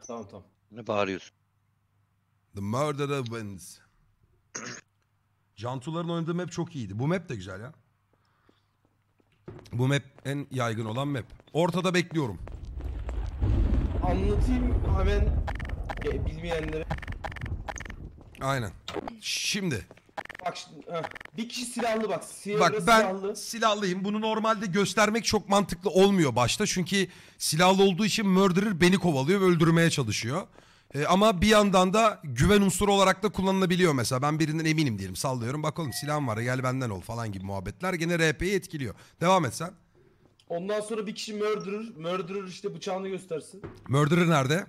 Tamam tamam. Ne bağırıyorsun? The Murderer Wins. Cantuların oynadığı map çok iyiydi. Bu map de güzel ya. Bu map en yaygın olan map. Ortada bekliyorum. Anlatayım hemen bilmeyenlere. Aynen. Şimdi. Bak şimdi, bir kişi silahlı bak. Bak ben silahlı. silahlıyım. Bunu normalde göstermek çok mantıklı olmuyor başta. Çünkü silahlı olduğu için murderer beni kovalıyor ve öldürmeye çalışıyor. Ama bir yandan da güven unsuru olarak da kullanılabiliyor mesela. Ben birinden eminim diyelim, sallıyorum. Bak oğlum silahım var, gel benden ol falan gibi muhabbetler. Gene RP'yi etkiliyor. Devam et sen. Ondan sonra bir kişi murderer. Murderer işte bıçağını göstersin. Murderer nerede?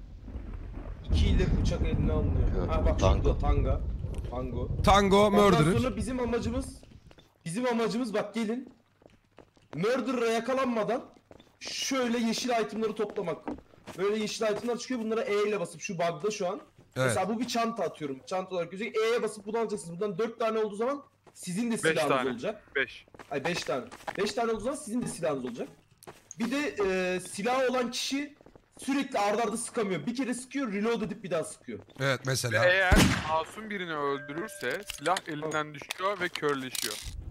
2 ile bıçak eline alınıyor. Evet, Ha bak Tango. şurada Tango. Tango, Ondan murderer. sonra bizim amacımız bak gelin. Murderer'a yakalanmadan şöyle yeşil itemları toplamak. Böyle yeşil itemler çıkıyor, bunlara E ile basıp şu bug'da şu an. Evet. Mesela bu bir çanta atıyorum. Çanta olarak gözüküyor. E'ye basıp bunu alacaksınız. Buradan 4 tane olduğu zaman sizin de silahınız olacak. 5. Ay 5 tane. 5 tane olduğu zaman sizin de silahınız olacak. Bir de silahı olan kişi sürekli arda arda sıkamıyor. Bir kere sıkıyor, reload edip bir daha sıkıyor. Evet Ve mesela. eğer masum birini öldürürse silah elinden düşüyor ve körleşiyor.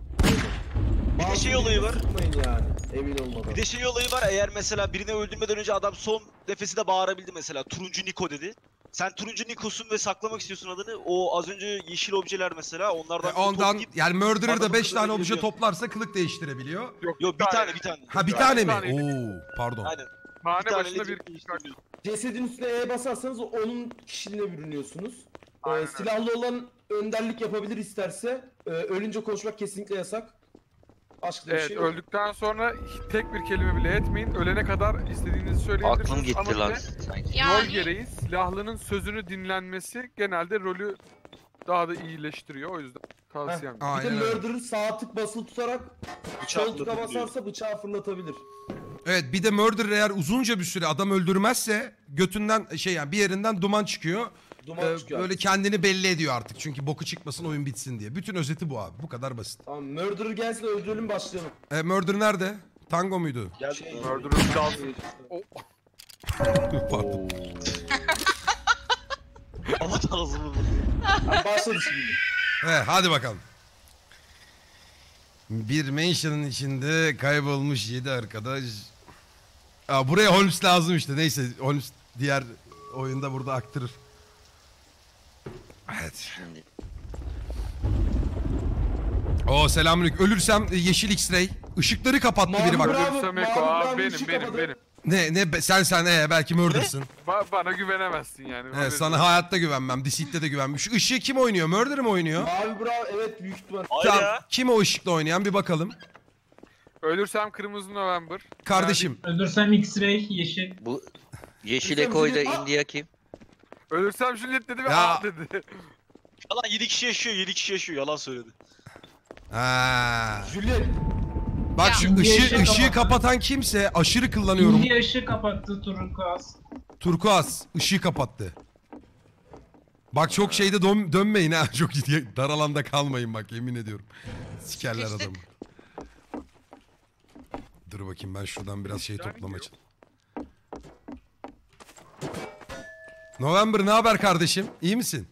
Bir de şey olayı var. Sıkmayın yani, emin olmadan. Bir de şey olayı var, eğer mesela birini öldürmeden önce adam son nefesi de bağırabildi mesela. Turuncu Niko dedi. Sen turuncu Niko'sun ve saklamak istiyorsun adını. O az önce yeşil objeler mesela onlardan bir Ondan toplayıp- yani murderer da Adamı 5 tane obje kızdırabiliyor. toplarsa kılık değiştirebiliyor. Yok bir tane. Ha bir tane mi? tane. Oo pardon. Aynen. Mane Bir tane başına bir elektrik değiştiriyor. Cesedin üstüne E basarsanız onun kişiliğine bürünüyorsunuz. Aynen. Silahlı olan önderlik yapabilir isterse. Ölünce konuşmak kesinlikle yasak. Başka bir Evet, şey yok. öldükten sonra tek bir kelime bile etmeyin. Ölene kadar istediğinizi söyleyebilirsiniz. Aklım gitti Ama lan bir de sanki. rol Yani gereği silahlının sözünü dinlenmesi genelde rolü daha da iyileştiriyor. O yüzden tavsiyem. Bir de Aynen öyle. murderer sağ tık basılı tutarak Bıçağı sol tıka fırlatabiliyor. basarsa bıçağı fırlatabilir. Evet bir de murderer eğer uzunca bir süre adam öldürmezse götünden yani bir yerinden duman çıkıyor. Duman çıkıyor. Böyle kendini belli ediyor artık. Çünkü boku çıkmasın oyun bitsin diye. Bütün özeti bu abi. Bu kadar basit. Tamam, murderer gelsin öldürelim başlayalım. Murder nerede? Tango muydu? Geldi. Murderer'ın dalsın. Pardon. Allah ağzımı vurdu. Başladı şimdi. Hadi bakalım. Bir mansion'ın içinde kaybolmuş 7 arkadaş. Buraya Holmes lazım işte. Neyse Holmes diğer oyunda burada aktırır. Evet. Şimdi Selamünaleyküm. Ölürsem yeşil X-ray. Işıkları kapattı biri bak. Bravo, Ölürsem Eko mavi, abi mavi benim ışık benim kapadı. benim. Ne sen belki murder'sın. Bana güvenemezsin yani. Sana hayatta güvenmem. Deceit'te de güvenmem. Şu ışığı kim oynuyor? Murderer mi oynuyor? Mavi bravo, evet büyük ihtimal. Hayır Tamam. ya. Kim o ışıkla oynayan bir bakalım. Ölürsem kırmızı November. Kardeşim. Öldürsem X-Ray yeşil. bu yeşil Bizim ekoyla bizim- India kim? Ölürsem Juliet dedi ve Ya. aa dedi. Yalan 7 kişi yaşıyor, 7 kişi yaşıyor. Yalan söyledi. Ha. Juliet. Bak Ya. şu Indiye ışığı ışığı kapat. kapatan kimse aşırı kullanıyorum. İndiye ışığı kapattı turkuaz. Turkuaz ışığı kapattı. Bak çok şeyde dönmeyin ha. Çok dar alanda kalmayın bak yemin ediyorum. Sikerler Sıkıştık. adamı. Dur bakayım ben şuradan biraz şey toplamaya çalışayım. November ne haber kardeşim? İyi misin?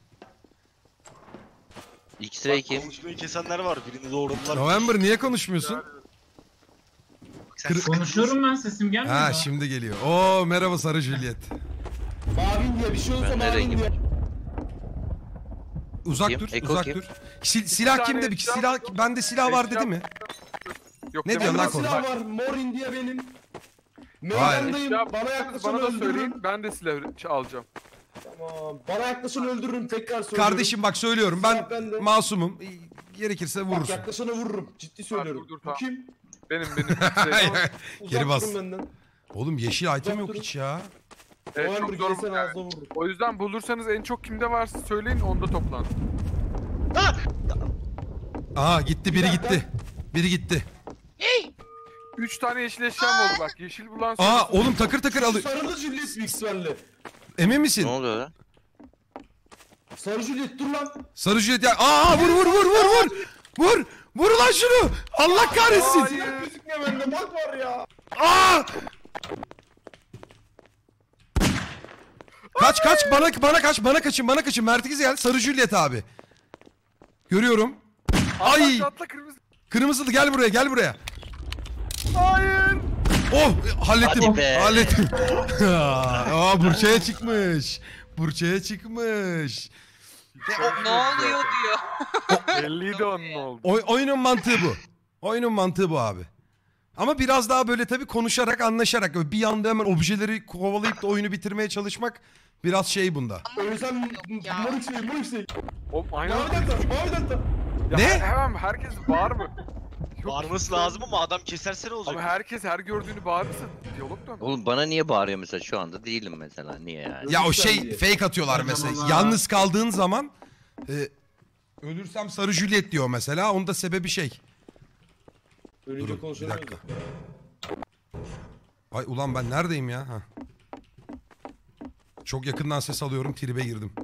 X-ray kim? Konuşmayı kesenler var. Birini doğradılar. November niye konuşmuyorsun? Konuşuyorum ben, sesim gelmiyor Ha mu? şimdi geliyor. Oo merhaba Sarı Juliet. Mavi diye bir şey olursa Ben de mavi rengim. diye. Uzak Kim? dur, Eko uzak kim? dur. Silah tane kimde? silah- Bende silah var dedi mi? Yok, Ne demedim. diyorsun lan Bende konu? silah var, mor indiye benim. Hayır. Meydandayım, Ya, bana yaklaşan bana da öldürürüm. söyleyin ben de silah alacağım. Tamam, bana yaklaşan öldürürüm, tekrar söylüyorum. Kardeşim bak söylüyorum ben Silah bende. masumum. Gerekirse Bak vurursun. yaklaşanı vururum, ciddi söylüyorum. dur, Bu tamam. kim? Benim. Hayır, Uzak Geri bas. durun benden. Oğlum yeşil item yok durun. hiç ya. Evet, November çok zor. gelsen ağzına vururum. O yüzden bulursanız en çok kimde varsa söyleyin onda toplan. Aha gitti biri Bir dakika. gitti. Biri gitti. 3 tane yeşil eşyam oldu bak. Yeşil bulan Aa söylesin. oğlum takır takır alıyor. Sarılı Juliet büyük ihtimalle. Emin Ne misin? oluyor lan? Sarı Juliet dur lan. Sarı Juliet ya. Aa vur. Vur. Vur lan şunu. Allah kahretsin. Silah gözükmüyor bende, bak var ya. Aa! Kaç bana kaçın. Merkez gel. Sarı Juliet abi. Görüyorum. Ay! Atla kırmızı. Kırmızılı gel buraya. Hayır. Oh hallettim. Hadi be. Hallettim. Burçaya çıkmış. Ne oluyor diyor. Belliydi onun oldu. Oyunun mantığı bu abi. Ama biraz daha böyle tabii konuşarak, anlaşarak, böyle bir anda hemen objeleri kovalayıp da oyunu bitirmeye çalışmak biraz şey bunda. Ölsem ya. mor yüksek. Oğlum aynı Mavi data. Ya Ne? Hemen herkes bağır mı? Yok. Bağırması lazım ama adam keserse ne olacak? Ama herkes her gördüğünü bağırırsa diyalog dön. Oğlum bana niye bağırıyor mesela şu anda? Değilim mesela. Niye yani? Ya o Ölürsen şey diye. fake atıyorlar mesela. Aman. Yalnız kaldığın zaman ölürsem sarı Juliet diyor mesela. Onun da sebebi şey. Ölünce Durun, bir konuşamıyoruz. dakika. Ay ulan ben neredeyim ya? Ha. Çok yakından ses alıyorum, tribe girdim.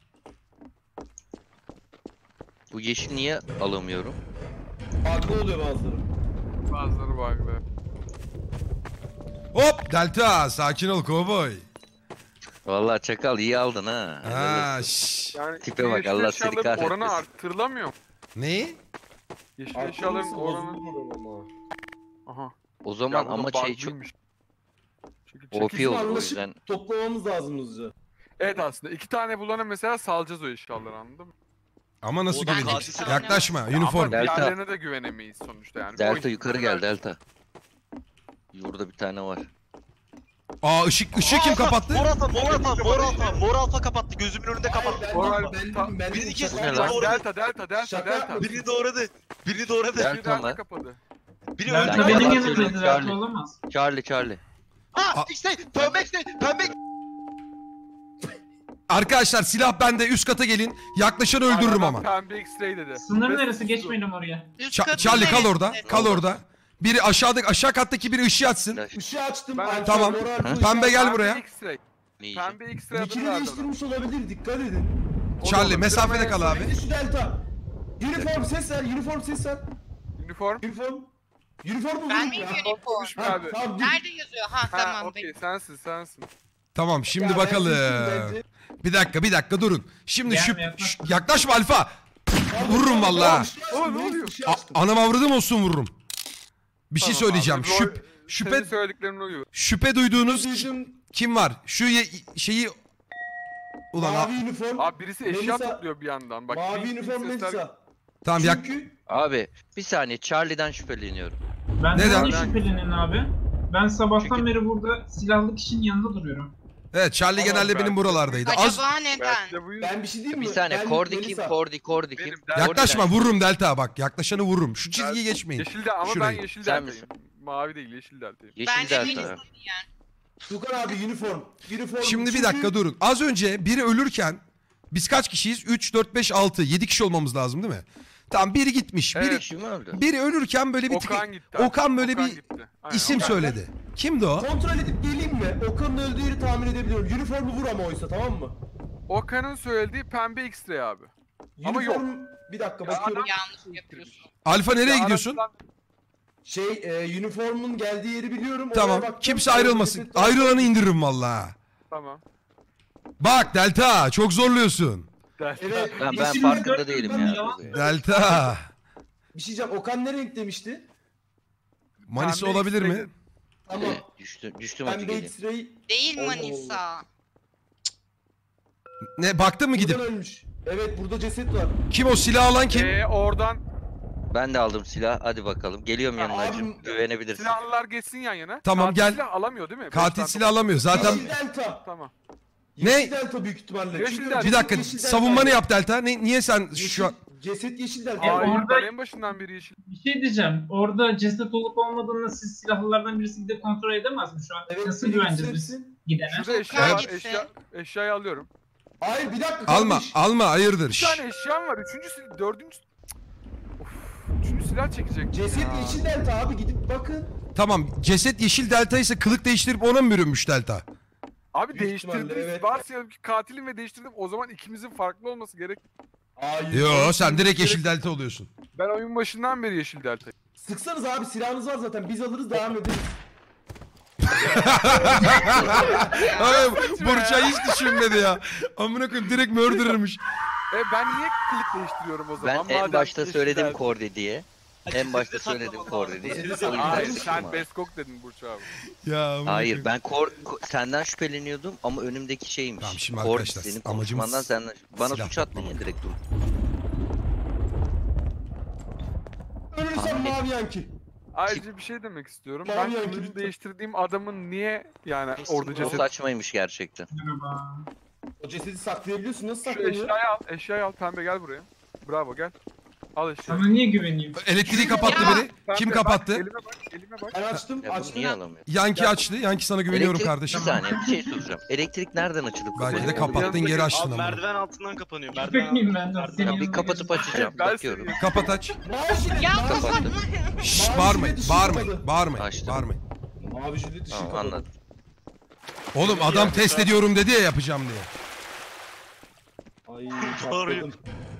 Bu yeşil niye alamıyorum? Haklı oluyor bazıları. Bazıları bağırıyor. Hop Delta sakin ol kovboy. Vallahi çakal iyi aldın ha. Ha şşş. Yani Tipe bak, yeşil Allah eşyaların seni kahretmesin. oranı arttırılamıyor. Neyi? Yeşil Haklı eşyaların mısın? oranı. Bozulmuyor ama. Aha. O zaman Ya bu da ama şey çok bug'lıymış. Çünkü OP çekici- olur o Anlaşıp yüzden. toplamamız lazım hızlıca. Evet aslında 2 tane bulana mesela salacağız o eşyaları anladın mı? Ama nasıl O da güveneceksin? katil Yaklaşma Ama uniform. Delta. diğerlerine de güvenemeyiz sonuçta yani. Delta Oyun- yukarı gel Delta. Burada bir tane var. Aa ışığı kim kapattı? Mor alfa kapattı. Gözümün önünde kapattı. Moral- Ben Birini de kes. Bu ne lan? Delta. Şaka yapma. Birini doğradı. Delta Birden mı? kapadı. Biri Delta öldü. Ben benim yalan yanımdaydı. söylüyorum, Delta Charlie. olamaz. Charlie. İşte pembe. Arkadaşlar silah bende, üst kata gelin. Yaklaşan öldürürüm ama. Pembe X-ray dedi. Sınır Ve- neresi? Geçmeyelim oraya. Üst katın Charlie kal neresi? orada. Kal orada. Biri aşağı kattaki biri ışığı açsın. Işığı açtım. Ben- Alfa, Tamam. moral, Pembe gel Pembe buraya. X-ray. Ne işi? Pembe X-ray adını Nikini verdi ona. değiştirmiş olabilir. Dikkat edin. O da Charlie olabilir mesafede ama kal en son- abi. Neydi şu delta? Uniform ses ver. Uniform ses ver. Uniform. Uniform mu Ben vurun miyim ya? uniform? Konuşma Ha, abi. tamam dur. Nerede yazıyor? Ha Ha tamam. okey sensin. Tamam şimdi Ya ben bakalım. seçtim bence. Bir dakika durun. Şimdi Gelme, yaklaşma. yaklaşma Alfa. Vururum Tamam, vallahi. ışığı açtım, Oğlum, ne reis, oluyor? ışığı açtım. Anam avradım olsun vururum. Bir şey Tamam söyleyeceğim. abi, Senin Şüphe söylediklerine uyuyor. duyduğunuz Duydum. kim var? Şu şeyi ulan Mavi uniform. Abi birisi eşya Melisa- topluyor bir yandan. Bak, Mavi pink uniform sesler- Melisa. tamam Çünkü Abi bir saniye Charlie'den şüpheleniyorum. Ben Neden? ne şüphelenin abi? Ben sabahtan Çünkü- beri burada silahlı kişinin yanında duruyorum. Evet Charlie Tamam, genelde benim ben- buralardaydı. Az Acaba neden? Belki de bu yüzden. ben bir şey diyeyim mi? Bir saniye Ben Kordi kim? Melisa. Kordi kim? Benim yaklaşma Kordi'den- vururum Delta bak. Yaklaşanı vururum. Şu çizgiyi geçmeyin. Yeşil de ama Şurayı. ben yeşil Sen deltayım. Mavi değil yeşil deltayım. Yeşil Ben de Delta. Melisa'yım. Tukan abi uniform. Şimdi bir Çünkü- dakika durun. Az önce biri ölürken biz kaç kişiyiz? 3, 4, 5, 6. 7 kişi olmamız lazım değil mi? Tamam biri gitmiş. Evet. Kişi mi öldü? Biri ölürken böyle bir Okan gitti. Okan böyle bir gitti. Aynen, isim Okan. söyledi. Kimdi o? Kontrol edip geleyim mi? Okan'ın öldüğü yeri tahmin edebiliyorum. Uniformu vur ama oysa tamam mı? Okan'ın söylediği pembe X-ray abi. Ama yok. Uniform- Bir dakika Ya bakıyorum. Yanlış yapıyorsun. Alfa nereye Ya gidiyorsun? aradan- Uniformun geldiği yeri biliyorum. Oraya Tamam. baktım. Kimse ayrılmasın. Ceset var. Ayrılanı indiririm valla. Tamam. Bak Delta çok zorluyorsun. Evet. Ben Yeşil farkında dört- değilim ben ya. yalan- Delta. Bir şey diyeceğim. Okan ne renk demişti? Manisi Pembe olabilir mi? X-ray. Tamam. Düştü maçı Pembe geliyor. X-ray Değil Allah Manisa. Ne baktın mı gidip? buradan ölmüş. Evet burada ceset var. Kim o silah alan kim? Oradan Ben de aldım silah. Hadi bakalım. Geliyorum yanına Abi- acım. Güvenebilirsin. silahlılar geçsin yan yana. Tamam, Katil gel. silah alamıyor değil mi? Katil Beş silah alamıyor. Zaten Yeşil Delta. Tamam. Ne? Yeşil Delta büyük ihtimalle. Yeşil Çünkü Delta. bir dakika Yeşil Delta. savunmanı yap Delta. Niye sen şu an... Ceset yeşil Delta. Ya Hayır orada- ben en başından beri yeşil. Bir şey diyeceğim. Orada ceset olup olmadığını siz silahlılardan birisi gidip kontrol edemez mi şu an? Evet, Nasıl biri güveneceğiz biz göstersin. gidene? Şurada eşya Okan var. gitti. Eşyayı alıyorum. Hayır bir dakika Alma kardeş. alma hayırdır. Bir Şşş. tane eşyam var. Dördüncü... Of. Üçüncü silah çekecek. Ceset yeşil Delta abi gidip bakın. Tamam ceset yeşil Delta ise kılık değiştirip ona mı bürünmüş Delta? Abi Büyük ihtimalle, değiştirdiniz. evet. Varsayalım ki katilim ve değiştirdim. O zaman ikimizin farklı olması gerek. Hayır. Yo sen direkt yeşil Delta oluyorsun. Ben oyun başından beri yeşil deltayım. Sıksanız abi silahınız var zaten biz alırız devam ederiz. Abi Burçay hiç düşünmedi ya. Amına koyayım direkt murderer'mış. Ben niye klik değiştiriyorum o Ben zaman? en Madem başta yeşil söyledim derdi. Kordi diye. En başta söyledim Kordi diye. O yüzden Hayır sıktım sen abi. Beskok dedin Burç abi. Ya amına Hayır koyayım. ben senden şüpheleniyordum ama önümdeki şeymiş. Tamam, şimdi Kordi, arkadaşlar, senin amacımız konuşmandan senden... Bana silah suç attın ya toplamak. direkt dur. Ölürsen mavi yanki. Ayrıca bir şey demek istiyorum. Tamam Ben ya, kılıcı lütfen. değiştirdiğim adamın niye yani orada O ceset... saçmaymış gerçekten. Merhaba. O cesedi saklayabiliyorsun. Nasıl Şu saklanıyor? eşyayı al pembe gel buraya. Bravo gel. Al eşyayı. Sana niye güveneyim? Elektriği kapattı Ya. biri. Pembe, Kim bak, kapattı? elime bak. Ben açtım. Ya bunu Açtım. niye alamıyor? Yanki açtı. Yanki sana güveniyorum Elektrik- kardeşim. Bir saniye bir şey soracağım. Elektrik nereden açılıp Belki de kapanıyor? kapattın geri açtın Abi ama. merdiven altından kapanıyor. Köpek miyim ben de? merdiven- Senin Ya bir yanına kapatıp geleceğim. açacağım. Ben Bakıyorum. seni- Kapat aç. Mavi jilet. Ya mavi kapat. Kapattım. Şşş Mavi bağırmayın. jilet Bağırmayın. ışık Bağırmayın. Açtım. Bağırmayın. Mavi jilet ışık Tamam kapadı. anladım. Oğlum adam test ediyorum dedi ya yapacağım diye. Ay Bağırıyor. çatladım.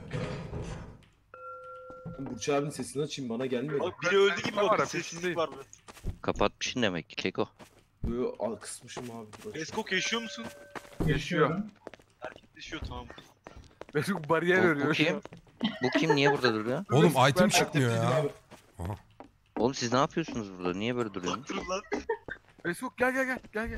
Ben Burç abinin sesini açayım bana gelmiyor. Abi biri öldü gibi Var, bakın. peşindeyim. Sessizlik var. Kapatmışsın demek ki Keko. Böyle kısmışım abi. burası. Beskok yaşıyor musun? Yaşıyorum. Erkek yaşıyor tamam. Beskok bariyer Bu örüyor. kim? Bu kim? Niye burada duruyor? Oğlum Ben item Aktif çıkmıyor değilim ya. abi. Oğlum siz ne yapıyorsunuz burada? Niye böyle duruyorsunuz? Durun lan. Beskok gel.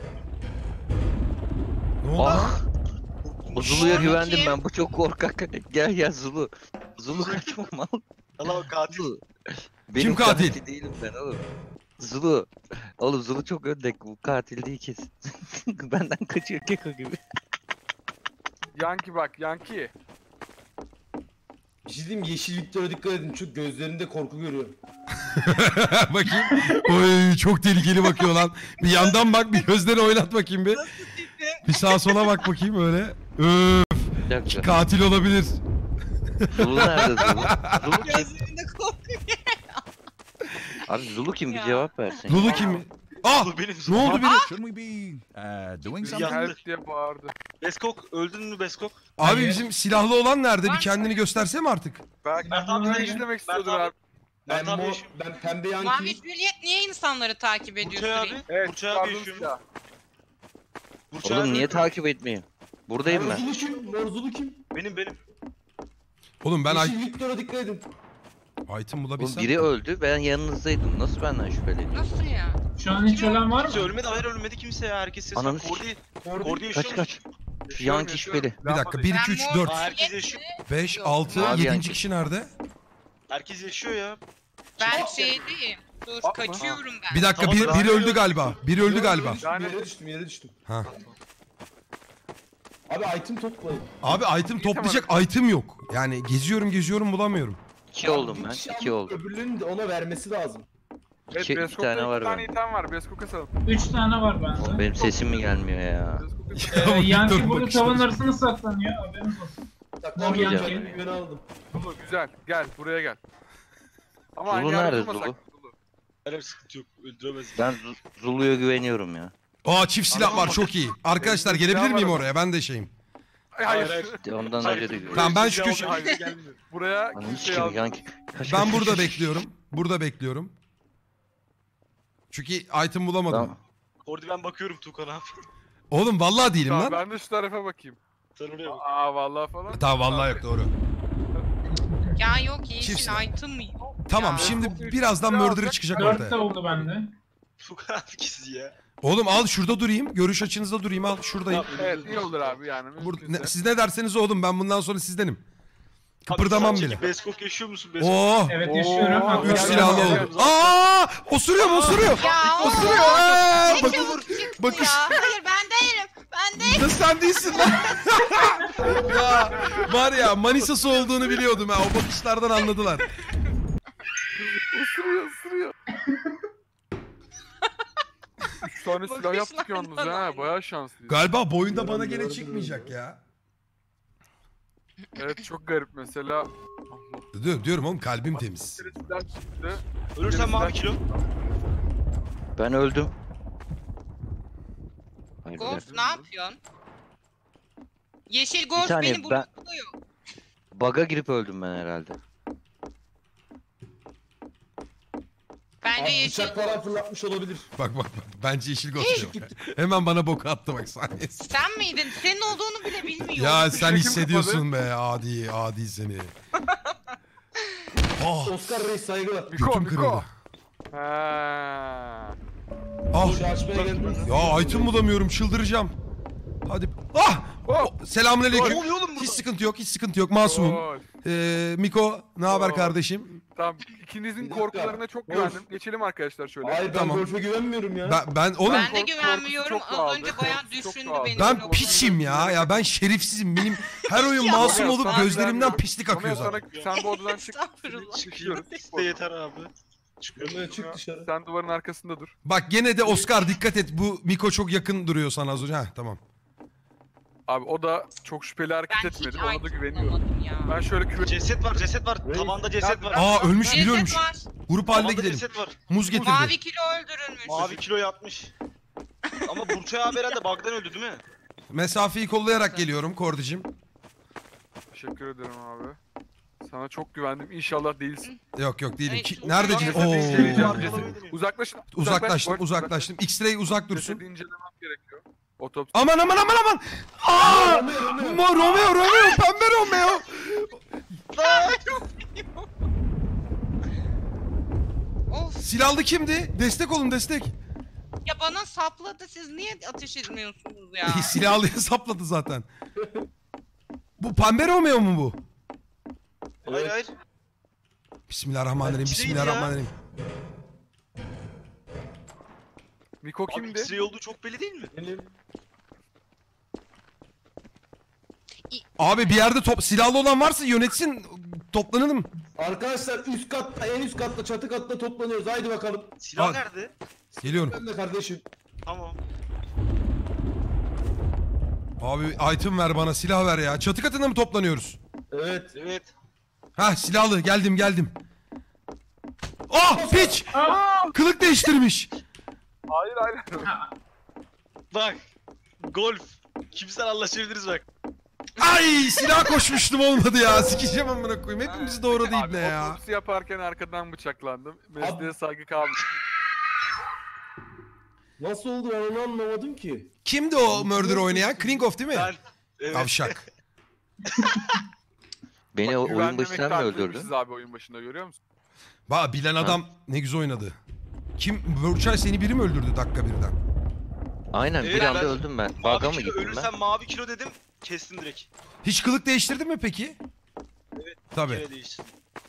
Ne oldu? Ah! O Zulu'ya Kim? güvendim ben. Bu çok korkak. Gel Zulu. Zulu kaçma mal. Allah katil. Zulu. Kim katil? Değilim ben oğlum. Zulu. Oğlum Zulu çok öndek. Bu katil değil kesin. Benden kaçıyor Keko gibi. Yanki bak Yanki. Bir şey diyeyim mi? Yeşil Victor'a dikkat edin. Çünkü gözlerinde korku görüyorum. Bakayım. Oy çok tehlikeli bakıyor lan. Bir yandan bak bir gözleri oynat bakayım bir. Bir sağa sola bak bakayım öyle. Bir dakika. Katil olabilir. Zulu nerede Zulu? Zulu kim? Gözlerinde korkuyor. Abi Zulu kim? Bir Ya. cevap versin. Lulu kim? Ah! Bu benim. Ne oldu biri? Shouldn't we be doing Biri something? yandı. Help diye bağırdı. Beskok öldün mü Beskok? Abi Hayır. bizim silahlı olan nerede? Bir kendini göstersene artık. Belki Mert abi ne nereye? işlemek istiyordur Mert abi. abi. Ben, Mert abi mo- yaşıyor. ben pembe Mavi yanki. Juliet niye insanları takip ediyor Burçay sürekli? abi. Evet, Burçay abi çıkardın yaşıyor mu? silah. Burçay Oğlum abi niye öldü. takip etmiyor? Buradayım ben. Morzulu kim? Morzulu kim? Benim. Oğlum ben Yeşil Victor'a dikkat edin. item Oğlum bulabilsem. biri öldü. Ben yanınızdaydım. Nasıl benden şüpheleniyor? Nasıl ya? Şu an hiç ölen var Kimse mı? ölmedi. Hayır ölmedi kimse ya. Herkes ses Ananı var. Kordi. Kordi. Kordi yaşıyor Kaç mu? kaç. Yanki şüpheli. Bir dakika 1 2 3 Ben 4 Aa, herkes yaşıyor. 5 Yok. 6 Mavi 7. yanki. kişi nerede? Herkes yaşıyor ya. Ben şeydeyim. Dur Yapma. kaçıyorum ben. Bir dakika Tamam, biri ben- öldü galiba. Biri öldü galiba. Yere düştüm. Ha. Abi item toplayın. Abi item toplayacak item yok. Yani geziyorum bulamıyorum. 2 oldum Bir ben. kişi 2 alıp oldum. Öbürlerinin de ona vermesi lazım. Evet, İki Beskok'ta tane var 2 tane bende. item var. Beskok'a salın. 3 tane var bende. Benim sesim mi gelmiyor ya? Beskok'a salın. Ya bu Victor Yankee burada bakışları. tavan arasında saklanıyor. Haberiniz olsun. Saklan Mor yanki. yanki. Güveni aldım. Zulu güzel. Gel buraya gel. Ama Zulu aynı yerde nerede, durmasak Zulu? Zulu. Herhalde sıkıntı yok. Öldüremez. Ben Zulu'ya güveniyorum ya. Aa çift silah var çok iyi. Arkadaşlar Benim gelebilir silah miyim var oraya? Ben de şeyim. Hayır. Ondan önce de güveniyorum. Tamam, ben şu Hayır, köşe- hayır, gelmiyor. Buraya Ananı kimseyi sikeyim aldım. Yanki. Kaç, Ben kaç, burada kaç. bekliyorum. Burada bekliyorum. Çünkü item bulamadım. Tamam. Kordi ben bakıyorum Tukan abi. Oğlum vallahi değilim Tamam, lan. ben de şu tarafa bakayım. Sen oraya bak. Aa vallahi falan. Tamam vallahi yok doğru. Ya yok yeşil Çift item mı yok? Tamam Ya. şimdi birazdan murderer çıkacak 4 ortaya. de oldu bende. Tukan abi kisi ya. Oğlum al şurada durayım. Görüş açınızda durayım al şuradayım. Evet iyi olur abi yani. mümkünse. Siz ne derseniz oğlum ben bundan sonra sizdenim. Kıpırdamam Abi, bile. Beskok yaşıyor musun Beskok? Oh! Evet yaşıyorum. Oo, Hatta 3 Gel, silahlı gel, oldu. gel. Aa! Osuruyor mu osuruyor? Ya Osuruyor. Aa! ne Bak, çabuk çıktı bakış. ya. Hayır ben değilim. Ben değilim. da sen değilsin lan. Ya var ya Manisa'sı olduğunu biliyordum ha. O bakışlardan anladılar. Isırıyor. 3 tane silah yaptık yalnız ha. Bayağı şanslıyız. Galiba boyunda bana gene çıkmayacak ya. Evet çok garip mesela. Allah. Diyorum oğlum kalbim temiz. Bir kere silah çıktı. Ölürsen mavi kilo. Ben öldüm. Hayır, bir Ghost dakika. ne yapıyorsun? Yeşil Ghost saniye, beni ben- blokluyor. Bug'a girip öldüm ben herhalde. Bence Abi yeşil bıçak falan ghost. fırlatmış olabilir. Bak. Bence yeşil ghost diyor. Hemen bana boku attı bak saniyesi. Sen miydin? Senin olduğunu bile bilmiyorum. Ya sen Kim hissediyorsun be adi seni. Oh, Oscar Reis saygılar. Miko, götüm Miko. kırıldı. Ha. Ah, Şu açmaya geldiniz. ya item bulamıyorum çıldıracağım. Hadi. Ah! Selamünaleyküm. Ne oluyor oğlum burada? Hiç sıkıntı yok. Masumum. Gol. Miko, ne haber Oo. kardeşim? Tamam. İkinizin Bir dakika. korkularına çok güvendim. Geçelim arkadaşlar şöyle. Hayır ben Tamam. golfe güvenmiyorum ya. Ben oğlum Ben de Korkusu güvenmiyorum. çok Az doğaldı, önce bayağı korkusu çok düşündü doğaldı. beni. ben piçim ya. Ya ben şerefsizim. Benim her oyun masum olup Sana gözlerimden güvenmiyorum. pislik akıyor Romeo, zaten. Sen bu odadan çık. Estağfurullah. Çıkıyoruz. İşte yeter abi. Ömer çık dışarı. Sen duvarın arkasında dur. Bak gene de Oscar dikkat et. Bu Miko çok yakın duruyor sana az önce. Heh, tamam. Abi o da çok şüpheli hareket Ben hiç etmedi. Ona da item güveniyorum. bulamadım ya. Ben şöyle küve... Ceset var. Reis. Tavanda ceset var. Aa ölmüş biri Ceset ölmüş. var. Grup halinde Tavanda gidelim. ceset var. Muz getirdi. Mavi kilo öldürülmüş. Mavi kilo yatmış. Ama Burçay abi herhalde bug'dan öldü değil mi? Mesafeyi kollayarak geliyorum Kordicim. Teşekkür ederim abi. Sana çok güvendim. İnşallah değilsin. Yok değilim. Ay, Ki, çok nerede güzel. Oo. İnceleyeceğim Oo. cesedi. Uzaklaşın. Uzaklaştım. X-ray uzak dursun. Cesedi incelemem gerekiyor. Otopsi. Aman. Aa! Romeo, pembe Romeo. Of. Silahlı kimdi? Destek olun destek. Ya bana sapladı. Siz niye ateş etmiyorsunuz ya? Silahlıya sapladı zaten. Bu pembe Romeo mu bu? Hayır. Bismillahirrahmanirrahim. Bismillahirrahmanirrahim. Miko Abi kimdi? X-ray olduğu çok belli değil mi? Benim. Abi bir yerde silahlı olan varsa yönetsin. Toplanalım. Arkadaşlar üst katta, en üst katta, çatı katta toplanıyoruz. Haydi bakalım. Silah Abi. nerede? Geliyorum. Ben de kardeşim. Tamam. Abi item ver bana, silah ver ya. Çatı katında mı toplanıyoruz? Evet. Evet. Hah silahlı geldim. Ah piç! Kılık değiştirmiş. Hayır. Bak. Golf. Kimsen anlaşabiliriz bak. Ay silah koşmuştum olmadı ya. Sikeceğim amına koyayım. Hepimizi doğradı Abi ibne ya. otopsi yaparken arkadan bıçaklandım. Mesleğe saygı kalmış. Nasıl oldu ben onu anlamadım ki. Kimdi o murder oynayan? Klingoff değil mi? Ben. Evet. Avşak. Beni o oyun Güvenmemekte başından mı öldürdü? haklıymışız abi oyun başında görüyor musun? Bak bilen adam ne güzel oynadı. Kim? Burçay seni biri mi öldürdü dakika birden? Aynen Evet, bir anda ben- öldüm ben. Mavi Bug'a mı kilo, gittim ben? ölürsem mavi kilo dedim. Kestim direkt. Hiç kılık değiştirdin mi peki? Evet. Tabii. Kere değiştim.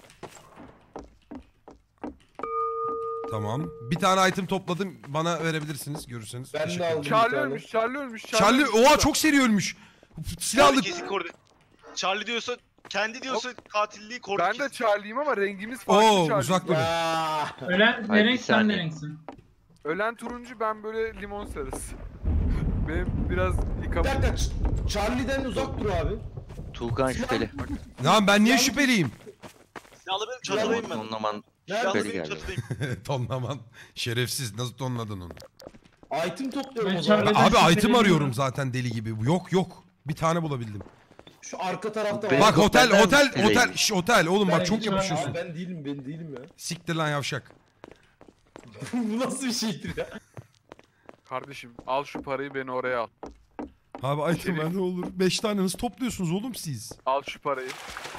Tamam. Bir tane item topladım. Bana verebilirsiniz görürseniz. Ben de Teşekkür aldım. ederim. Charlie ölmüş. Charlie oha çok seri ölmüş. Silahlı. Charlie kesik orada. Charlie diyorsa kendi diyorsa katilliği kordu. Ben de Charlie'yim ama rengimiz farklı. Oo Charlie. uzak durun. Aa, Ölen Hayır, ne bir renk sen saniye. ne renksin? Ölen turuncu, ben böyle limon sarısı. Benim biraz bir yıkam. dakika. Charlie'den uzak dur abi. Tuğkan şüpheli. Lan ben niye şüpheliyim? Silahlı benim çatıdayım ben. Tonlaman Silahlı şüpheli benim geldi. çatıdayım. Tonlaman. Şerefsiz. Nasıl tonladın onu? Item topluyorum Ben o zaman. Charlie'den Abi item şüpheleniyorum. arıyorum zaten deli gibi. Yok. Bir tane bulabildim. Şu arka tarafta Ben- var. Bak otel şüpheliyim. otel oğlum Ben bak çok hiç yapışıyorsun. Abi ben değilim ya. Siktir lan yavşak. Bu nasıl bir şeydir ya? Kardeşim al şu parayı, beni oraya al. Abi item ver ne olur. 5 tane nasıl topluyorsunuz oğlum siz? Al şu parayı.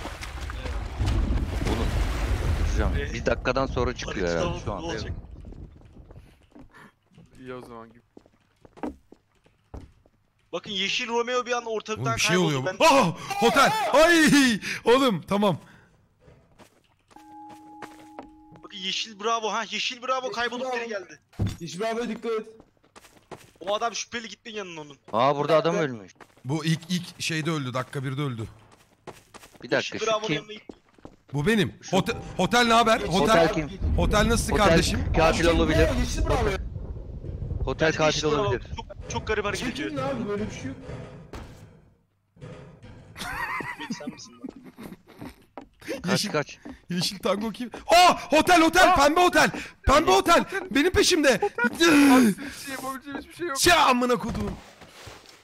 Oğlum. Duracağım. Bir dakikadan sonra çıkıyor Parayı herhalde şu tutamam, ne anda. olacak? İyi o zaman gibi. Bakın yeşil Romeo bir anda Oğlum ortalıktan bir şey oluyor. Ben... Ah otel. Ay oğlum tamam. Bakın yeşil Bravo. Yeşil Bravo kaybolup Bravo. geri geldi. Yeşil abi dikkat et. O adam şüpheli, gitmeyin yanına onun. Aa burada adam ölmüş. Bu ilk şeyde öldü. Dakika 1'de öldü. Bir dakika Yeşil şu Bravo'nun kim? yanına gitmeyin. Bu benim. Hotel ne haber? Otel kim? Otel nasıl Otel kardeşim? katil olabilir. Yeşil bravo. Otel Bence katil yeşil Bravo olabilir. Çok garip hareket Çekilin ediyor. abi böyle bir şey yok. Sen misin lan? Kaç. Yeşil tango kim? Otel pembe otel. Pembe otel. Benim peşimde. Abi senin şey yapabileceğim hiçbir şey yok. Şey amına kodum.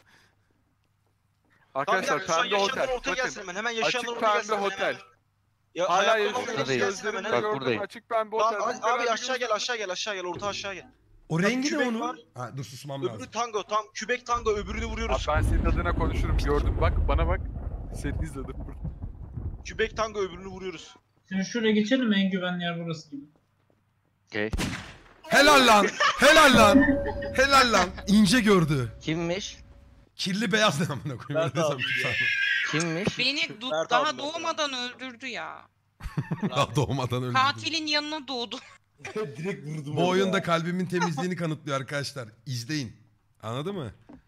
Tamam bir Arkadaşlar dakika, şu an pembe yaşayanlar otel. ortaya gelsin Bakın. hemen. Hemen yaşayanlar Açık ortaya pembe gelsin hemen. otel. Ya Hala ayakta yaşıyor. olmadan Buradayım. gelsin hemen. Gözlerini Bak, gördüm. buradayım. Açık pembe o Tamam, tarafta. abi aşağı gel aşağı gel. Orta aşağı gel. O rengi ne kübek onun? var. Ha, dur susmam Öbürü lazım. tango. Tam kübek tango öbürünü Abi vuruyoruz. ben senin adına konuşurum. Gördüm bak bana bak. Seni izledim. Kübek tango öbürünü vuruyoruz. Şimdi şuraya geçelim mi? En güvenli yer burası gibi. Okey. Helal lan. Helal lan. Helal lan. İnce gördü. Kimmiş? Kirli beyaz ne amına koyayım. Mert Öyle abi desem tutar. Kimmiş? Beni Mert daha abi. doğmadan öldürdü ya. Daha doğmadan öldü. Katilin yanına doğdu. Direkt vurdum. Bu oyunda kalbimin temizliğini kanıtlıyor arkadaşlar. İzleyin. Anladı mı?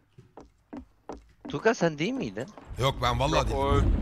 Tuka sen değil miydin? Yok ben vallahi Yok, değilim. o öldü.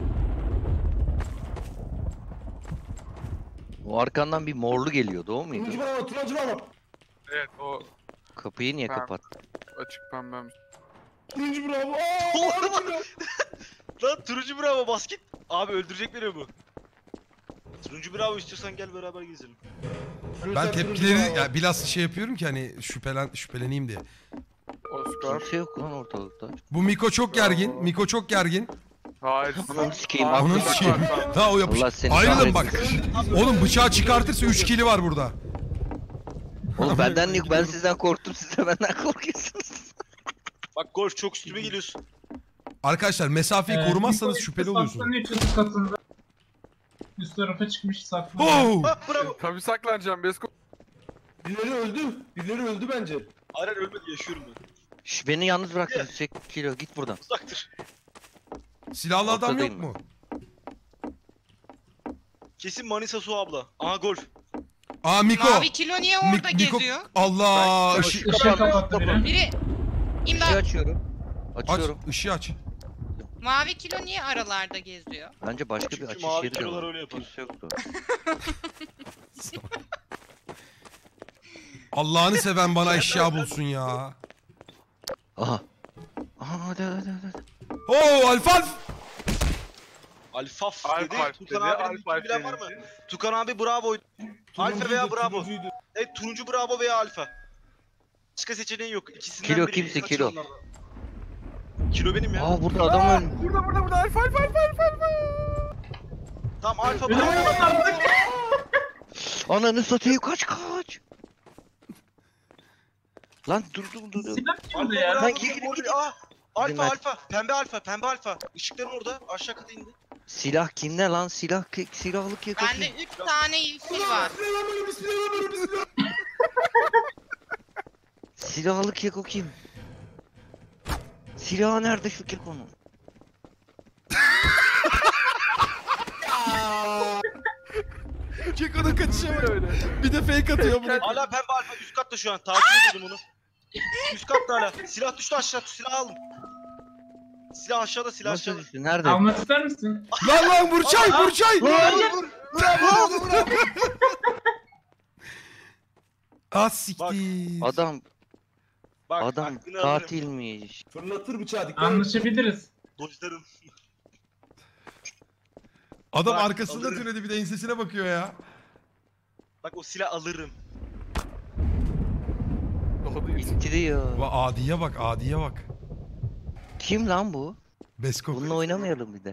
O arkandan bir morlu geliyordu o muydu? Turuncu bravo, turuncu bravo. Evet o Kapıyı niye Ben- kapattın? açık pembem. Turuncu bravo. Aaa! Lan turuncu bravo basket. Abi öldürecek beni bu. Turuncu bravo istiyorsan gel beraber gezelim. Ben tepkileri ya biraz şey yapıyorum ki hani şüpheleneyim diye. Oscar. Kimse yok lan ortalıkta. Bu Miko çok gergin. Miko çok gergin. Hayır. Ananı sikeyim. Abi, Onun aklım bak, sikeyim. bak, bak. Daha o yapış. Allah seni Ayrılın bak. kahretsin. Oğlum bıçağı çıkartırsa 3 kili var burada. Oğlum benden yok. Ben sizden korktum. Siz de benden korkuyorsunuz. Bak golf çok üstüme geliyorsun. Arkadaşlar mesafeyi korumazsanız Niko şüpheli oluyorsunuz. saklanıyor çatı katında. Üst tarafa çıkmış saklanıyor. Oh! Ha bravo. Tabii saklanacağım Besko. Birileri öldü. Birileri öldü bence. Hayır ölmedi yaşıyorum ben. Şş, beni yalnız bıraktın. Kilo git buradan. Uzaktır. Silahlı adam yok Ortadayım mu? Kesin Manisa Su abla. Aha golf. Aa Miko. Mavi kilo niye orada Miko. geziyor? Allah. Ben- Işığı Işığı kapattı biri. Biri Işığı imdat. açıyorum. aç. Açıyorum. Işığı aç. Mavi kilo niye aralarda geziyor? Bence başka bir Çünkü açış mavi yeri de kilolar var. öyle yapar. Kimse yoktu. Allah'ını seven bana eşya bulsun ya. Aha. Aha hadi. Oo Alfalf. Alfaf Alf dedi. Alf Tukan dedi, abinin Alf Alf bilen var mı? dedi. Tukan abi bravo. Alfa veya Turuncuydu, bravo. turuncuydu. Evet turuncu bravo veya alfa. Başka seçeneğin yok. İkisinden Kilo biri. kimsin, Kaç kilo? onlardan? Kilo benim ya. Aa burada adam ölmüş. Burada alfa. Tamam alfa Ölüyorum bravo. artık. Ananı satayım kaç. Lan dur. Silah kimde Alfa ya? bravo. Lan gir. Aa, alfa Dinle. alfa. Pembe alfa. Işıkların orada. Aşağı kata indi. Silah kimde lan? Silahlı keko kim? Bende 3 tane yeşil var. Silahlı keko kim? Silahı nerede şu kekonun? Keko'nun kaçışı var öyle. Bir de fake atıyor bunu. Hala pembe alfa üst katta şu an. Takip ediyordum onu. Üst katta hala. Silah düştü aşağı. Silah alın. Silah aşağıda silah Nasıl aşağıda. düştü? Nerede? Almak ister misin? Lan Burçay. Az siktir. Adam Bak adam aklını alırım. katilmiş. Fırlatır bıçağı dikkat et. Anlaşabiliriz. Dojlarım. Adam Bak, arkasında alırım. tünedi bir de ensesine bakıyor ya. Bak o silah alırım. İttiriyor. Adiye bak. Kim lan bu? Besko. Bununla oynamayalım bir de.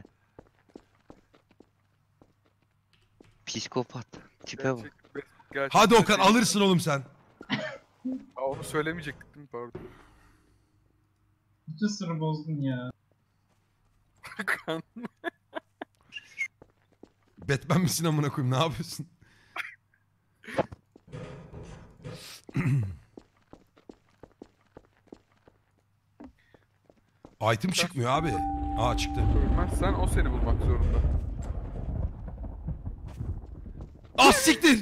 Psikopat. Tipe bak. Hadi Okan alırsın oğlum sen. Aa, onu söylemeyecektik değil mi pardon? Bütün sırrı bozdun ya. Batman misin amına koyayım ne yapıyorsun? Item çıkmıyor abi. Aa çıktı. Ölmezsen o seni bulmak zorunda. Ah siktir.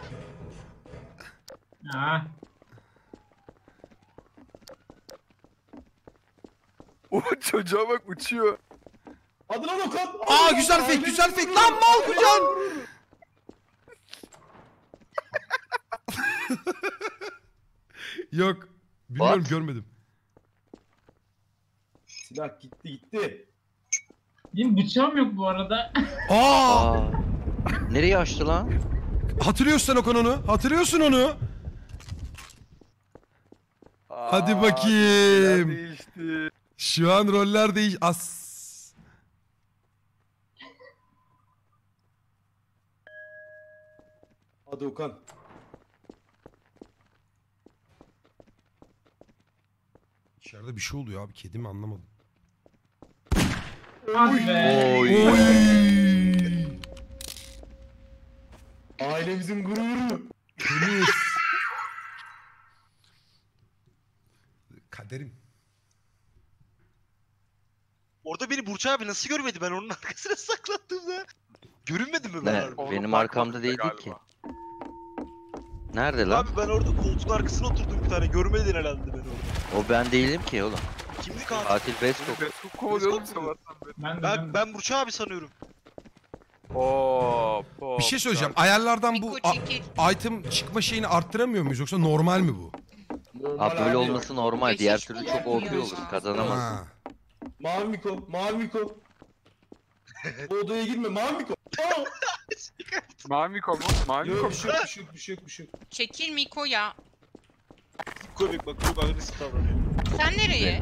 Ha. O çocuğa bak uçuyor. Hadi lan Okan. Aa güzel fake. Lan mal kucan. Yok. Bilmiyorum What? görmedim. Silah gitti. Benim bıçağım yok bu arada. Aa! Aa. Nereye açtı lan? Hatırlıyorsun sen Okan onu. Hatırlıyorsun onu. Hadi Aa, bakayım. neler değişti. Şu an roller değiş... As. Hadi Okan. İçeride bir şey oluyor abi. Kedi mi anlamadım. Hadi be. Oy. Ailemizin gururu. Temiz. Kaderim. Orada beni Burç abi nasıl görmedi? Ben onun arkasına saklandığımda. Görünmedi mi ben? Ne? orada? Benim Onu arkamda bakmadı değildi galiba. ki. Nerede lan? Abi ben orada koltuğun arkasına oturdum bir tane. Görmedin herhalde beni orada. O ben değilim ki oğlum. Kimdi katil? Katil Besto. Beskok kovalıyordum sabahtan beri. Ben Burç abi sanıyorum. Hop hop. Bir şey söyleyeceğim. Ayarlardan bu Miko çekil. item çıkma şeyini arttıramıyor muyuz yoksa normal mi bu? Normal Abi böyle abi. olması normal. Geçiş Diğer türlü çok yapmıyor OP olur. ya. Kazanamaz. Ha. Mavi Miko. Mavi Miko. Bu odaya girme. Mavi Miko. Aa! Mavi Miko mu? Mavi Miko Yok mu? bir şey yok. Çekil Miko ya. Komik bak çok agresif davranıyor. Sen nereye?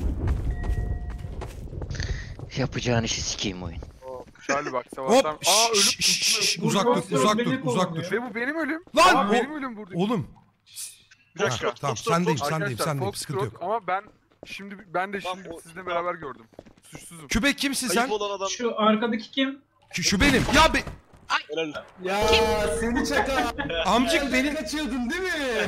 Yapacağın işi sikeyim oyun. Charlie bak sabahtan. Hop. Aa ölüm. Uzak dur, uzak dur, Beni uzak dur. kovalıyor. Ve bu benim ölüm. Lan! Aa, O- benim ölüm burada. Oğlum. Bir dakika. Ha, tamam, stop, sendeyim, stop. sendeyim, Arkadaşlar, sendeyim. Fox Sıkıntı Trot yok. Ama ben şimdi Tamam, sizinle beraber gördüm. Suçsuzum. Kübek kimsin sen? Ayıp olan adam. Şu arkadaki kim? Şu benim. Ya be... Helal. Ya seni çaka. Amcık Sen beni... kaçıyordun değil mi?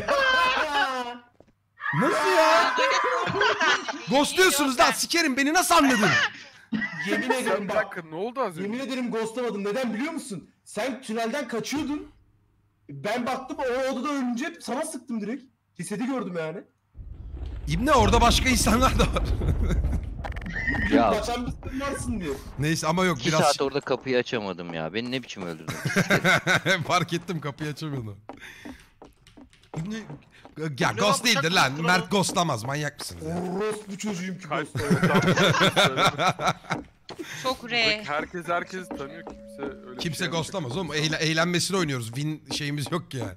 Nasıl ya? Ghostluyorsunuz lan, sikerim, beni nasıl anladın? Yemin Sen ederim bir bak. dakika ne oldu az Yemin önce? ederim ghostlamadım. Neden biliyor musun? Sen tünelden kaçıyordun. Ben baktım o odada ölünce sana sıktım direkt. Cesedi gördüm yani. İbne orada başka insanlar da var. Ya Kaçan bir sen varsın diye. Neyse ama yok 2 biraz... saat orada kapıyı açamadım ya. Beni ne biçim öldürdün? Fark ettim, kapıyı açamıyordu. Ya Ne ghost lan, değildir bıçak lan. mı? Mert ghostlamaz, manyak mısınız ya? Orospu çocuğum ki Kalp ghostlamıyor. Çok re. Herkes tanıyor kimse öyle bir Kimse şey ghostlamaz oğlum. Eğlenmesini oynuyoruz. Win şeyimiz yok ki yani.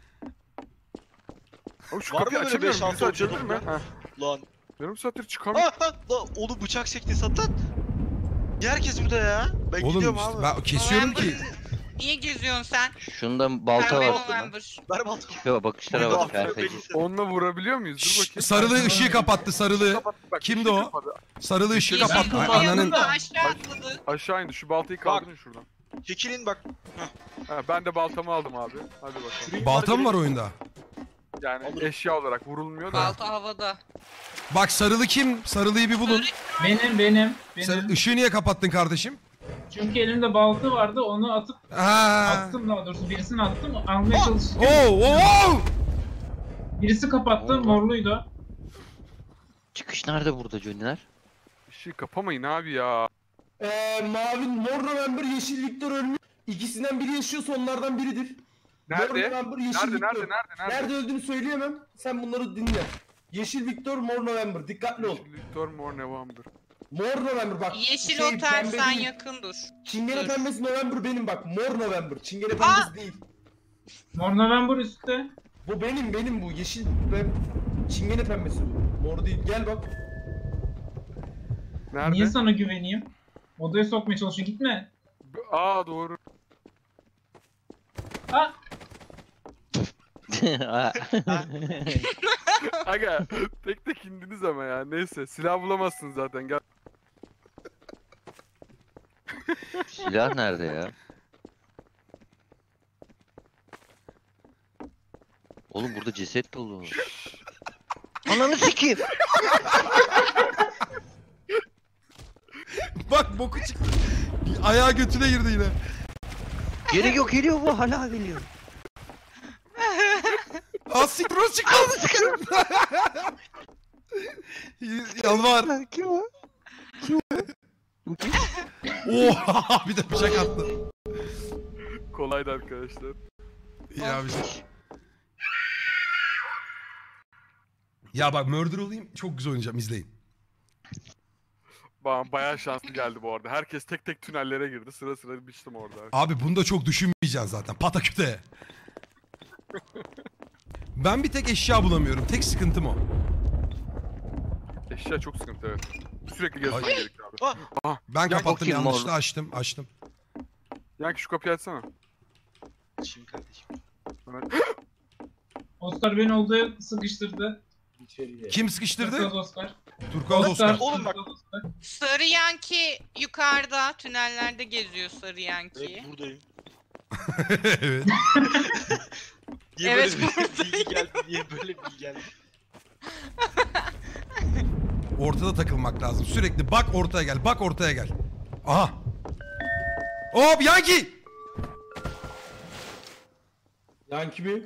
Abi şu Var kapıyı mı böyle açabilir 5-6 miyim? Birisi açabilir mi? oyuncu? Heh. Lan. Yarım saattir çıkamıyorum. Lan onu bıçak çekti satan. Niye herkes burada ya? Ben Oğlum gidiyorum işte abi. ben kesiyorum ki. Niye geziyorsun sen? Şunda balta Pembe var. November. Ver baltamı. Tipe bakışlara bak. Ferfeci. Onunla vurabiliyor muyuz? Dur bakayım. Sarılı ışığı kapattı, sarılı. Kapat, bak, Kimdi ışığı o? kapadı. Sarılı ışığı Yeşil kapattı. kapadı. Ananın... yanında aşağı atladı. Aşağı indi. Şu baltayı kaldırın şuradan. Çekilin bak. Ha, ben de baltamı aldım abi. Hadi bakalım. Balta mı var oyunda? Yani Alırım. eşya olarak vurulmuyor da. Balta havada. Bak sarılı kim? Sarılıyı bir bulun. Benim. Sen ışığı niye kapattın kardeşim? Çünkü elimde balta vardı, onu Ha. attım daha doğrusu. Birisini attım, almaya çalıştım. Oo. Birisi kapattı, Oldu. morluydu. Çıkış nerede burada Johnny'ler? Bir şey kapamayın abi ya. Mavi Mor November, Yeşil Victor ölmüş. İkisinden biri yaşıyorsa onlardan biridir. Mor Nerede? November, Yeşil Nerede Victor. nerede? Nerede öldüğünü söyleyemem. Sen bunları dinle. Yeşil Victor, Mor November. Dikkatli ol. Yeşil Victor Mor November. Mor November bak. Yeşil şey, otel pembe sen değil. yakın dur. Çingene Dur. pembesi November benim bak. Mor November. Çingene pembesi değil. Mor November üstte. Bu benim bu. Yeşil ve çingene pembesi bu. Mor değil. Gel bak. Nerede? Niye sana güveneyim? Odaya sokmaya çalışıyor, gitme. Aa doğru. Ha! Aga tek tek indiniz ama ya. Neyse silah bulamazsın zaten. Gel. Silah nerede ya? Oğlum burada ceset dolu. Ananı sikeyim. Bak boku çıktı. Ayağı götüne girdi yine. Geliyor bu hala geliyor. Siktir çıktı. Yalvar. Kim o? Oha bir de bıçak attı. Kolaydı arkadaşlar. Ya bir şey. Ya bak murder olayım, çok güzel oynayacağım, izleyin. Bayağı şanslı geldi bu arada. Herkes tek tek tünellere girdi. Sıra sıra biçtim orada. Abi bunu da çok düşünmeyeceksin zaten, pataküte. Ben bir tek eşya bulamıyorum, tek sıkıntım o. Eşya çok sıkıntı evet. Sürekli gezmen Ay. gerekiyor abi. Ben kapattım, bakayım yanlışlıkla oğlum. açtım. Yankı şu kapıyı açsana. Şimdi kardeşim. Oscar beni odaya sıkıştırdı. İçeriye. Kim sıkıştırdı? Turkuaz Oscar. Turkuaz Oscar. Oğlum bak. Turkuaz Oscar. Sarı Yankee yukarıda tünellerde geziyor Sarı Evet Yankee. buradayım. Evet. Niye Evet, böyle bir buradayım. bilgi geldi? Niye böyle bir bilgi geldi? Ortada takılmak lazım. Sürekli bak ortaya gel. Bak ortaya gel. Aha. Hop Yankee. Yankee mi?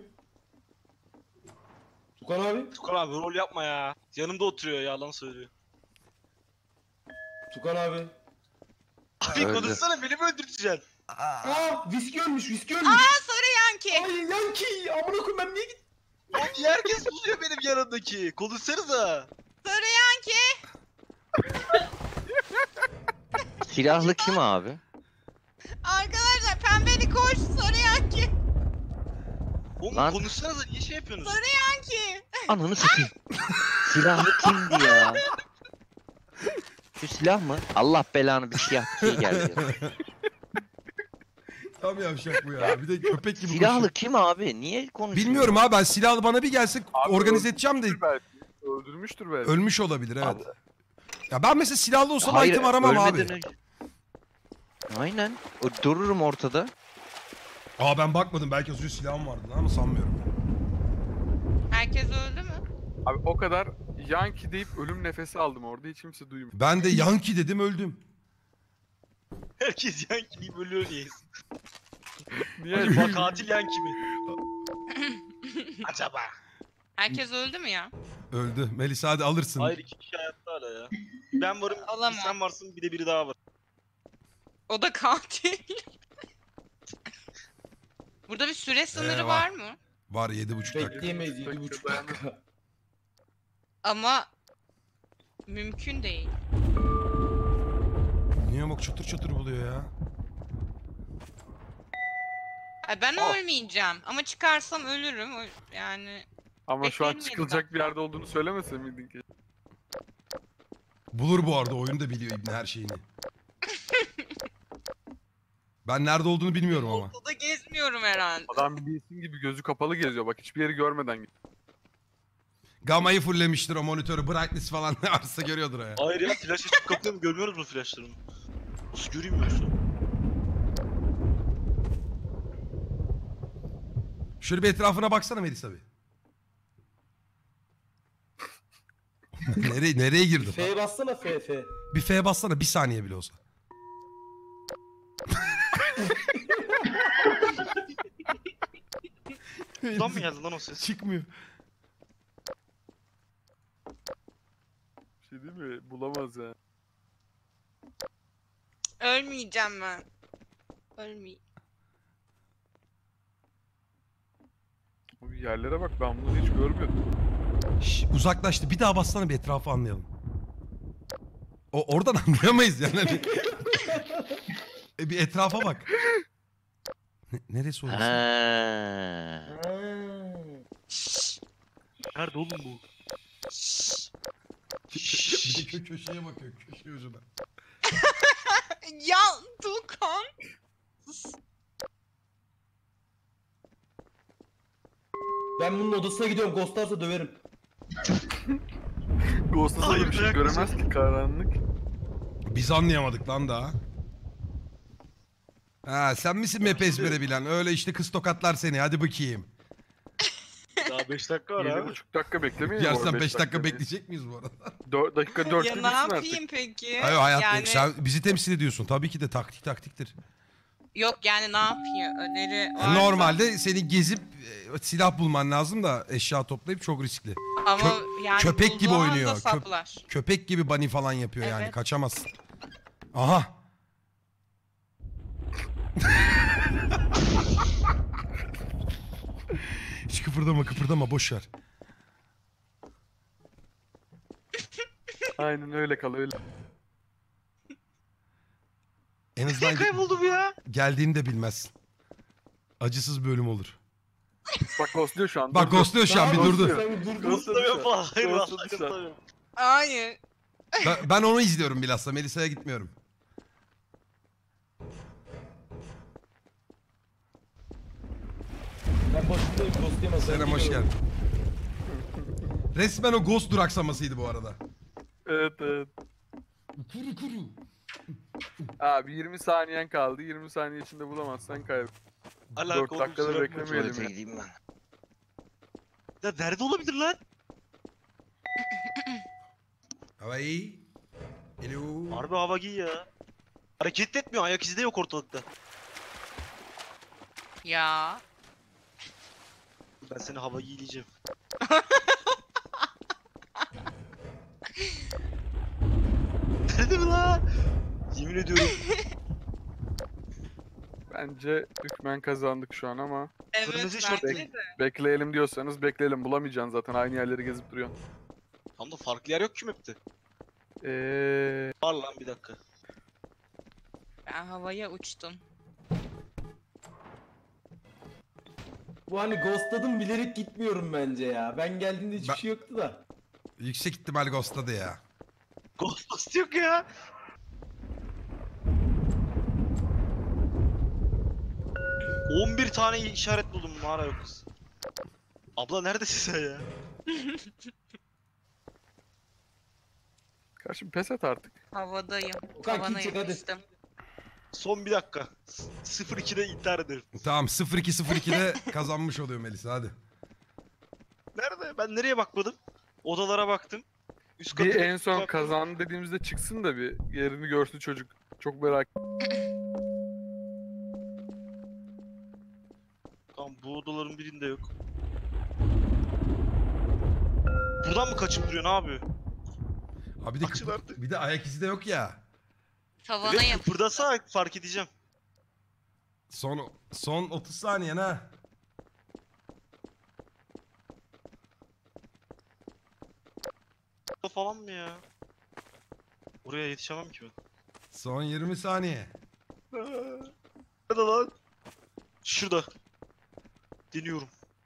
Tukan abi. Tukan abi rol yapma ya. Yanımda oturuyor yalan söylüyor. Tukan abi. Abi Öldü. konuşsana beni mi öldüreceksin? Aa viski ölmüş, viski ölmüş. Aa Sarı Yankee. Ay Yankee. Amına koyayım ben niye gittim? Oğlum herkes buluyor benim yanımdaki. Konuşsanıza. Sarı Yankee. Silahlı kim abi? Arkadaşlar pembeli koş Sarı Yankee. Oğlum Lan. konuşsanıza niye şey yapıyorsunuz? Sarı Yankee. Ananı satayım. Silahlı kimdi ya? Şu silah mı? Allah belanı bir siyah bir şey geldi. ya. Tam yavşak bu ya. Bir de köpek gibi Silahlı koşuyor. kim abi? Niye konuşuyor? Bilmiyorum abi, ben silahlı bana bir gelse Abi organize edeceğim de Belki. Öldürmüştür belki. ölmüş olabilir, evet. Ya ben mesela silahlı olsam Hayır, item aramam abi. ölmeden önce- Aynen. Dururum ortada. Aa ben bakmadım, belki yazıyor silahım vardı ama sanmıyorum. Herkes öldü mü? Abi o kadar Yankee deyip ölüm nefesi aldım orada hiç kimse duymuyor. Ben de Yankee dedim, öldüm. Herkes Yankee deyip ölüyor niyeyiz? Niye? Acaba katil Yankee mi? Acaba. Herkes öldü mü ya? Öldü. Melisa hadi alırsın. Hayır 2 kişi hayatta hala ya. Ben varım, Alamam. sen varsın bir de biri daha var. O da katil. Burada bir süre sınırı var. var mı? Var 7,5 dakika. Bekleyemeyiz 7,5 dakika. Ama mümkün değil. Niye bak çatır çatır buluyor ya. Ay ben Oh. ölmeyeceğim ama çıkarsam ölürüm. Yani Ama şu an Bekleyin çıkılacak bir yerde olduğunu söylemese miydin ki? Bulur bu arada, oyunu da biliyor İbni her şeyini. Ben nerede olduğunu bilmiyorum ama. ortada gezmiyorum herhalde. Adam bir isim gibi gözü kapalı geziyor bak hiçbir yeri görmeden gidiyor. Gamayı fulllemiştir o monitörü, brightness falan ne varsa görüyordur o ya. Hayır ya flash açıp kapıyorum görmüyoruz mu flashlarını? Nasıl göreyim yoksa? Şöyle bir etrafına baksana Melisa bir. nereye girdi? F'ye bassana F, F. Bir F'ye bassana, bir saniye bile olsa. Buradan mı geldi lan o ses? Çıkmıyor. Bir şey değil mi? Bulamaz ya. Ölmeyeceğim ben. Ölmeyeyim. Abi yerlere bak ben bunları hiç görmüyordum. Şş, uzaklaştı. Bir daha bassana, bir etrafı anlayalım. Oradan anlayamayız yani. Hani. Bir etrafa bak. Neresi orası? Ha. Nerede oğlum bu? Bir de köşeye bakıyor, köşe ucuna. Ya Tukan. Ben bunun odasına gidiyorum. Ghostlarsa döverim. Ghost'a Hayır, da bir şey bırak göremez ki karanlık. Biz anlayamadık lan daha. Ha sen misin map ezbere bilen? Öyle işte kız tokatlar seni, hadi bakayım. Daha 5 dakika var abi. 7,5 dakika beklemeyin. Yersen 5 dakika bekleyecek miyiz bu arada? 4 dakika 4 Ya ne yapayım peki? Hayır hayat, Yani sen bizi temsil ediyorsun. Tabii ki de taktiktir. yok yani ne yapayım? Öneri var. Normalde seni gezip silah bulman lazım da eşya toplayıp çok riskli. Ama yani köpek gibi bulduğu anda oynuyor. saplar. Köpek gibi bunny falan yapıyor yani, Evet. kaçamazsın. Aha. Hiç kıpırdama boş ver. Aynen öyle kal öyle. En azından Kayboldu bu ya. geldiğini de bilmezsin. Acısız bölüm olur. Bak ghostluyor şu an. Bak ghostluyor şu an, bir durdu. Sen dur dur. Ghostlamıyorum falan. Hayır Ghostladı vallahi şu an. ghostlamıyorum. Hayır. Ben onu izliyorum bilhassa. Melisa'ya gitmiyorum. Ben başındayım, ghost yemez. Selam hoş geldin. Resmen o ghost duraksamasıydı bu arada. Evet evet. Kuru kuru. Abi 20 saniyen kaldı. 20 saniye içinde bulamazsan kaybet. 4 Alaka dakikada oğlum, beklemeyelim Tuvalete ya. gideyim ben. Ya nerede olabilir lan? Havai. Hello. Harbi hava giy ya. Hareket etmiyor, ayak izi de yok ortalıkta. Ya. Ben seni hava giyleyeceğim. Nerede mi lan? Yemin ediyorum. Bence hükmen kazandık şu an ama Evet Kırmızı şort bence değil. de. bekleyelim diyorsanız bekleyelim. Bulamayacaksın zaten, aynı yerleri gezip duruyorsun. Tam da farklı yer yok ki map'te. Var Var lan bir dakika. Ben havaya uçtum. Bu hani ghostladım bilerek gitmiyorum bence ya. Ben geldiğimde hiçbir Ben- şey yoktu da. Yüksek ihtimal ghostladı ya. Ghost yok ya. ...11 tane işaret buldum mağara yok kız. Abla neredesin sen ya? Karşım pes et artık. Havadayım. Okan, Tavana kill çek, hadi. yapıştım. Son bir dakika. 0-2'de intihar ederim. Tamam 0-2-0-2'de kazanmış oluyor Melisa hadi. Nerede? Ben nereye bakmadım? Odalara baktım. Üst Bir katı en son baktım. kazandı dediğimizde çıksın da bir yerini görsün çocuk. Çok merak. Tamam bu odaların birinde yok. Buradan mı kaçıp duruyor, ne yapıyor? Abi bir de, Açıl artık. bir de ayak izi de yok ya. Tavana Evet, yapıştım. kıpırdasa fark edeceğim. Son 30 saniyen ha. Burada falan mı ya? Oraya yetişemem ki ben. Son 20 saniye. Nerede lan? Şurada. Deniyorum.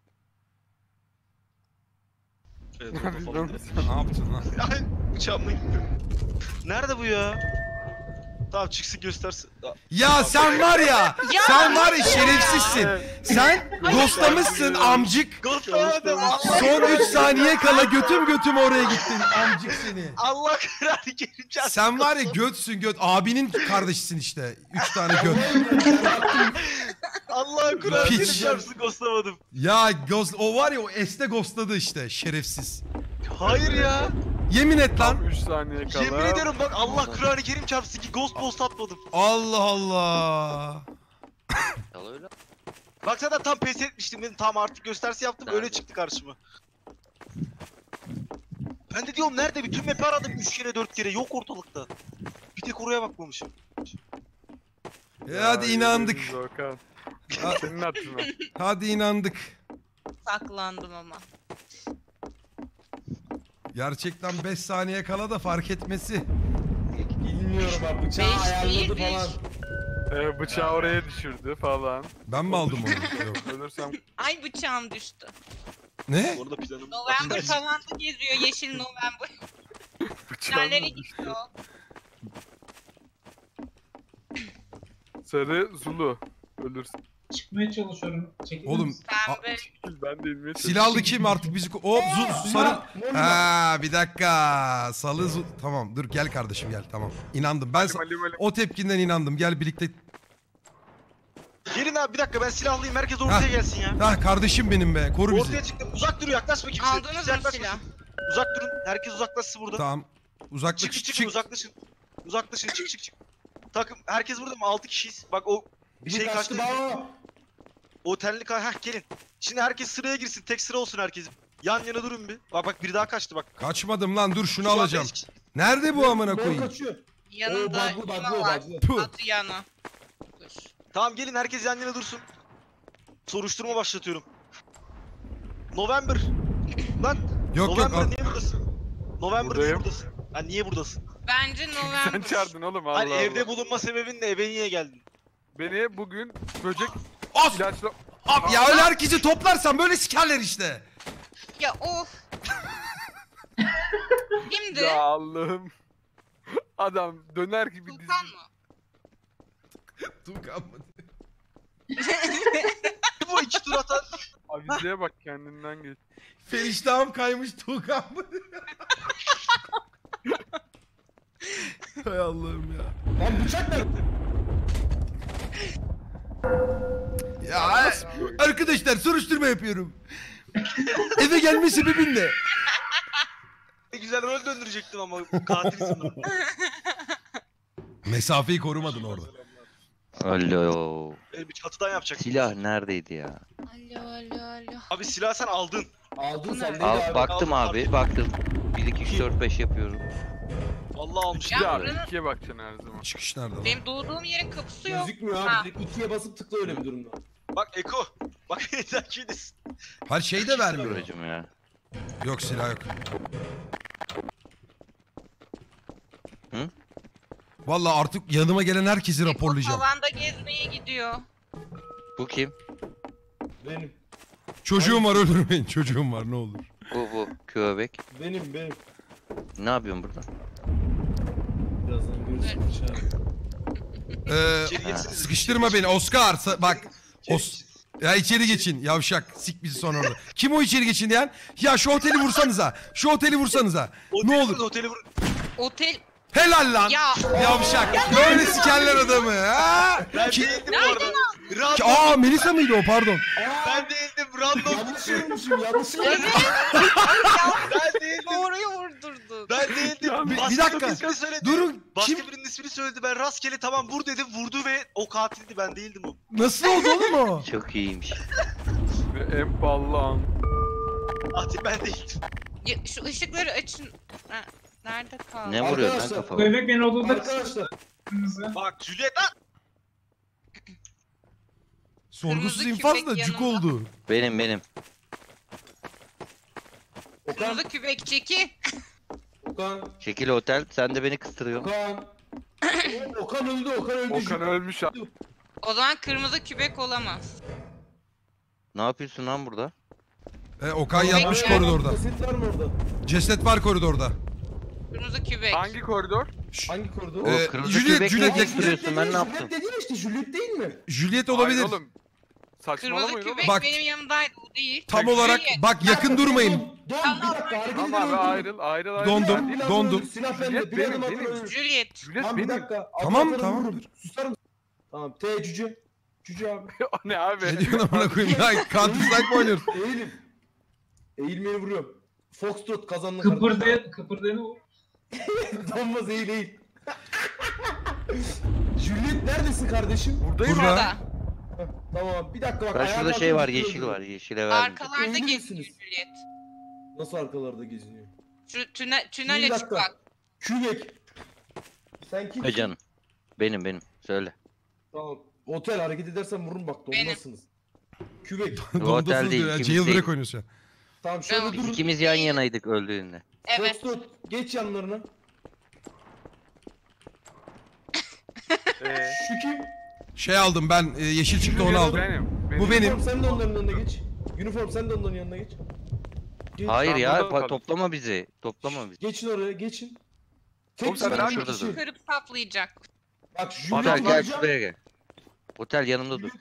Evet, orada Biz falan. de- Ne yapacaksın lan? Ay uçağımla gitti. Nerede bu ya? Tamam çıksın göstersin. Ya sen var ya. Sen var ya şerefsizsin. Sen ghostlamışsın amcık. Ghostlamadım. Son 3 saniye kala götüm oraya gittin amcık seni. Allah kahretsin geleceğim. Sen var ya götsün göt. Abinin kardeşisin işte. 3 tane göt. Allah Kur'an Piç. geleceğim ghostlamadım. Ya ghost, o var ya o S'te ghostladı işte şerefsiz. Hayır ya. Yemin et Tam lan. 3 saniye kala. Yemin ediyorum bak Allah Kur'an-ı Kerim çarpsın ki ghost post atmadım. Allah Allah. Yalan öyle. Bak zaten tam pes etmiştim dedim. Tam artık gösterisi yaptım öyle çıktı karşıma. Ben de diyorum nerede bütün map'i aradım 3 kere 4 kere yok ortalıkta. Bir tek oraya bakmamışım. Hadi inandık. yürüyün Okan. Senin hatırına. Hadi inandık. Saklandım ama. Gerçekten 5 saniye kala da fark etmesi. Bilmiyorum abi, bıçağı Beş ayarladı değil, falan. Bıçağı oraya düşürdü falan. Ben mi aldım onu? Yok. Ölürsem Ay bıçağım düştü. Ne? Orada planım. November tavanda geziyor. Yeşil November. bıçağım Nerelere gitti o? sarı Zulu. Ölürsün. Çıkmaya çalışıyorum. Çekilin. Oğlum Pembe. Ben de inmeye silahlı kim artık bizi... Hop sarı... Ha bir dakika. Salı tamam dur gel kardeşim gel tamam. İnandım. Ben o tepkinden inandım. Gel birlikte. Gelin abi bir dakika ben silahlıyım herkes ortaya Ha. gelsin ya. Ha kardeşim benim be. Koru bizi. Ortaya çıktım uzak durun yaklaşma kimse. Aldınız Kimse mı yaklaşmasın. silah? Uzak durun herkes uzaklaşsın burada. Tamam. Uzaklaş Çıkın çık. çıkın uzaklaşın. Uzaklaşın çık. Takım herkes burada mı? 6 kişiyiz. Bak o Biri şey kaçtı kaçtı. bana. O tenli heh gelin. Şimdi herkes sıraya girsin. Tek sıra olsun herkes. Yan yana durun bir. Bak biri daha kaçtı bak. Kaçmadım lan dur şunu Şu an alacağım. 5 kişi. Nerede bu amına Mor koyayım? kaçıyor. Yanında Oo, Lima buglı, var. buglı. Puh. Atı yana. Dur. Tamam gelin herkes yan yana dursun. Soruşturma başlatıyorum. November. Lan. Yok November yok. niye buradasın? November niye Buradayım. buradasın? Ha niye buradasın? Bence Sen November. çağırdın oğlum Allah Hani Allah. evde bulunma sebebin ne? Eve niye geldin? Beni bugün böcek As! ilaçla... Abi ya öyle herkesi toplarsan böyle sikerler işte. Ya of. Kimdi? Ya Allah'ım. Adam döner gibi dizi. Sultan mı? Tuğkan mı? bu 2 tur atan? Avizeye bak kendinden geç. Feriştahım kaymış Tuğkan. Hay Allah'ım ya. Lan bıçak nerede? Ya arkadaşlar soruşturma yapıyorum. Eve gelme sebebin ne? Ne güzel rol döndürecektim ama katilisin lan. Mesafeyi korumadın orada. Alo. Bir çatıdan yapacaktım. Silah neredeydi ya? Alo. Abi silah sen aldın. Aldın sen değil Al, abi. baktım abi baktım. 1 2 3 4 5 yapıyorum. Vallahi almış. Ya Bir abi buranın- 2'ye bakacaksın her zaman. Çıkış nerede lan? Benim doğduğum yerin kapısı yok. Gözükmüyor Ha. abi. Direkt 2'ye basıp tıkla öyle bir durumda. Bak Eko. Bak takiptesin. Her şey de vermiyor. Buracım ya. Yok silah yok. Hı? Vallahi artık yanıma gelen herkesi Eko raporlayacağım. tavanda gezmeye gidiyor. Bu kim? Benim. Çocuğum var öldürmeyin. Çocuğum var ne olur. Bu köpek. Benim. Ne yapıyorsun burada? Birazdan görürsün bıçağı. İçeri geçsenize. Sıkıştırma beni Oscar. Bak. Ya içeri geçin yavşak. Sik bizi sonra orada. Kim o içeri geçin diyen? Ya şu oteli vursanıza. Şu oteli vursanıza. Ne olur. Oteli vur. Otel... Helal lan. Ya Yavşak. Böyle sikerler adamı. Ha? Ben Ki- değildim bu arada. Random. Aa Melisa mıydı o pardon. Ben değildim. Random. Yanlış yapmışım. Yanlış yapmışım. Ben değildim. doğruyu vurdurdu. Ben değildim. Bir Başka dakika. birinin ismini söyledi. Durun. Başka Kim? birinin ismini söyledi. Ben rastgele tamam vur dedim. Vurdu ve o katildi. Ben değildim o. Nasıl oldu oğlum o? Çok iyiymiş. Ve en pahalı an. Katil ben değildim. Ya, şu ışıkları açın. Ha, nerede kaldı? Ne vuruyor lan Arkadaşlar, kafama? Bebek beni odada Arkadaşlar. kırmızı. Bak Juliet lan. Sorgusuz Kırmızı infaz küpek da cuk yanında. oldu. Benim. Okan. Kırmızı kübek çeki. Okan. Şekil otel sen de beni kıstırıyorsun. Okan. Okan öldü. Okan öldü. Okan ölmüş abi. O zaman kırmızı kübek olamaz. Ne yapıyorsun lan burada? Okan Bebek yatmış ya. koridorda. Kaset var mı orada? Ceset var koridorda. Kırmızı kübek. Hangi koridor? Hangi koridor? O kırmızı Juliet, köpek Juliet ne gezdiriyorsun ben ne yaptım? Juliet dediğin işte Juliet değil mi? Juliet olabilir. Hayır oğlum. Kırmızı Saçmalamayın oğlum. kübek Bak- benim yanımdaydı, o değil. Tam olarak Juliet. bak yakın durmayın. Don bir dakika hareket Tamam edelim. abi ayrıl. Dondum. Ben değilim. Dondum. Silah bende. Juliet Bir benim, adım benim. atın. Juliet. Juliet Tamam bir benim. dakika. Tamam, Atarım, tamam, vururum. dur. Susar mısın? Tamam. Cüce. Cüce abi. O ne abi? Ne diyorsun amına koyayım ya? Counter Strike mi oynuyorsun? Eğilim. Eğilmeyi vuruyorum. Foxtrot kazandı kardeşim. Kıpırdayanı vur. Donmaz eğil. Juliet neredesin kardeşim? Buradayım Burada. abi. Burada. Heh, tamam bir dakika bak. Ben ayağa şurada şey kalkıp var duruyorum. yeşil var. Yeşile verdim. Arkalarda Eğilir geziyor misiniz? Juliet. Nasıl arkalarda geziniyor? Şu tünele Bir çık dakika. bak. Kübek. Sen kimsin? He canım. Benim. Söyle. Tamam. Otel hareket edersen vururum bak Benim. donmazsınız. Kübek. Dondasınız değil, diyor ya. ikimiz Jailbreak değil. oynuyorsun ya. Tamam şöyle Tamam. Biz dur. ikimiz yan yanaydık öldüğünde. Evet. Foxtrot geç yanlarına. Şu kim? Şey aldım ben yeşil çıktı onu aldım. Bu benim. Uniform sen de onların yanına geç. Uniform sen de onların yanına geç. Geç. Hayır Ben ya burada kaldım. toplama bizi. Toplama bizi. Geçin oraya geçin. Oğlum sen kişi, hangi tek kişi? kişi. Kırıp saplayacak. Bak Otel Juliet gel alacağım. şuraya gel. Otel yanımda dur.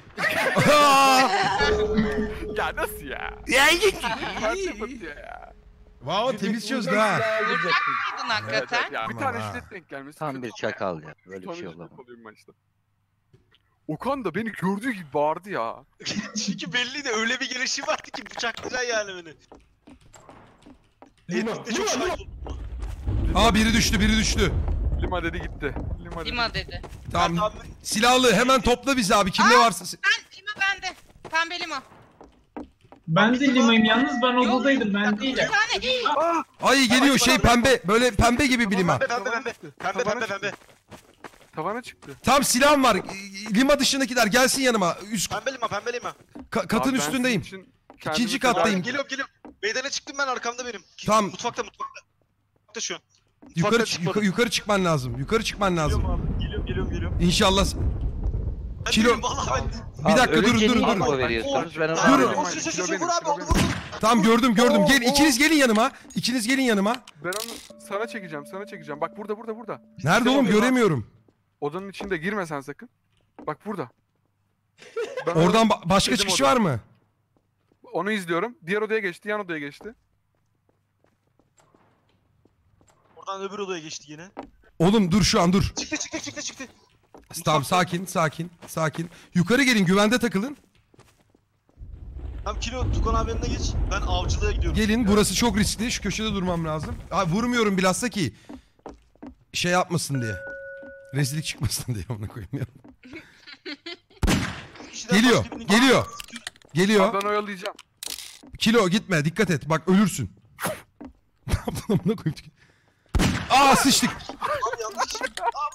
Ya nasıl ya? Parça batıyor ya. Wow temiz çözdü ha. Gidin hakikaten. Evet, ya bir Aman tane ha. şiddet denk gelmesi. Tam bir kötü. çakal ya. Böyle bir tane şey şiddet olamaz. oluyor maçta. Okan da beni gördüğü gibi bağırdı ya. Çünkü belliydi öyle bir gelişim vardı ki bıçaklayacaksın yani beni. Lima. Etlikte çok Lima. şahit oldum. Aa biri düştü. Lima dedi gitti. Lima dedi. Lima dedi. Tamam. Abi, Silahlı hemen topla bizi abi. Kim ne varsa. Lima bende. Pembe lima. Ben de limayım yalnız ben Yok. odadaydım ben Bir değilim. tane. Ay geliyor şey pembe. Böyle pembe gibi bir lima. Pembe. Tavana çıktı. Tam silahım var. Lima dışındakiler gelsin yanıma. Üst Pembe lima. katın Abi ben üstündeyim. sizin için İkinci kendimi kattayım. feda- Geliyorum. Meydana çıktım ben arkamda benim. Tamam. Mutfakta. Mutfakta şu an. Yukarı çıkman lazım. Yukarı çıkman lazım. Geliyorum. İnşallah. Ben Kilo- değilim, vallahi ben. Bir dakika durun Ölünce durun niye durun. info veriyorsunuz? Ben onu Durun. anlamadım. Vur abi onu vur. Tamam gördüm. Gel ikiniz gelin yanıma. İkiniz gelin yanıma. Ben onu sana çekeceğim. Bak burada. Nerede oğlum göremiyorum. Odanın içinde girme sen sakın. Bak burada. Ben Oradan başka Dedim çıkış o da. var mı? onu izliyorum. Diğer odaya geçti, yan odaya geçti. Oradan öbür odaya geçti yine. Oğlum dur şu an dur. Çıktı. Tamam sakin. Yukarı gelin güvende takılın. Tamam Kilo Tukan abi yanına geç. Ben avcılığa gidiyorum. Gelin burası çok riskli. Şu köşede durmam lazım. Abi vurmuyorum bilhassa ki şey yapmasın diye. Rezillik çıkmasın diye ona koyayım ya. Kişiden Geliyor. başka birini- Geliyor. Abi Geliyor. ben oyalayacağım. Kilo gitme dikkat et. Bak ölürsün. Ne yaptın amına koyayım? Aa sıçtık. Abi yanlış kişi.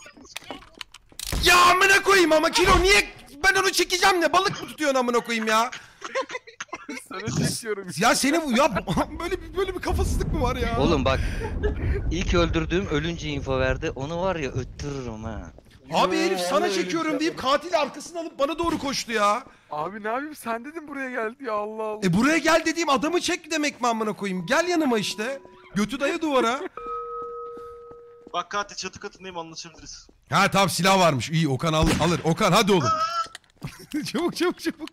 Ya amına koyayım ama Kilo niye ben onu çekeceğim ne? Balık mı tutuyorsun amına koyayım ya? Sana çekiyorum. Ya seni bu ya böyle bir kafasızlık mı var ya? Oğlum bak. İlk öldürdüğüm ölünce info verdi. Onu var ya öttürürüm ha. Abi herif Yo, sana vallahi öyle bir çekiyorum şey deyip katili arkasına alıp bana doğru koştu ya. Abi ne yapayım, sen dedin buraya geldi ya, Allah Allah. Buraya gel dediğim adamı çek demek mi amına koyayım? Gel yanıma işte. Götü daya duvara. Bak katil çatı katındayım, anlaşabiliriz. Ha tamam silah varmış. İyi Okan alır. Okan hadi oğlum. çabuk.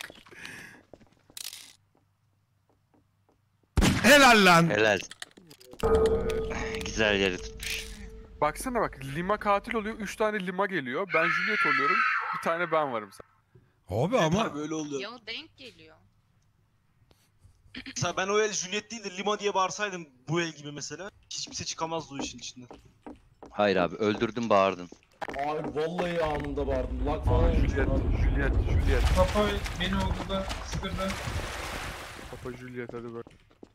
Helal lan. Helal. Güzel yeri tutmuş. Baksana bak, Lima katil oluyor, 3 tane Lima geliyor. Ben Juliet oluyorum, bir tane ben varım. Abi ama Abi böyle oluyor. Ya denk geliyor. Mesela ben o el Juliet değil de Lima diye bağırsaydım bu el gibi mesela. Hiç kimse çıkamazdı o işin içinden. Hayır abi öldürdün bağırdın. Abi vallahi anında bağırdım. Lag falan Aa, olmuş Juliet, lan. Juliet. Papa beni oldu da sıkırdı. Papa Juliet, hadi bak.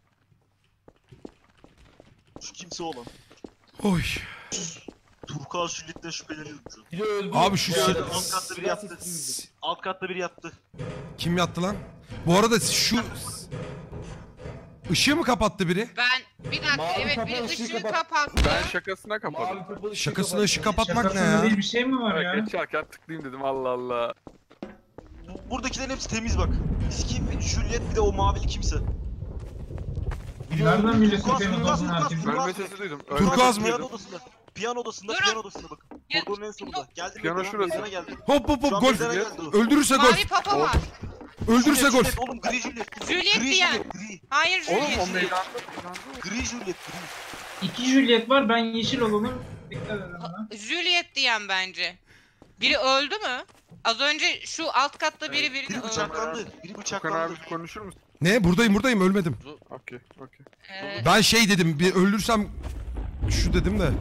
Şu kimse olan. oy. Turkuaz Juliet'ten şüpheleniyorum şu an. Biri öldü. Abi şu Yani sil- alt katta biri yattı. Alt katta biri yattı. Kim yattı lan? Bu arada şu ışığı mı kapattı biri? Ben bir dakika, Mavi evet kapalı biri ışığı ışığı kapat. kapattı. Ben şakasına kapadım. Mavi kapalı Şakasına ışık kapatmak ne Şakasında ya? değil bir şey mi var Evet, ya? geçerken tıklayayım dedim, Allah Allah. Buradakilerin hepsi temiz bak. Viski, Juliet, bir de o mavili kimse. Nereden biliyorsun Turkuaz, senin Turkuaz, odasını Turkuaz, artık? Turkuaz. Ölme sesi duydum. Turkuaz mı? Piyano odasında. Piyano odasında, Durun. piyano odasında bakın. Ya, Koridorun en sonunda. Geldi Piyano meydana, şurası. meydana geldi. Hop Şu an gol. meydana geldi o. Öldürürse gol. Mavi papa var. Öldürürse Juliet, gol. Juliet, oğlum gri Juliet. Juliet Gri diyen. Juliet, gri. Hayır Oğlum o Juliet. meydanda. Gri Juliet, gri. 2 Juliet var, ben yeşil olanım. Dikkat edin bana. Juliet diyen bence. Biri öldü mü? Az önce şu alt katta birini Biri öldürdü. bıçaklandı. Biri Okan bıçaklandı. abi konuşur musun? Ne? Buradayım ölmedim. Okey. Ben şey dedim bir ölürsem şu dedim de.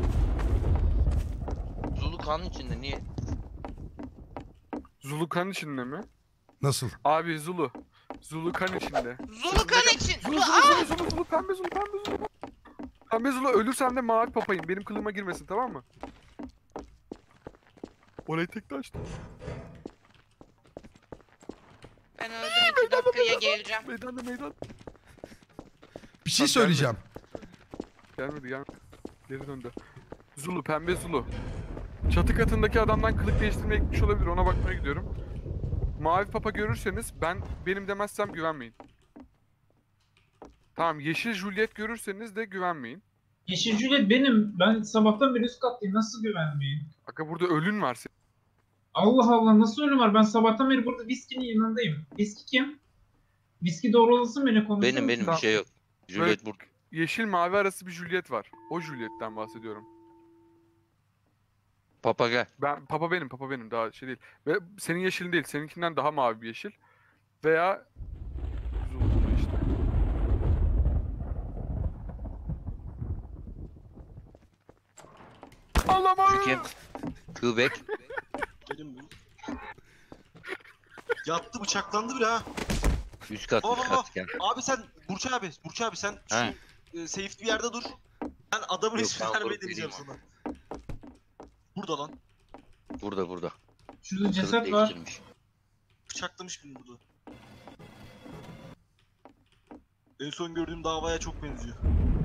Zulu kanın içinde niye? Zulu kan içinde mi? Nasıl? Abi Zulu. Zulu kan içinde. Zulu kan için. Zulu, pembe Zulu. Pembe Zulu, ölürsem de mavi papayım. Benim kılığıma girmesin, tamam mı? Orayı tek de açtım. Ben öldüm, 2 dakikaya geleceğim. Meydan. Bir şey Tamam, söyleyeceğim. Gelmedi. Geri döndü. Zulu, pembe Zulu. Çatı katındaki adamdan kılık değiştirmeye gitmiş olabilir, ona bakmaya gidiyorum. Mavi papa görürseniz benim demezsem güvenmeyin. Tamam, yeşil Juliet görürseniz de güvenmeyin. Yeşil Juliet benim. Ben sabahtan beri üst kattayım. Nasıl güvenmeyeyim? Aga burada ölün var senin. Allah Allah, nasıl ölüm var? Ben sabahtan beri burada Viski'nin yanındayım. Viski kim? Viski doğrulasın beni, konuşur Benim bir musun? şey yok. Juliet burada. Yeşil mavi arası bir Juliet var. O Juliet'ten bahsediyorum. Papa gel. Papa benim daha şey değil. Ve senin yeşilin değil, seninkinden daha mavi bir yeşil. Veya Zulu işte. Allah'ım. Kim? Kıbek. Benim bu. Yattı, bıçaklandı biri ha. Üst kat Baba, üst kat gel. Abi sen Burç abi sen He. şu safe bir yerde dur. Ben adamın Yok, ismini ben vermeyi vurup deneyeceğim gideyim sana. Burada lan. Burada. Şurada Kılık ceset var. değiştirmiş. Bıçaklamış beni burada. En son gördüğüm davaya çok benziyor.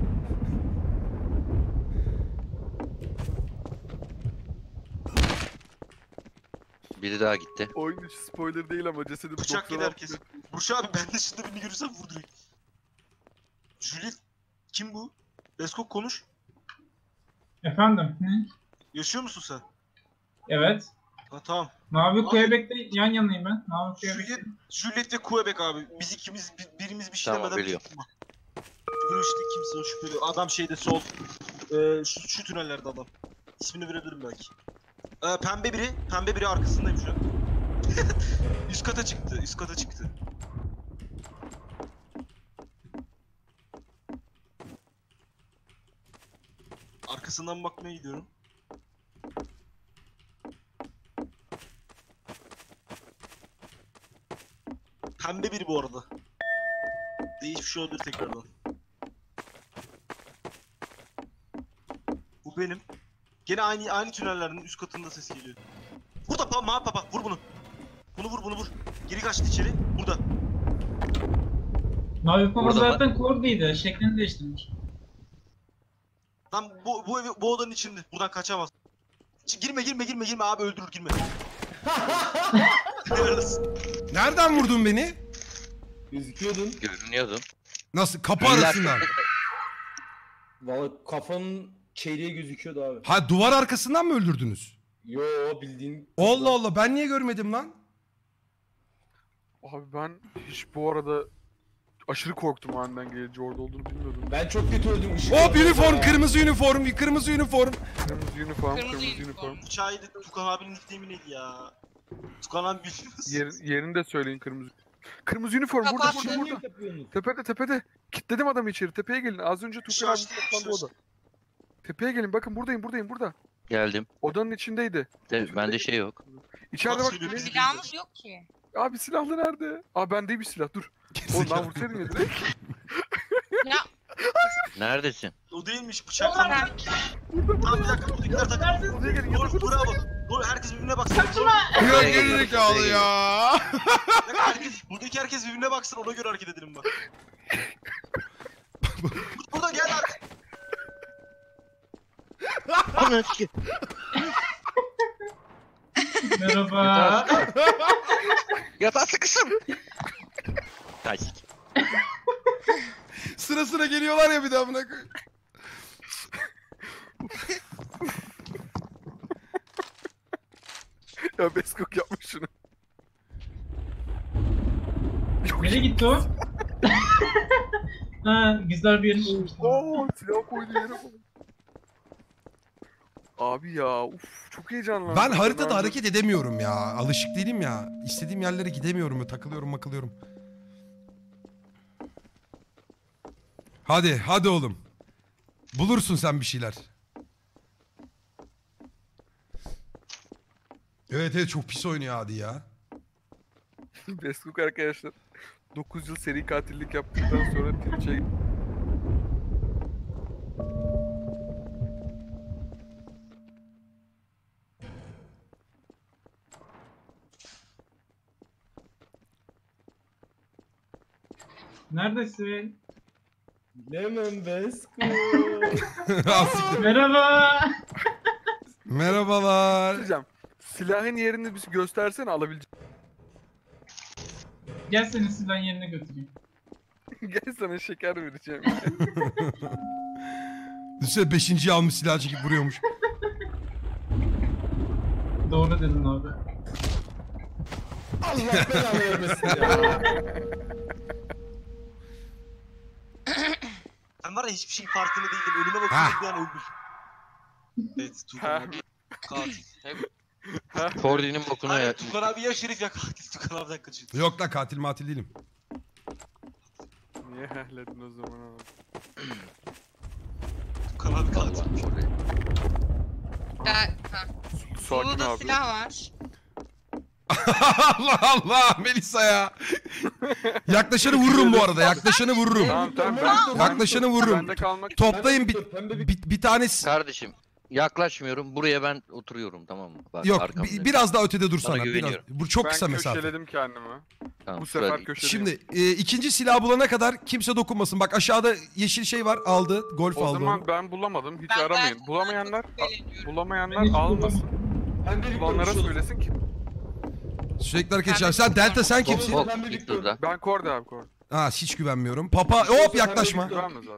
Biri daha gitti. Oyun içi spoiler değil ama cesedi Bıçak boksana yedi herkes. Burç abi ben dışında birini görürsem vur direkt. Juliet kim bu? Beskok konuş. Efendim? Ne? Yaşıyor musun sen? Evet. Ha, tamam. Mavi Quebec'te yan yanayım ben. Mavi Quebec'te. Juliet ve Quebec abi. Biz ikimiz birimiz bir şey Tamam, demeden biliyorum. Bu işte kimse o şüpheli. Adam şeyde sol. Şu tünellerde adam. İsmini verebilirim belki. Pembe biri arkasındayım şu an. Üst kata çıktı. Arkasından bakmaya gidiyorum. Pembe biri bu arada. Değişmiş olabilir tekrardan. Bu benim. Gene aynı tünellerin üst katında ses geliyor. Burada mavi papa vur bunu. Bunu vur. Geri kaçtı içeri. Burada. Mavi Papa Burada zaten Kordi'ydi. Şeklini değiştirmiş. Tam bu odanın içinde. Buradan kaçamaz. Girme abi öldürür girme. Neredesin? Nereden vurdun beni? Gözüküyordun. Görünüyordum. Nasıl? Kapı İlla- arasından. Valla kafanın çeyreği gözüküyordu abi. Ha, duvar arkasından mı öldürdünüz? Yo bildiğin. Allah Allah, ben niye görmedim lan? Abi ben hiç bu arada aşırı korktum aniden gelince orada olduğunu bilmiyordum. Ben çok kötü öldüm. Hop, üniform, kırmızı üniform. Kırmızı uniform. Bıçağıydı Tukan abinin nickname'i neydi ya? Tukan abi bilmiyorsun. Yerini de söyleyin kırmızı. Kırmızı uniform burada. Kapattı. Burada. Niye yapıyorsunuz? Tepede. Kilitledim adamı içeri. Tepeye gelin. Az önce Tukan abi Şaştı, toplandı şaştı. oda. Tepeye gelin. Bakın buradayım burada. Geldim. Odanın içindeydi. Bende şey yok. İçeride Bak, bak. söylüyor, Bilin. Silahımız yok ki. Abi silahlı nerede? Abi bende bir silah dur. Oğlum ben vursaydım ya direkt. Ya Neredesin? O değilmiş bıçak. Tamam bir dakika buradakiler takıldı. Odaya gelin. Bravo. Doğru herkes birbirine baksın. Ya gerizekalı ya. Buradaki herkes birbirine baksın ona göre hareket edelim bak. Burada gel artık. Merhaba. Yatağa sıkışım. Kaç. Sıra sıra geliyorlar ya bir daha buna. Ya Beskok yapmış şunu. Nereye gitti o? Ha, güzel bir yerini bulmuştum. Oo silah koydu yere bak. Abi ya çok heyecanlandım. Ben haritada hareket edemiyorum ya. Alışık değilim ya. İstediğim yerlere gidemiyorum. Takılıyorum. Hadi oğlum. Bulursun sen bir şeyler. Evet çok pis oynuyor hadi ya. Beskok arkadaşlar 9 yıl seri katillik yaptıktan sonra Twitch'e Neredesin? Bilemem Besko. Merhaba. Merhabalar. diyeceğim. Silahın yerini bir göstersene alabileceğim. Gel seni silahın yerine götüreyim. Gel sana şeker vereceğim. Düşünsene 5. almış silah çekip vuruyormuş. Doğru dedin abi. Allah belanı vermesin ya. Ben var ya hiçbir şeyin farkında değildim. Önüme bakıyordum bir an öldüm. Evet Tukan abi katil. Kordi'nin bokuna Hayır ya. Tukan abi ya şerif ya katil. Tukan abiden kaçıyor. Yok lan katil değilim. Niye hehledin o zaman abi? Tukan abi katil. Ha. Sakin Sulu'da abi. silah var. Allah Allah Melisa ya. Yaklaşanı vururum bu arada. Yaklaşanı vururum. Tamam Yaklaşanı vururum. Bende kalmak Toplayın Pembe bir tanesi. Kardeşim yaklaşmıyorum. Buraya ben oturuyorum tamam mı? Bak, Yok arkamda. biraz daha ötede dursana. Biraz. güveniyorum. Bu çok ben kısa mesafe. köşeledim kendimi. Tamam, Bu sefer şöyle- köşeledim. Şimdi ikinci silah bulana kadar kimse dokunmasın. Bak aşağıda yeşil şey var aldı. Golf O aldı zaman onu. ben bulamadım. Hiç Ben aramayın. çok Bulamayanlar şüpheleniyorum. bulamayanlar Ben hiç almasın. Pembe bir Bulanlara konuşuyoruz. söylesin ki. Sürekli hareket ediyor. Sen Delta sen kimsin? Hop Pembe git Victor. burada. Ben Korde abi Korde. Ha hiç güvenmiyorum. Papa hop yaklaşma. Güvenme zaten.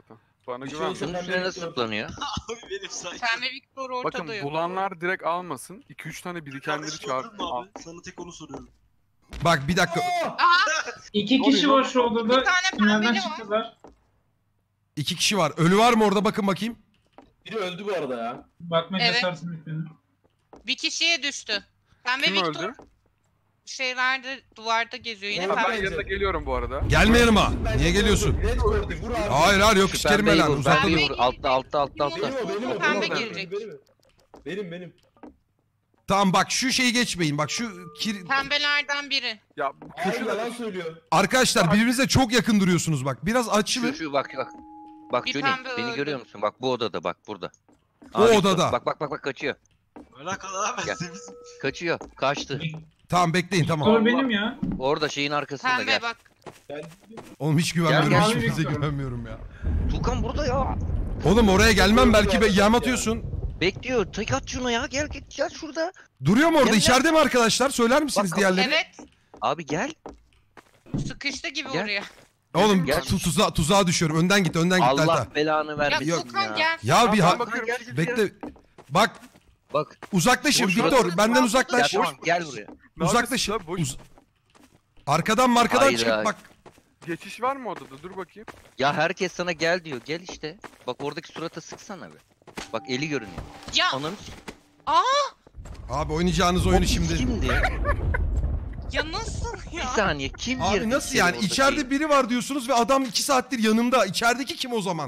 Bana Bir şey güven. olsa- Şunun üstüne nasıl zıplanıyor? Abi benim saydım. Pembe Victor ortada Bakın yok. bulanlar direkt almasın. 2-3 tane birikenleri Kardeşim çağır. öldün mü abi? Sana tek onu soruyorum. Bak bir dakika. İki Oluyor kişi lan. var şu odada. Bir tane Tünelden pembeli var. çıktılar. 2 kişi var. Ölü var mı orada, bakın bakayım. Biri öldü bu arada ya. Bakmaya Evet. cesaretim etmedi. Bir kişiye düştü. Pembe Kim Victor öldü? şeylerde duvarda geziyor yine Oğlum, Ben pembe. yanına geliyorum bu arada. Gelme yanıma. Niye geliyorsun? Red Cordy vur abi. Hayır hayır, yok Şu sikerim pembeyi lan. vur, Uzakta pembeyi dur. vur. Altta. Benim o. Pembe benim. girecek. Benim. Tamam bak, şu şeyi geçmeyin. Bak şu Pembelerden biri. Ya bu Hayır köşede yalan söylüyor. arkadaşlar birbirinize çok yakın duruyorsunuz bak. Biraz açılın. Şu bak. Bak Bir Johnny, pembe beni öldü. görüyor musun? Bak bu odada, bak burada. O odada. Bak kaçıyor. Alakalı abi Gel. ben bizim. Kaçıyor. Kaçtı. Tamam bekleyin, tamam. Victor benim ya. Orada şeyin arkasında Pembe gel. bak. Oğlum hiç güvenmiyorum. Gel, Hiçbirinize Victor. güvenmiyorum ya. Tukan burada ya. Oğlum oraya gelmem, belki yağma atıyorsun. Bekliyor. Tek at şunu ya. Gel şurada. Duruyor mu orada? Gel, İçeride mi arkadaşlar? Söyler misiniz Bak, diğerleri? Evet. Abi gel. Sıkıştı gibi Gel. oraya. Oğlum Gel. tuzağa düşüyorum. Önden git Delta. Allah belanı Ya vermesin ya. Tukan gel. Ya bir Tamam, ha... bakıyorum. Bekle. Bak Bak. uzaklaşın Boş Victor. ver. Benden Gel uzaklaş. tamam, gel buraya. Ne Uzaklaşın. yapıyorsun lan? Boş- Arkadan markadan Hayır, çıkıp hayır. bak. Geçiş var mı odada? Dur bakayım. Ya herkes sana gel diyor. Gel işte. Bak oradaki surata sıksana be. Bak eli görünüyor. Ya Ananı Abi oynayacağınız oyunu şimdi. Kimdi? ya nasıl Bir ya? saniye kim Abi girdi nasıl seni yani? oradaki? İçeride biri var diyorsunuz ve adam 2 saattir yanımda. İçerideki kim o zaman?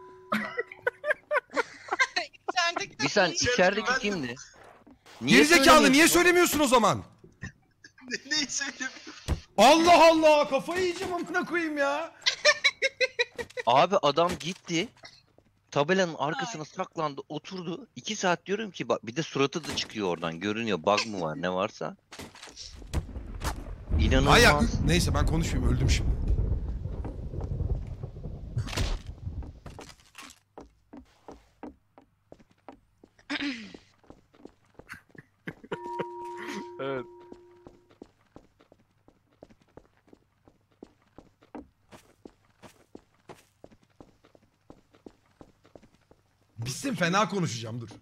İçerideki de Bir saniye İçerideki içerideki ben de- kimdi? Gerizekalı niye söylemiyorsun? söylemiyorsun o zaman? Neyi söyleyeyim? Allah Allah, kafayı yiyeceğim amına koyayım ya. Abi adam gitti. Tabelanın arkasına saklandı, oturdu. 2 saat diyorum ki bak, bir de suratı da çıkıyor oradan. Görünüyor, bug mı var ne varsa. İnanılmaz. Ayak. Neyse ben konuşmayayım, öldüm şimdi. Evet. Bitsin, fena konuşacağım, dur.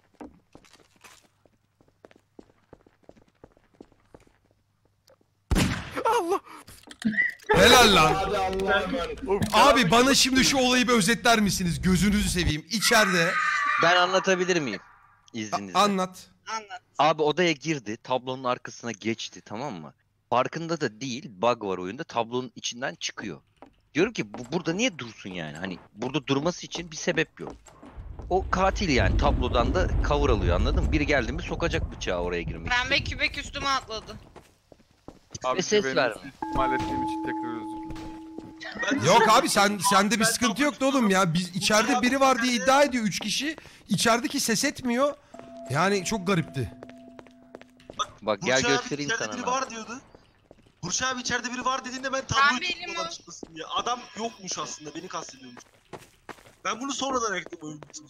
Helal lan. Hadi Allah'a emanet. Abi bana şimdi şu olayı bir özetler misiniz? Gözünüzü seveyim. İçeride Ben anlatabilir miyim? İzninizle. anlat. Anlat. Abi odaya girdi, tablonun arkasına geçti, tamam mı? Farkında da değil, bug var oyunda, tablonun içinden çıkıyor. Diyorum ki bu burada niye dursun yani? Hani burada durması için bir sebep yok. O katil yani, tablodan da cover alıyor, anladın mı? Biri geldi mi sokacak bıçağı oraya girmek için. Pembe kübek üstüme atladı. Abi ses güvenimi verme. ihmal ettiğim için tekrar özür dilerim. Yok abi sende bir sıkıntı yoktu oğlum ya. Biz içeride biri var diye iddia ediyor 3 kişi. İçerideki ses etmiyor. Yani çok garipti. Bak gel Burç abi göstereyim içeride sana. biri ne var diyordu. Burç abi içeride biri var dediğinde ben tabloyu benim tuttum o. adam çıkmasın diye. Adam yokmuş aslında, beni kastediyormuş. Ben bunu sonradan ekledim oyun bitince.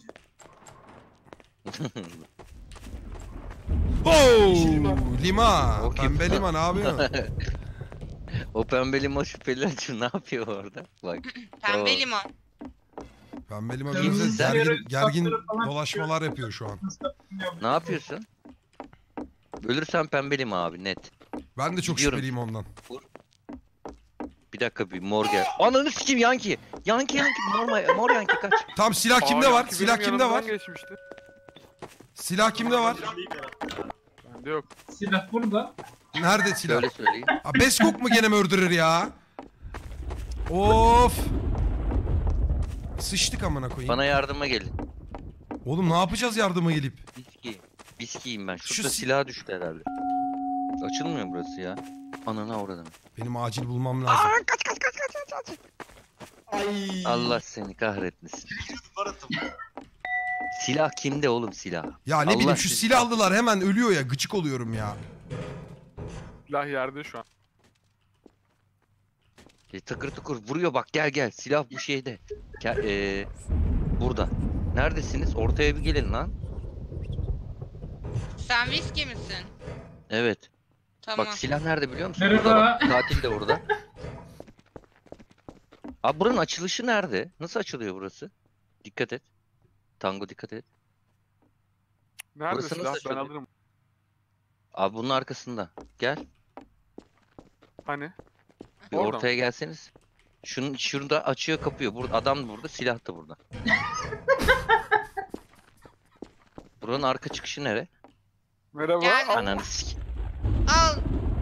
Oo, Lima. O kim? Pembe Lima ne yapıyor? O pembe limon şüpheli açıyor, ne yapıyor orada? Bak. Pembe Oo. limon. Pembe Lima Kimsin bize sen? gergin Saçları falan dolaşmalar yapıyor şu an. Ne yapıyorsun? Ölürsen pembe limon abi, net. Ben de çok Gidiyorum. şüpheliyim ondan. Bir dakika, bir mor gel. Ananı sikeyim Yanki. Yanki mor Yanki kaç. Tam silah kimde Aa, var? Yankı Silah benim kimde var? yanımdan Geçmişti. Silah kimde var? Bende yok. Silah burada. Nerede silah? Şöyle söyleyeyim. Ha, Beskok mu gene murderer ya? Of. Sıçtık amına koyayım. Bana yardıma gelin. Oğlum ne yapacağız yardıma gelip? Viskiyim ben. Şu Şurada silah düştü herhalde. Açılmıyor burası ya. Anana oradan. Benim acil bulmam lazım. Ay. Allah seni kahretmesin. Baratım. Silah kimde oğlum, silah? Ya ne Allah bileyim şu sizi silahlılar hemen ölüyor ya, gıcık oluyorum ya. Silah yerde şu an. Tıkır tıkır vuruyor bak, gel silah bu şeyde. Burada. Neredesiniz? Ortaya bir gelin lan. Sen viski misin? Evet. Tamam. Bak silah nerede biliyor musun? Merhaba. Burada bak. Katil de orada. Abi buranın açılışı nerede? Nasıl açılıyor burası? Dikkat et. Tango dikkat et. Nerede Burası silah? nasıl Ben açılıyor? alırım. Abi bunun arkasında. Gel. Hani? Bir Oradan. ortaya gelseniz. Şurada açıyor kapıyor. Burada adam burada, silah da burada. Buranın arka çıkışı nere? Merhaba. Gel. Al. Ananı sik. Al.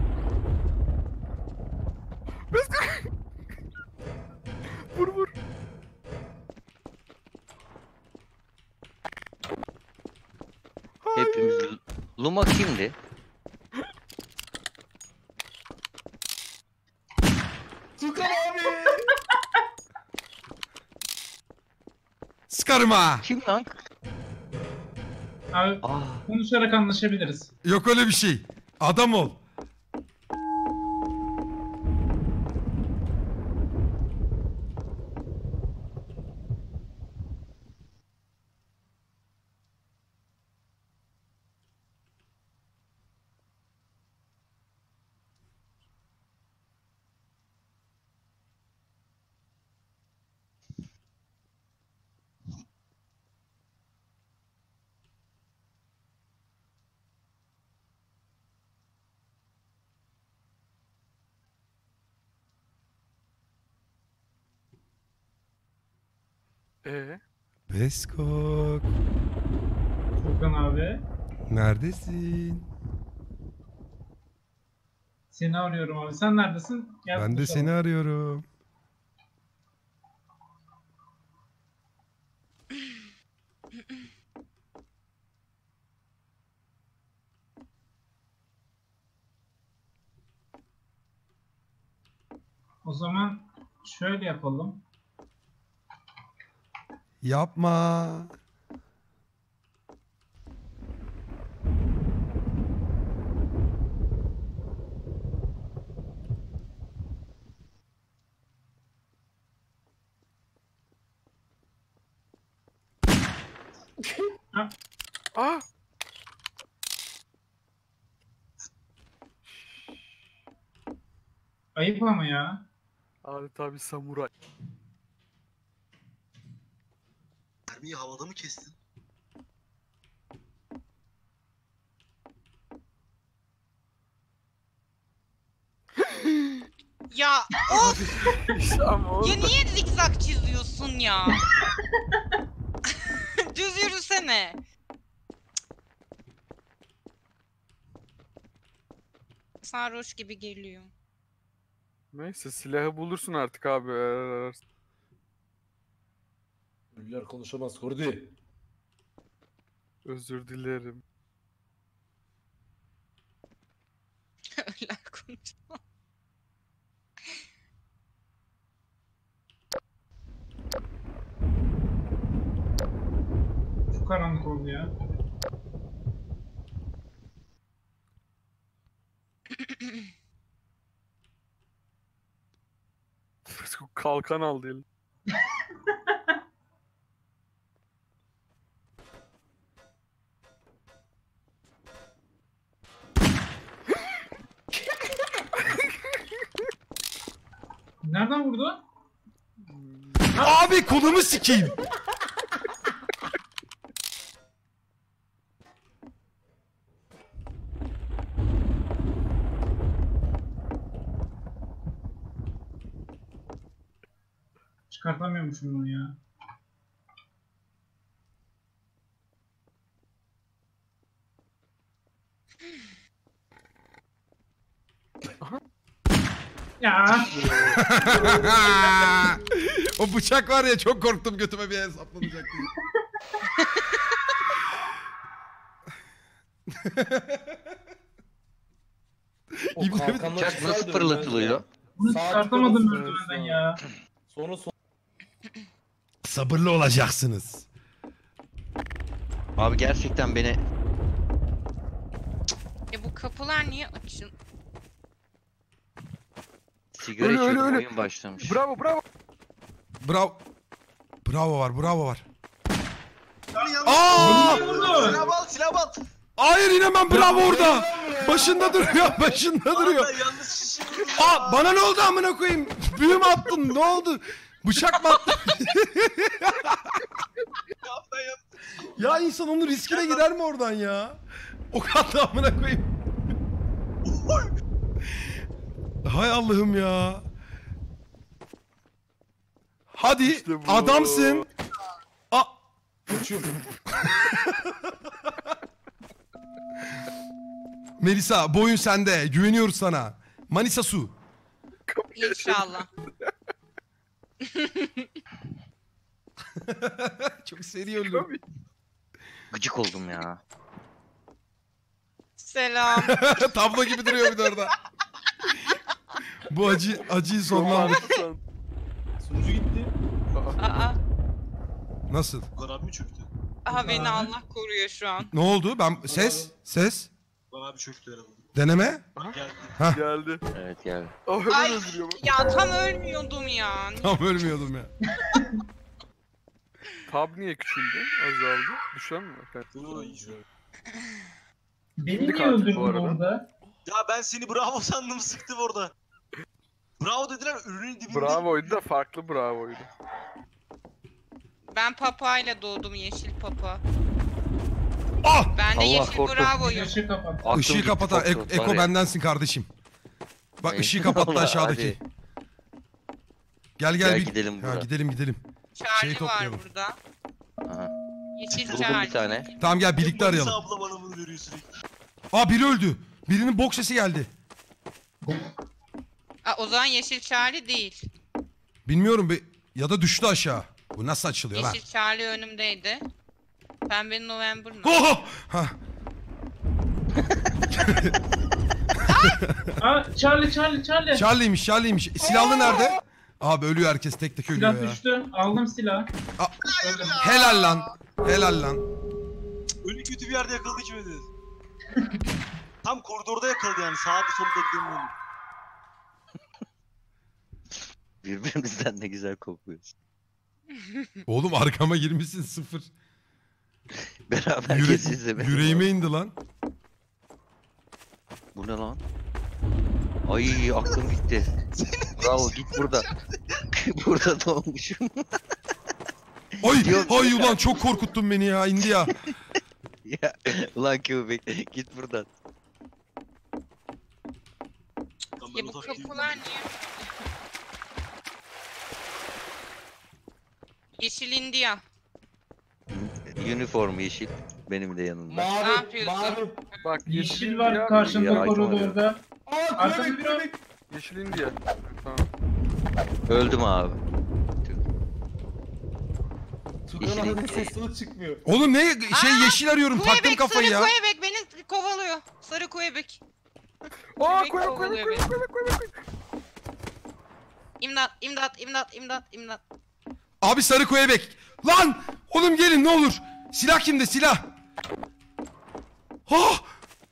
Vur vur. Hepimiz... Luma kimdi? Tukan abi. Sıkarım ha. Kim lan? Abi Aa, konuşarak anlaşabiliriz. Yok öyle bir şey. Adam ol. Beskok. Furkan abi. Neredesin? Seni arıyorum abi. Sen neredesin? Gel Ben de konuşalım. seni arıyorum. O zaman şöyle yapalım. Yapma. Ah! Ayıp ama ya. Adeta bir samuray. Mermiyi havada mı kestin? Ya of. İşte ama Ya orada. niye zikzak çiziyorsun ya? Düz yürüsene. Sarhoş gibi geliyor. Neyse silahı bulursun artık abi. Ölüler konuşamaz Kordi. Özür dilerim. Öyle konuşma. Çok karanlık oldu ya. Kalkan aldı eline. Nereden vurdu? Abi kolumu sikeyim. Çıkartamıyormuşum bunu ya. Ya O bıçak var ya, çok korktum götüme bir yere saplanacak diye. O İbne- kalkanla Bıçak çıksaydı nasıl ölmezdi fırlatılıyor? ya. bunu Sağ çıkartamadım tıklamasın merdivenden ölsün ya. Sonra Sabırlı olacaksınız. Abi gerçekten beni... Bu kapılar niye açın? Sigara Öyle, içiyordum, öyle. oyun başlamış. Bravo bravo. Bravo. Bravo var, bravo var. Yanlış. Aa! Silah al, silah al. Hayır, inemem, bravo orada. Başında duruyor, başında duruyor. Abi yanlış kişi vurdum. Aa, bana ne oldu amına koyayım? Büyü mü attın? Ne oldu? Bıçak mı attı? Yapma ya. Ya insan onun riskine gider mi oradan ya? O kadar amına koyayım. Hay Allah'ım ya. Hadi İşte bu. adamsın. Koçum. Melisa boyun sende. Güveniyoruz sana. Manisa su. İnşallah. Çok seri öldüm. Gıcık oldum ya. Selam. Tablo gibi duruyor bir de orada. Bu acıyı sormam. Sunucu gitti. Aa, Nasıl? Ulan abi mi çöktü? aha beni Allah koruyor şu an. Ne oldu? Ses. Ulan abi çöktü herhalde. Deneme. Geldi. Geldi. Evet yani. Oh, hemen Ay öldürüyor bu. ya tam ölmüyordum ya. Tam ölmüyordum ya. Tab niye küçüldü? Azaldı. Düşen mi? Evet. Oy, şu an. Beni Şimdi niye katil bu öldürdün arada. orada? Ya ben seni bravo sandım, sıktım orada. Bravo dediler, ürünün dibinde. Bravo'ydu da farklı Bravo'ydu. Ben papayla doğdum, yeşil papa. Ah! Ben de Allah yeşil korktum. bravoyum. Yaşı kapat. Aklım Işığı gitti, kapat. Fox var Eko ya. bendensin kardeşim. Bak Evet. ışığı kapattı Allah, aşağıdaki. hadi. Gel Gel bir- gidelim Ha, buradan. gidelim. Charlie Şeyi var toplayalım. burada. Aha. Yeşil Buldum Charlie. bir tane. Tamam gel birlikte Manisa arayalım. abla bana bunu veriyor sürekli. Aa biri öldü. Birinin bok sesi geldi. Aa, o zaman yeşil Charlie değil. Bilmiyorum ya da düştü aşağı. Bu nasıl açılıyor lan? Yeşil Charlie önümdeydi. Pembe November mı? Oh! Ha. Aa Charlie. Charlie'ymiş. Silahlı nerede? Abi ölüyor herkes tek tek ölüyor Silah ya. düştü. Aldım silah. Aa. Öldüm. Helal lan. Öyle kötü bir yerde yakaladı ki beni. Tam koridorda yakaladı yani, sağda solda gidemiyorum. Birbirimizden ne güzel kokuyoruz. Oğlum arkama girmişsin 0. Beraber gezeceğiz de. Yüreğime indi lan. Bu ne lan? Ay aklım gitti. Bravo git burada. Burada doğmuşum. Ay ulan çok korkuttun beni ya indi ya. Ya ulan köpek git buradan. Tam Ya ben bu o taraf değilim. kapılar niye? Yeşil India. Üniformu yeşil. Benim de yanımda. Ne Mavi. yapıyorsun? Mavi. Bak Yeşil India, var Ya, karşında item koridorda. Aa Arkada köpek bir köpek. Yeşil India. Tamam. Öldüm abi. Tukan Yeşil abinin renk. sesi çıkmıyor. Oğlum ne yeşil arıyorum taktım Quebec, kafayı sarı ya. Quebec beni kovalıyor. Sarı Quebec. Aa Köpek koy. kovalıyor beni. İmdat. Abi sarı koyebek. Lan oğlum gelin ne olur. Silah kimde silah? Oh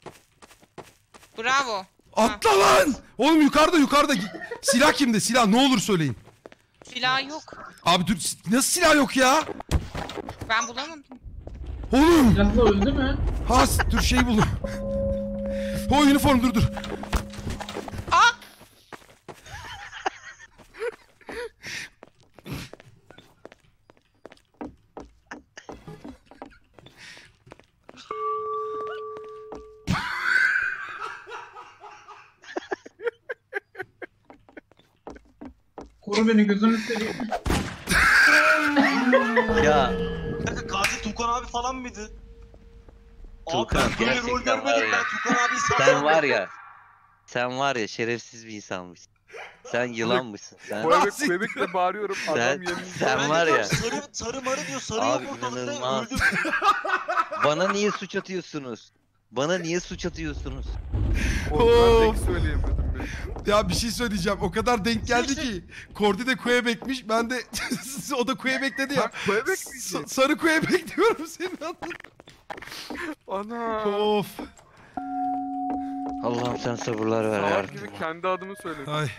Bravo. atla lan. Oğlum yukarıda. Silah kimde silah ne olur söyleyin. Silah yok. Abi dur nasıl silah yok ya? Ben bulamadım. Oğlum. Silahla öldü mü? Dur şeyi buldum. O üniform dur. Aa! Koru beni gözünü seveyim. Ya Bir dakika, katil Tukan abi falan mıydı? Tukan, Abi ben böyle rol gerçekten var görmedim, ya. ben Tukan abi sen var ya şerefsiz bir insanmışsın. Sen yılanmışsın. Sen Quebec'le bağırıyorum. Adam Sen- yemin. sen var ya. Sarı marı diyor, sarı Abi yok ortalıkta, inanılmaz. öldüm. Bana niye suç atıyorsunuz? Bana niye suç atıyorsunuz? Ondan tek söyleyemedim ben. Ya bir şey söyleyeceğim. O kadar denk geldi ki. Kordi de Quebec'miş. Ben de o da Quebec dedi ya. Bak Quebec miydi? Sarı Quebec diyorum senin adın. Ana. Of. Allah'ım sen sabırlar ver Salak yarabbim. gibi kendi adımı söyledim. Ay.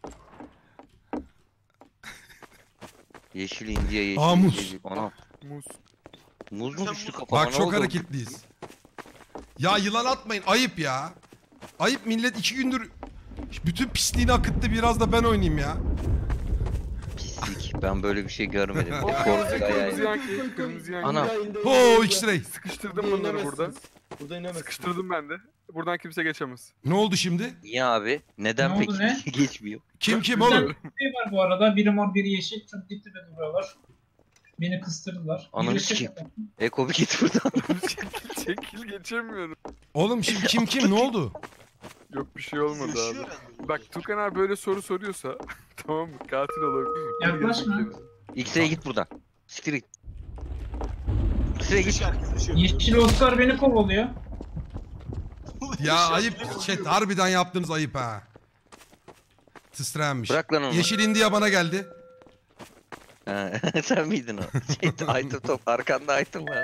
Yeşil India yeşil. Aa, muz. yeşil. Anam. Muz. Muz mu Sen düştü muz- kafama? Bak ne çok oldu? hareketliyiz. Ya yılan atmayın. Ayıp ya. Ayıp millet 2 gündür bütün pisliğini akıttı. Biraz da ben oynayayım ya. Pislik. Ben böyle bir şey görmedim. O Korktu kırmızı yani. yankı, kırmızı yankı. Ana. Oo X-ray. Sıkıştırdım bunları burada. Burada inemezsiniz. Sıkıştırdım ben de. Buradan kimse geçemez. Ne oldu şimdi? Niye abi? Neden Ne oldu, peki ne? geçmiyor? Kim Bir oğlum? tane şey var bu arada. Biri mor biri yeşil. Çok dip dibe duruyorlar. Beni kıstırdılar. Ananı Birisi- sikeyim. Eko bir git buradan. Çekil geçemiyorum. Oğlum şimdi kim ne oldu? Yok bir şey olmadı Yaşıyor abi. herhalde. Bak Tukan abi böyle soru soruyorsa tamam mı? Katil olabilir. Yaklaşma. X'e git buradan. Siktir git. X'e git. Yaşıyor, herkes yaşıyor. Yeşil Oscar beni kovalıyor. Ya Yaşıyor, ayıp yaşıyor. chat harbiden yaptığınız ayıp ha. Tıstıranmış. Bırak lan onu. Yeşil India bana geldi. Ha, sen miydin o? Item top. Arkanda item var.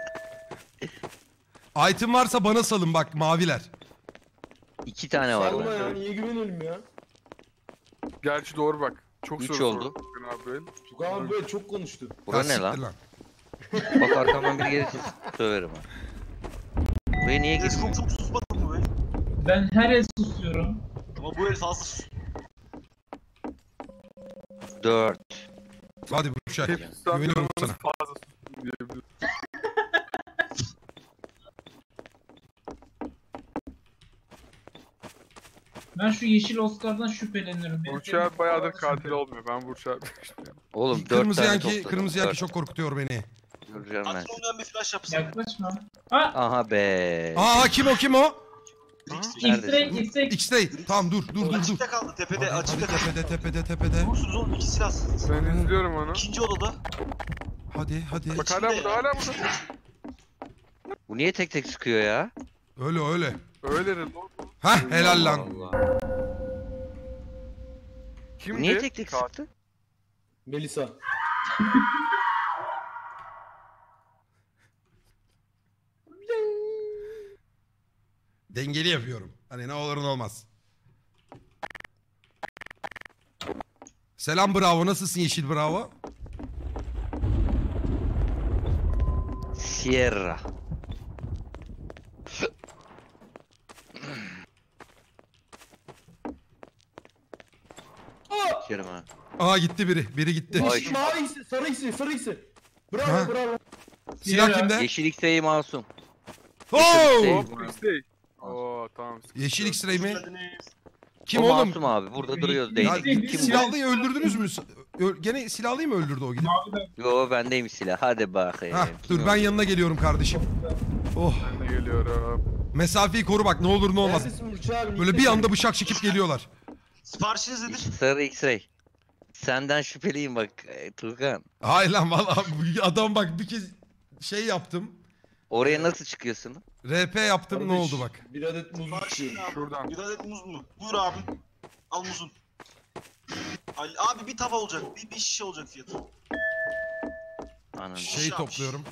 Item varsa bana salın bak maviler. 2 tane var Salma bende. ya niye güvenelim ya? Gerçi doğru bak. Çok Üç soru oldu. sordu Tukan abi böyle. Tukan abi böyle çok konuştu. Bura Ya ne siktir lan? Bak arkamdan biri gelirse söverim ha. Buraya niye Enes girmiyor? çok susmadın mı be? Ben her el susuyorum. Ama bu el fazla sus. 4. Hadi Burçak. Hepsi Güveniyorum sana. fazla sustum diyebilirim. Ben şu yeşil Oscar'dan şüpheleniyorum. Benim Burç abi bayağıdır kovalasın. katil olmuyor. Ben Burç abi. Oğlum 4 Kırmızı tane yanki, topladım. kırmızı yanki Dört. çok korkutuyor beni. Göreceğim ben. Katil olmayan bir flash yapsın. Yaklaşma. Aa! Aha be. Aa kim o? X-ray, Neredesin? X-ray. X-Ray. Tamam dur. Açıkta kaldı tepede Hadi açıkta kaldı. tepede. Vursunuz oğlum 2 silahsınız. Ben izliyorum onu. İkinci odada. Hadi. Bak hala burada. Bu niye tek tek sıkıyor ya? Öyle. Öyle de lan. Hah helal lan. Allah. Kimdi? Bu niye tek tek Katil. sıktı? Melisa. Dengeli yapıyorum. Hani ne olur ne olmaz. Selam Bravo. Nasılsın Yeşil Bravo? Sierra. Sikerim ha. Aa gitti biri. Biri gitti. Ay. Yeşil, mavi ise, sarı ise. Bravo Ha? bravo. Silah Sierra. kimde? Yeşil X'e masum. Oo! Hop X-Ray. Oo tamam. Yeşil X-ray mi? Geldiniz. Kim o oğlum? masum abi. Burada duruyor Ya, değnek. Kim bu? silahlıyı öldürdünüz mü? Gene silahlıyı mı öldürdü o gidip? Maviden Yo bendeymiş silah. Hadi bakayım. Hah Kim dur o? ben yanına geliyorum kardeşim. Oh Ben de geliyorum. mesafeyi koru bak ne olur ne olmaz. Neredesin Burç abi? Böyle bir anda bıçak çekip geliyorlar. Siparişiniz nedir? Sarı X-ray. Senden şüpheliyim bak Tuğkan. Hayır lan valla bu adam bak bir kez şey yaptım. Oraya nasıl çıkıyorsun? RP yaptım ne oldu bak. Bir adet muz Siparişin düşüyor. abi. Şuradan. Bir adet muz mu? Buyur abi. Al muzun. Abi bir tava olacak. Bir şişe olacak fiyatı. Ananı. Şeyi topluyorum.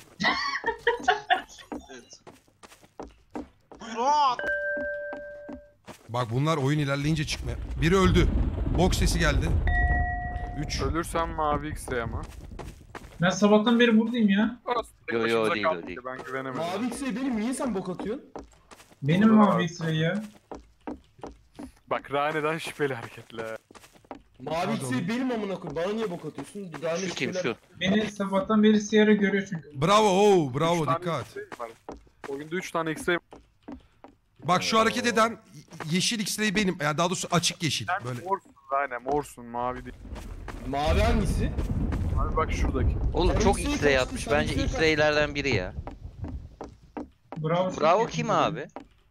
Evet. Buyurun. Bak bunlar oyun ilerleyince çıkmaya. Biri öldü. Boks sesi geldi. 3. Ölürsem mavi X-Ray ama. Ben sabahtan beri buradayım ya. Orası tek Yo, yo, başımıza değil, kaldık o değil. ya, Ben güvenemedim. Mavi ise benim niye sen bok atıyorsun? Benim Burada mavi var. X-ray ya. Bak Rane'den şüpheli hareketler. Mavi ise benim amına koyayım. Bana niye bok atıyorsun? Daha ne Şu kim şeyler- şu? Beni sabahtan beri Sierra görüyor çünkü. Bravo oo Üç bravo tane dikkat. X-Ray var. Oyunda 3 tane X-Ray var. Bak şu hareket eden yeşil X-ray benim. Yani daha doğrusu açık yeşil. Sen Böyle. morsun Rane, morsun, mavi değil. Mavi hangisi? Abi bak şuradaki. Oğlum Sarı çok X'e X-ray kaçtı, atmış. sarı Bence X'e kaçtı. X-ray'lerden biri ya. Bravo. Bravo çok kim iyi. abi?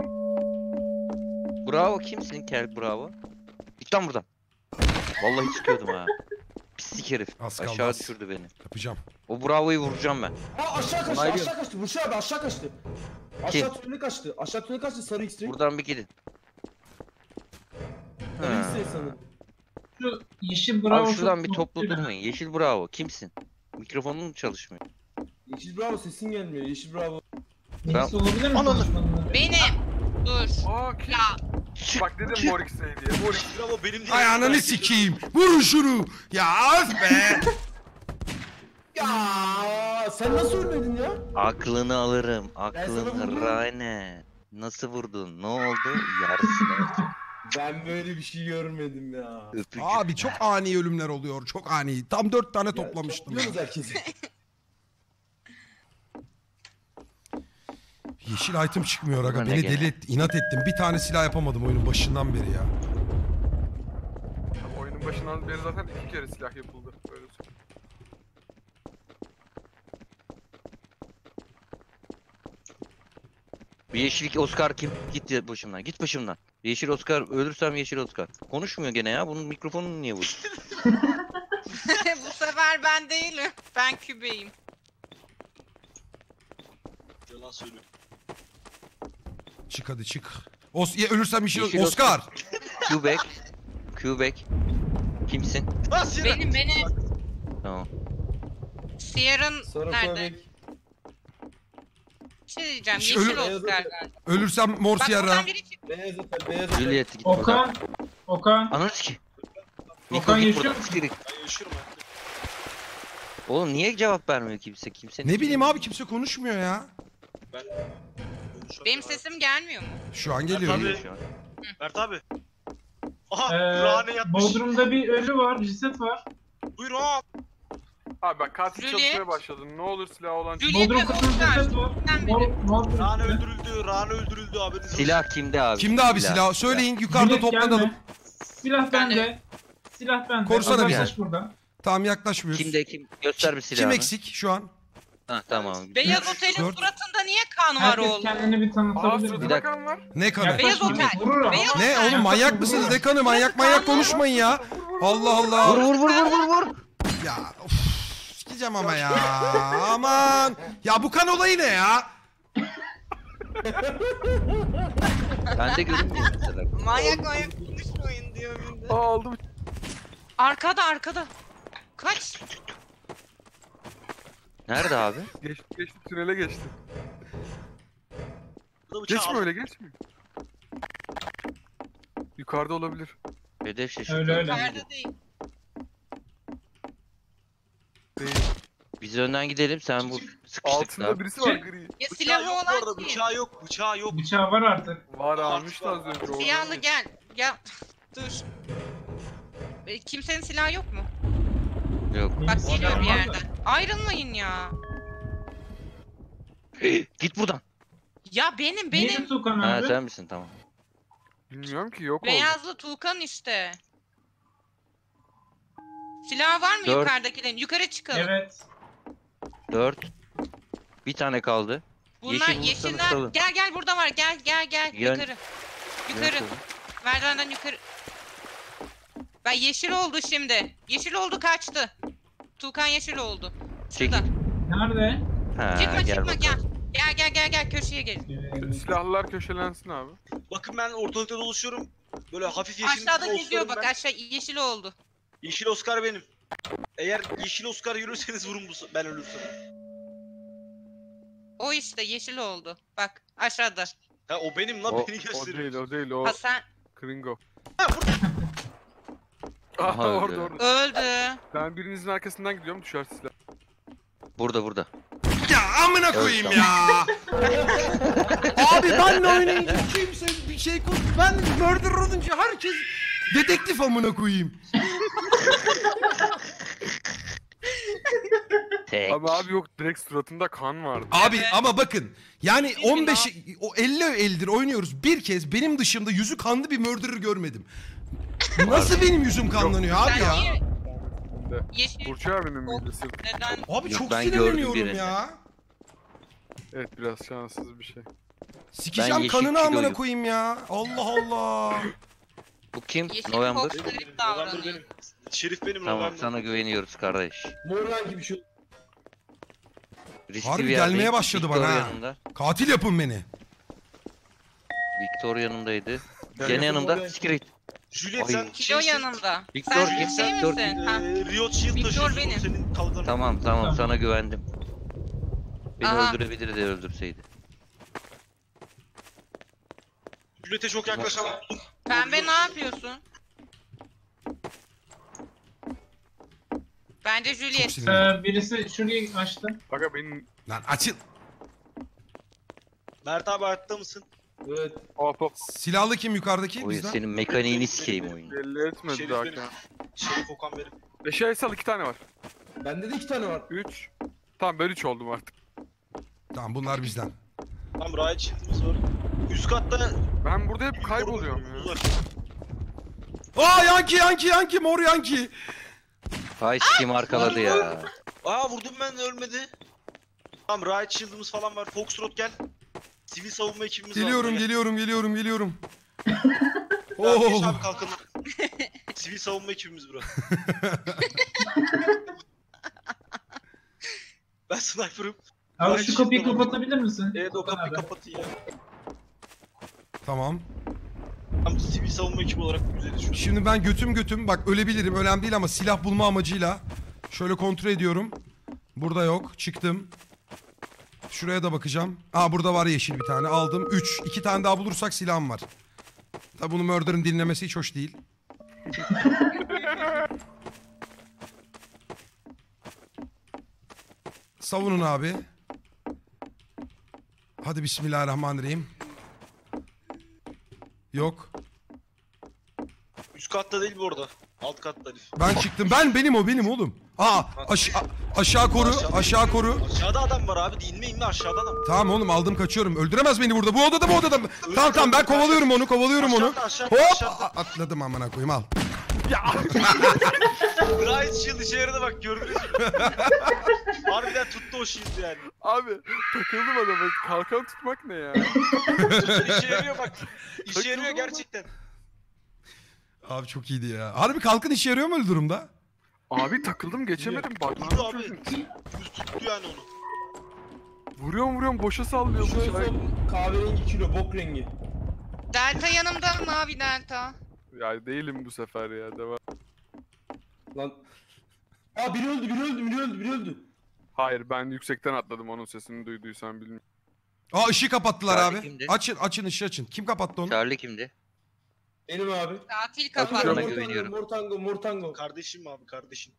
Bravo kimsin Kel Bravo? Git lan buradan. Vallahi çıkıyordum ha. Pislik herif. Az kaldı, Aşağı az. düşürdü beni. Yapacağım. O Bravo'yu vuracağım ben. Aa aşağı kaçtı Onay aşağı kaçtı. Burç abi aşağı kaçtı. Aşağı tünele kaçtı. Aşağı tünele kaçtı sarı X-ray. Buradan bir gidin. Sarı Ha. X-ray sanırım. Şu yeşil Bravo. Abi şuradan çok bir toplu mutluyum. durmayın. Yeşil Bravo kimsin? Mikrofonun mu çalışmıyor? Yeşil bravo sesin gelmiyor. Yeşil bravo. Birisi olabilir mi? Ananı- konuşmadığında? Benim. Dur. Aa kim? Ya Bak dedim mor X-Ray diye. Mor X-Ray. Bravo benim değil. Ay ananı sikeyim. Vurun şunu. Ya öf be. Ya sen nasıl ölmedin ya? Aklını alırım. sana Aklını vurdum. Rane. Nasıl vurdun? Ne oldu? Yarısını. Ben böyle bir şey görmedim ya. Öpücük. Abi çok ani ölümler oluyor. Çok ani. Tam 4 tane toplamıştım. Topluyoruz herkesi. Yeşil item çıkmıyor aga. Ulan ne Beni gene? deli etti. İnat ettim. Bir tane silah yapamadım oyunun başından beri ya. Oyunun başından beri zaten 2 kere silah yapıldı. Öyle söyleyeyim. Bir yeşil Oscar kim? Git başımdan. Git başımdan. Yeşil Oscar ölürsem yeşil Oscar. Konuşmuyor gene ya. Bunun mikrofonunu niye vurdu? Bu sefer ben değilim. Ben kübeyim. Yalan söylüyor. Çık hadi çık. Ölürsem yeşil Yeşil Oscar. Quebec. Quebec. Kimsin? Ha Sierra. Benim. Tamam. Sierra'nın Sonra nerede? Quebec. Bir şey diyeceğim. Hiç Yeşil ölü- Oscar galiba. Ölürsem Mor Bak Sierra. buradan biri çıktı. Beyaz atar, beyaz atar. Juliet git buradan. Okan. Okan. Ananı ki. Niko Okan git yaşıyor buradan. mu? Siktir git. Ben yaşıyorum ben. Oğlum niye cevap vermiyor kimse? Kimse Ne bileyim abi kimse konuşmuyor ya. Ben şu an- Benim sesim gelmiyor mu? Şu an geliyor. Tabii. Şu an. Mert abi. Aha Rane yatmış. Bodrum'da bir ölü var, ceset var. Buyur ha. Abi bak katil Juliet. çalışmaya başladın. Ne olur silah olan Juliet Bodrum ve kutusunda Oscar. ceset var. Sen biri. Rane öldürüldü. Rane öldürüldü haberiniz olsun. Silah kimde abi? Kimde abi silah? Söyleyin yukarıda toplanalım. Silah Ben de- bende. Silah bende. Korusana bir Yaklaş buradan. Tamam yaklaşmıyoruz. Kimde kim? Göster bir Kim silahını. eksik şu an? Ha tamam. Beyaz Üç, Otel'in dört. suratında niye kan var Herkes oğlum? kendini bir Aa tanıtabilir sırada mi? dakika. bakan var. Ne kanı? Beyaz Yaklaşma, Otel. vurur ama. Beyaz Ne Otel. oğlum manyak mısınız? Ne kanı? Manyak kanlı. konuşmayın ya. Allah Allah. Vur. Ya of, sikeceğim ama ya. Aman. Ya bu kan olayı ne ya? Ben de görünmüyor mesela. Manyak konuşmayın diyor bir de. Aa aldım. Arkada. Kaç. Nerede abi? Geçti tünele geçti. Burada bıçağı Geçme al. öyle geçme. Yukarıda olabilir. Hedef şaşırdı. Öyle. Nerede değil. Değil. Biz önden gidelim sen vur. Sıkıştık Altında lan. birisi var gri. Ya Bıçağı silahı yok bu arada. olan kim? Bıçağı yok. Bıçağı yok. Bıçağı var artık. Var almıştı az önce. orada. Siyahlı gel. Gel. Dur. Kimsenin silahı yok mu? Yok. Bak Benim geliyor bir silahım var da. yerden. Ayrılmayın ya. Git buradan. Ya benim. Neydi Tukan Ha abi? sen misin tamam. Bilmiyorum ki yok oldu. Beyazlı Tuğkan işte. Silah var mı Dört. yukarıdakilerin? Yukarı çıkalım. Evet. 4. Bir tane kaldı. Bunlar Yeşil vursanız yeşiller. salın. Gel burada var. Gel. Yön- Yukarı. Yukarı. Merdivenden yukarı. Ben yeşil oldu şimdi. Yeşil oldu kaçtı. Tuğkan yeşil oldu. Çekil. Şurada. Nerede? Ha Çıkma gel çıkma gel. bakalım. Gel köşeye gel. Silahlılar köşelensin abi. Bakın ben ortalıkta dolaşıyorum. Böyle hafif yeşil Aşağıda bir geziyor Oscar'ım bak ben. aşağı yeşil oldu. Yeşil Oscar benim. Eğer yeşil Oscar yürürseniz vurun ben ölürsem. O işte yeşil oldu. Bak aşağıda. Ha o benim lan O- beni O gösteriyor. değil o değil o Hasan Kringo. Ha, burada. Aha Aha, orada öldü. orada. öldü. Ben birinizin arkasından gidiyorum düşer silah. Burada. Ya amına koyayım Evet, ya. Abi benle oynayınca kimse bir şey konuş. Ben murder olunca herkes dedektif amına koyayım. Tek. Ama abi yok direkt suratında kan vardı. Abi Evet. ama bakın yani Biz 15 o 50 eldir oynuyoruz. Bir kez benim dışımda yüzü kanlı bir murderer görmedim. Nasıl benim yüzüm kanlanıyor abi Sen ya? niye De. yeşil Burçay abinin miydi sırt? neden? Abi Yok, çok ben gördüm sinirleniyorum birini. ya. Evet biraz şanssız bir şey. Sikeceğim yeşil kanını amına kiloyum. koyayım ya. Allah Allah. Bu kim? Yeşil November. Fox garip November davranıyor. benim. Şerif benim Tamam November. sana güveniyoruz kardeş. Morlan gibi şu. Riskli Harbi bir gelmeye yerdeyim. başladı Victor bana ha. yanımda. Katil yapın beni. Victor yanımdaydı. Ben Gene yapamam yanımda. ben. Sikret. Juliet Ay. sen Kilo şeysin, yanında. Victor Sen kim? şey Victor misin? Ha. Riot Shield Victor taşıyorsun benim. senin kalkanın. Tamam Tamam. sana güvendim. Beni Aha. öldürebilirdi öldürseydi. Juliet'e çok yaklaşamam. Pembe ne yapıyorsun? Bence Çok Juliet. sinirlendim. Birisi şurayı açtı. Bak benim Lan açıl. Mert abi hayatta mısın? Evet. Hop hop. Silahlı kim yukarıdaki? Oyun Bizden. senin mekaniğini sikeyim oyun. Belli etmedi Şerif daha benim. ki. Şerif Okan benim. Eşeğe sal 2 tane var. Bende de 2 tane var. 3. Tamam ben 3 oldum artık. Tamam bunlar bizden. Tamam riot shield'ımız var. Üst katta Ben burada hep kayboluyorum ya. Aa Yankee mor Yankee. Hay sikeyim arkaladı ya. Aa vurdum ben ölmedi. Tamam riot shield'ımız falan var. Foxtrot gel. Sivil savunma ekibimiz var. Geliyorum Gel. geliyorum. Ya, geç Oh. abi kalkalım. Sivil savunma ekibimiz burası. Ben sniper'ım. Abi şu kapıyı kapatabilir misin? Evet o kapıyı Abi. kapatın ya. Tamam. Tam sivil savunma ekibi olarak güzeliz şu an. Şimdi ben götüm bak ölebilirim önemli değil ama silah bulma amacıyla şöyle kontrol ediyorum. Burada yok. Çıktım. Şuraya da bakacağım. Aa burada var yeşil bir tane. Aldım. 3. 2 tane daha bulursak silahım var. Tabi bunu Murder'ın dinlemesi hiç hoş değil. Savunun abi. Hadi bismillahirrahmanirrahim. Yok. Üst katta değil bu arada. Alt katta Elif. Ben çıktım. Benim oğlum. Aa aşağı koru. Aşağı koru. Aşağıda adam var abi. İnme aşağıda adam. Tamam oğlum aldım kaçıyorum. Öldüremez beni burada. Bu odada mı? Tamam ben kovalıyorum onu. Aşağıda. Hop atladım amına koyayım al. Riot Shield işe yaradı bak gördünüz mü? Harbiden tuttu o shield yani. Abi takıldım adama. Kalkan tutmak ne ya? İşe yarıyor bak. İşe yarıyor gerçekten. Abi çok iyiydi ya. Harbi kalkın işe yarıyor mu öyle durumda? Abi takıldım geçemedim. Bak Tuttu abi. Düz tuttu yani onu. vuruyorum boşa sallıyor. Kahverengi kilo bok rengi. Delta yanımda, mavi delta. Ya değilim bu sefer ya devam. Lan. Aa biri öldü. Hayır ben yüksekten atladım onun sesini duyduysan bilmiyorum. Aa ışığı kapattılar Charlie abi. kimdi? Açın ışığı açın. Kim kapattı onu? Charlie kimdi? Benim abi. Katil Sana kapattı. güveniyorum. Mortango. Kardeşim abi kardeşim.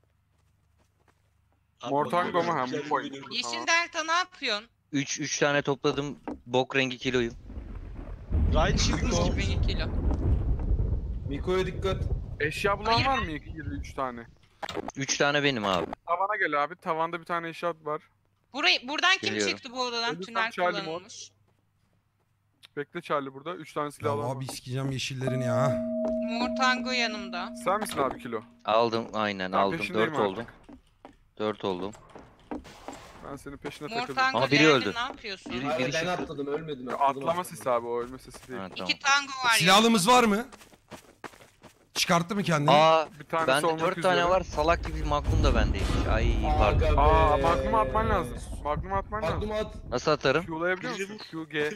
Mortango mu hem Güzel bu point? güveniyorum. Yeşil delta ne yapıyorsun? 3 tane topladım bok rengi kiloyu. Riot Shield'ımız Miko. kim? 2000 kilo. Miko'ya dikkat. Eşya bulan Hayır. var mı 3 tane? 3 tane benim abi. Tavana gel abi. Tavanda bir tane eşya var. Buradan kim Geliyorum. çıktı bu odadan? Ölürsem Tünel Charlie Mor. kullanılmış. Bekle Charlie burada. 3 tane Ya silah var. abi sikeceğim yeşillerini ya. Mor tango yanımda. Sen misin abi kilo? Aldım aynen Ben aldım. peşindeyim 4 artık. oldum. 4 oldum. Ben senin peşine Mor takıldım. tango Ama biri nerede, öldü. ne yapıyorsun? Biri- Hayır ben çıktı. atladım ölmedim. Atlama sesi abi o ölme sesi değil. Ha, tamam. 2 tango var Silahımız var mı? Çıkarttı mı kendini? Aa Bir tanesi bende olmak 4 üzere. tane var salak gibi Magnum da bendeymiş. Ay pardon. Aga be. Aa Magnum'u atman lazım. Magnum'u atman lazım. Magnum at. Nasıl atarım? Q'layabiliyor musun? QG.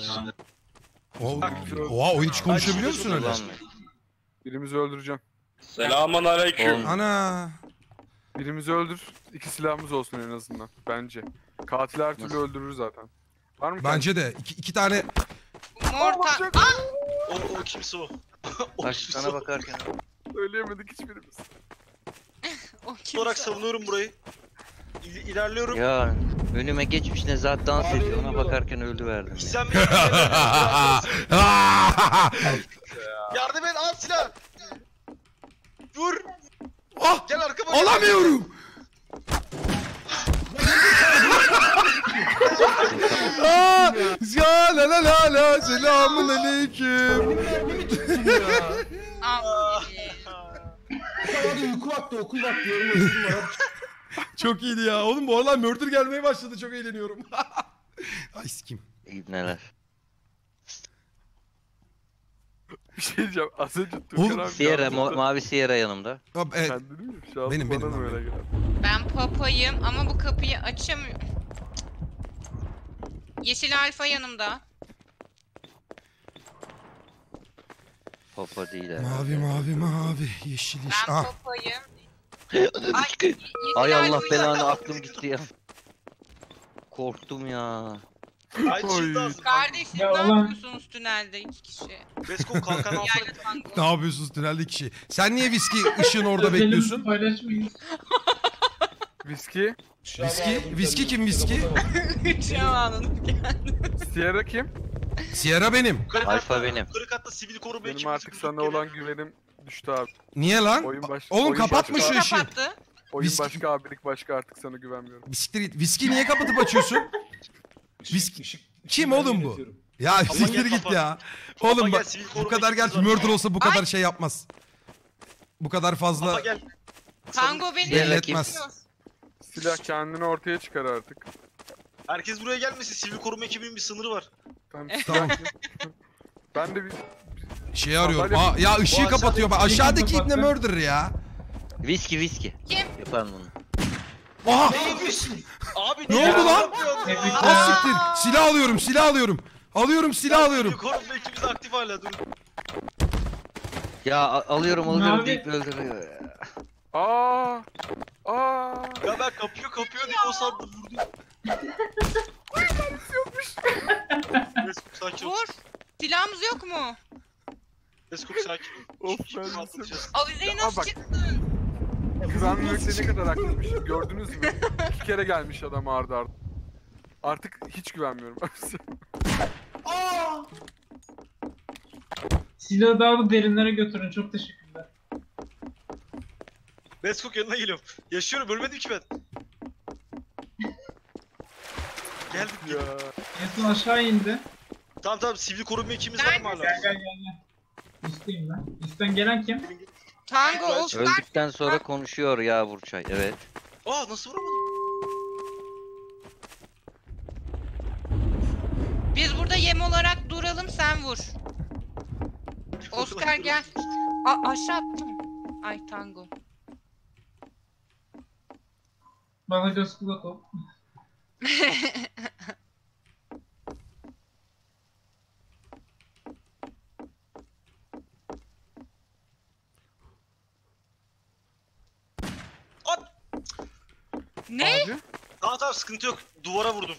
Oha oyun içi konuşabiliyor musun öyle? Ulan Birimizi öldüreceğim. Selamun aleyküm. Oğlum, Ana. Birimizi öldür. 2 silahımız olsun en azından. Bence. Katil her türlü Nasıl? öldürür zaten. Var mı? Bence de. İki tane. Mor tango. O kimse o. O bak kimse sana o. bakarken. Söyleyemedik hiçbirimiz. O kim? Olarak savunuyorum burayı. İlerliyorum. Ya önüme geçmiş Nezahat dans Abi, ediyor ona ölüyorum. bakarken öldüverdim ya. İhsan Bey. Yardım et al silah. Vur. Ah! Gel arkama. Alamıyorum. Aa, ya la la la la selamun aleyküm. Benim mermimi tuttun ya. Abi. Hadi okul vakti yarın okulum var. Çok iyiydi ya. Oğlum bu aralar murder gelmeye başladı. Çok eğleniyorum. Ay sikim. İbneler. Bir şey diyeceğim. Az önce Oğlum, Tuğkan abi Sierra, yanlışlıkla- mavi Sierra yanımda. Abi, evet. Sen dedin mi? Şu an Benim, bana benim da abi. öyle geldi. Ben papayım ama bu kapıyı açamıyorum. Yeşil alfa yanımda. Papa değil Mavi. Yeşil yeşil. Ben Ah. papayım. Ay Allah alfa belanı yanımda. aklım gitti ya. Korktum ya. Riot Shield lazım. Kardeşim Ya ne ulan. yapıyorsunuz tünelde 2 kişi? Beskok kalkan alsana. Yaylı tango. Ne yapıyorsunuz tünelde kişi? Sen niye viski ışığın orada Özelimizi bekliyorsun? paylaşmayız. Viski. Viski kim viski? Uçağım anladım. Sierra kim? Sierra benim. Yukarı Alfa katta- benim. Yukarı katta sivil koruma Benim ekibimizi artık bulduk sana gene. olan güvenim düştü abi. Niye lan? Oğlum oyun kapatma başka- şu işi. Kapattı. Oyun Viski- başka, abilik başka, artık sana güvenmiyorum. Siktir git. Viski niye kapatıp açıyorsun? Viski. Kim Ben oğlum bu? yönetiyorum. Ya gel siktir git kapat. ya. Baba Oğlum gel, bak sivil bu koruma kadar ekibimiz gerçi var. murder olsa bu kadar şey yapmaz. Bu kadar fazla Papa gel. Tango beni belli rakip. etmez. Silah kendini ortaya çıkar artık. Herkes buraya gelmesin. Sivil koruma ekibinin bir sınırı var. Tamam. Tamam. Ben de bir Şey arıyorum. Sandalye- Aa, ya ışığı Bu kapatıyor. Bak aşağıdaki- aşağıdaki ibne kapattı. murder ya. Viski. Kim? Yapalım bunu. Oha! Neymiş? Abi Ne oldu lan? Tebrikler. Az siktir. Silah alıyorum, silah alıyorum. Alıyorum, silah alıyorum. Sivil koruma ekibimiz aktif hala, dur. Ya alıyorum Mavi- deyip öldürüyor ya. Aa! Ya ben kapıyor diye o sandım, vurdum. Beskok sakin ol. Vur. Silahımız yok mu? Beskok sakin ol. Of, Şimdi ben atlatacağız. Avizeyi Ya nasıl bak. çıktın? Güvenmemekte ne kadar haklıymışım, gördünüz mü? 2 kere gelmiş adam ardı ardı. Artık hiç güvenmiyorum. Silahı daha da derinlere götürün. Çok teşekkürler. Beskok yanına geliyorum. Yaşıyorum, ölmedim ki ben. Geldik ya. En son aşağı indi. Tamam, sivil koruma ekibimiz var mı hala? Gel. Üsteyim ben. Üstten gelen kim? Tango Oscar. Öldükten sonra konuşuyor ya Burçay. Evet. Aa, nasıl vuramadım? Biz burada yem olarak duralım, sen vur. Oscar gel. Aşağı attım. Ay Tango. Bana göz kulak ol. At! Ne? Abi, Tamam, sıkıntı yok. Duvara vurdum.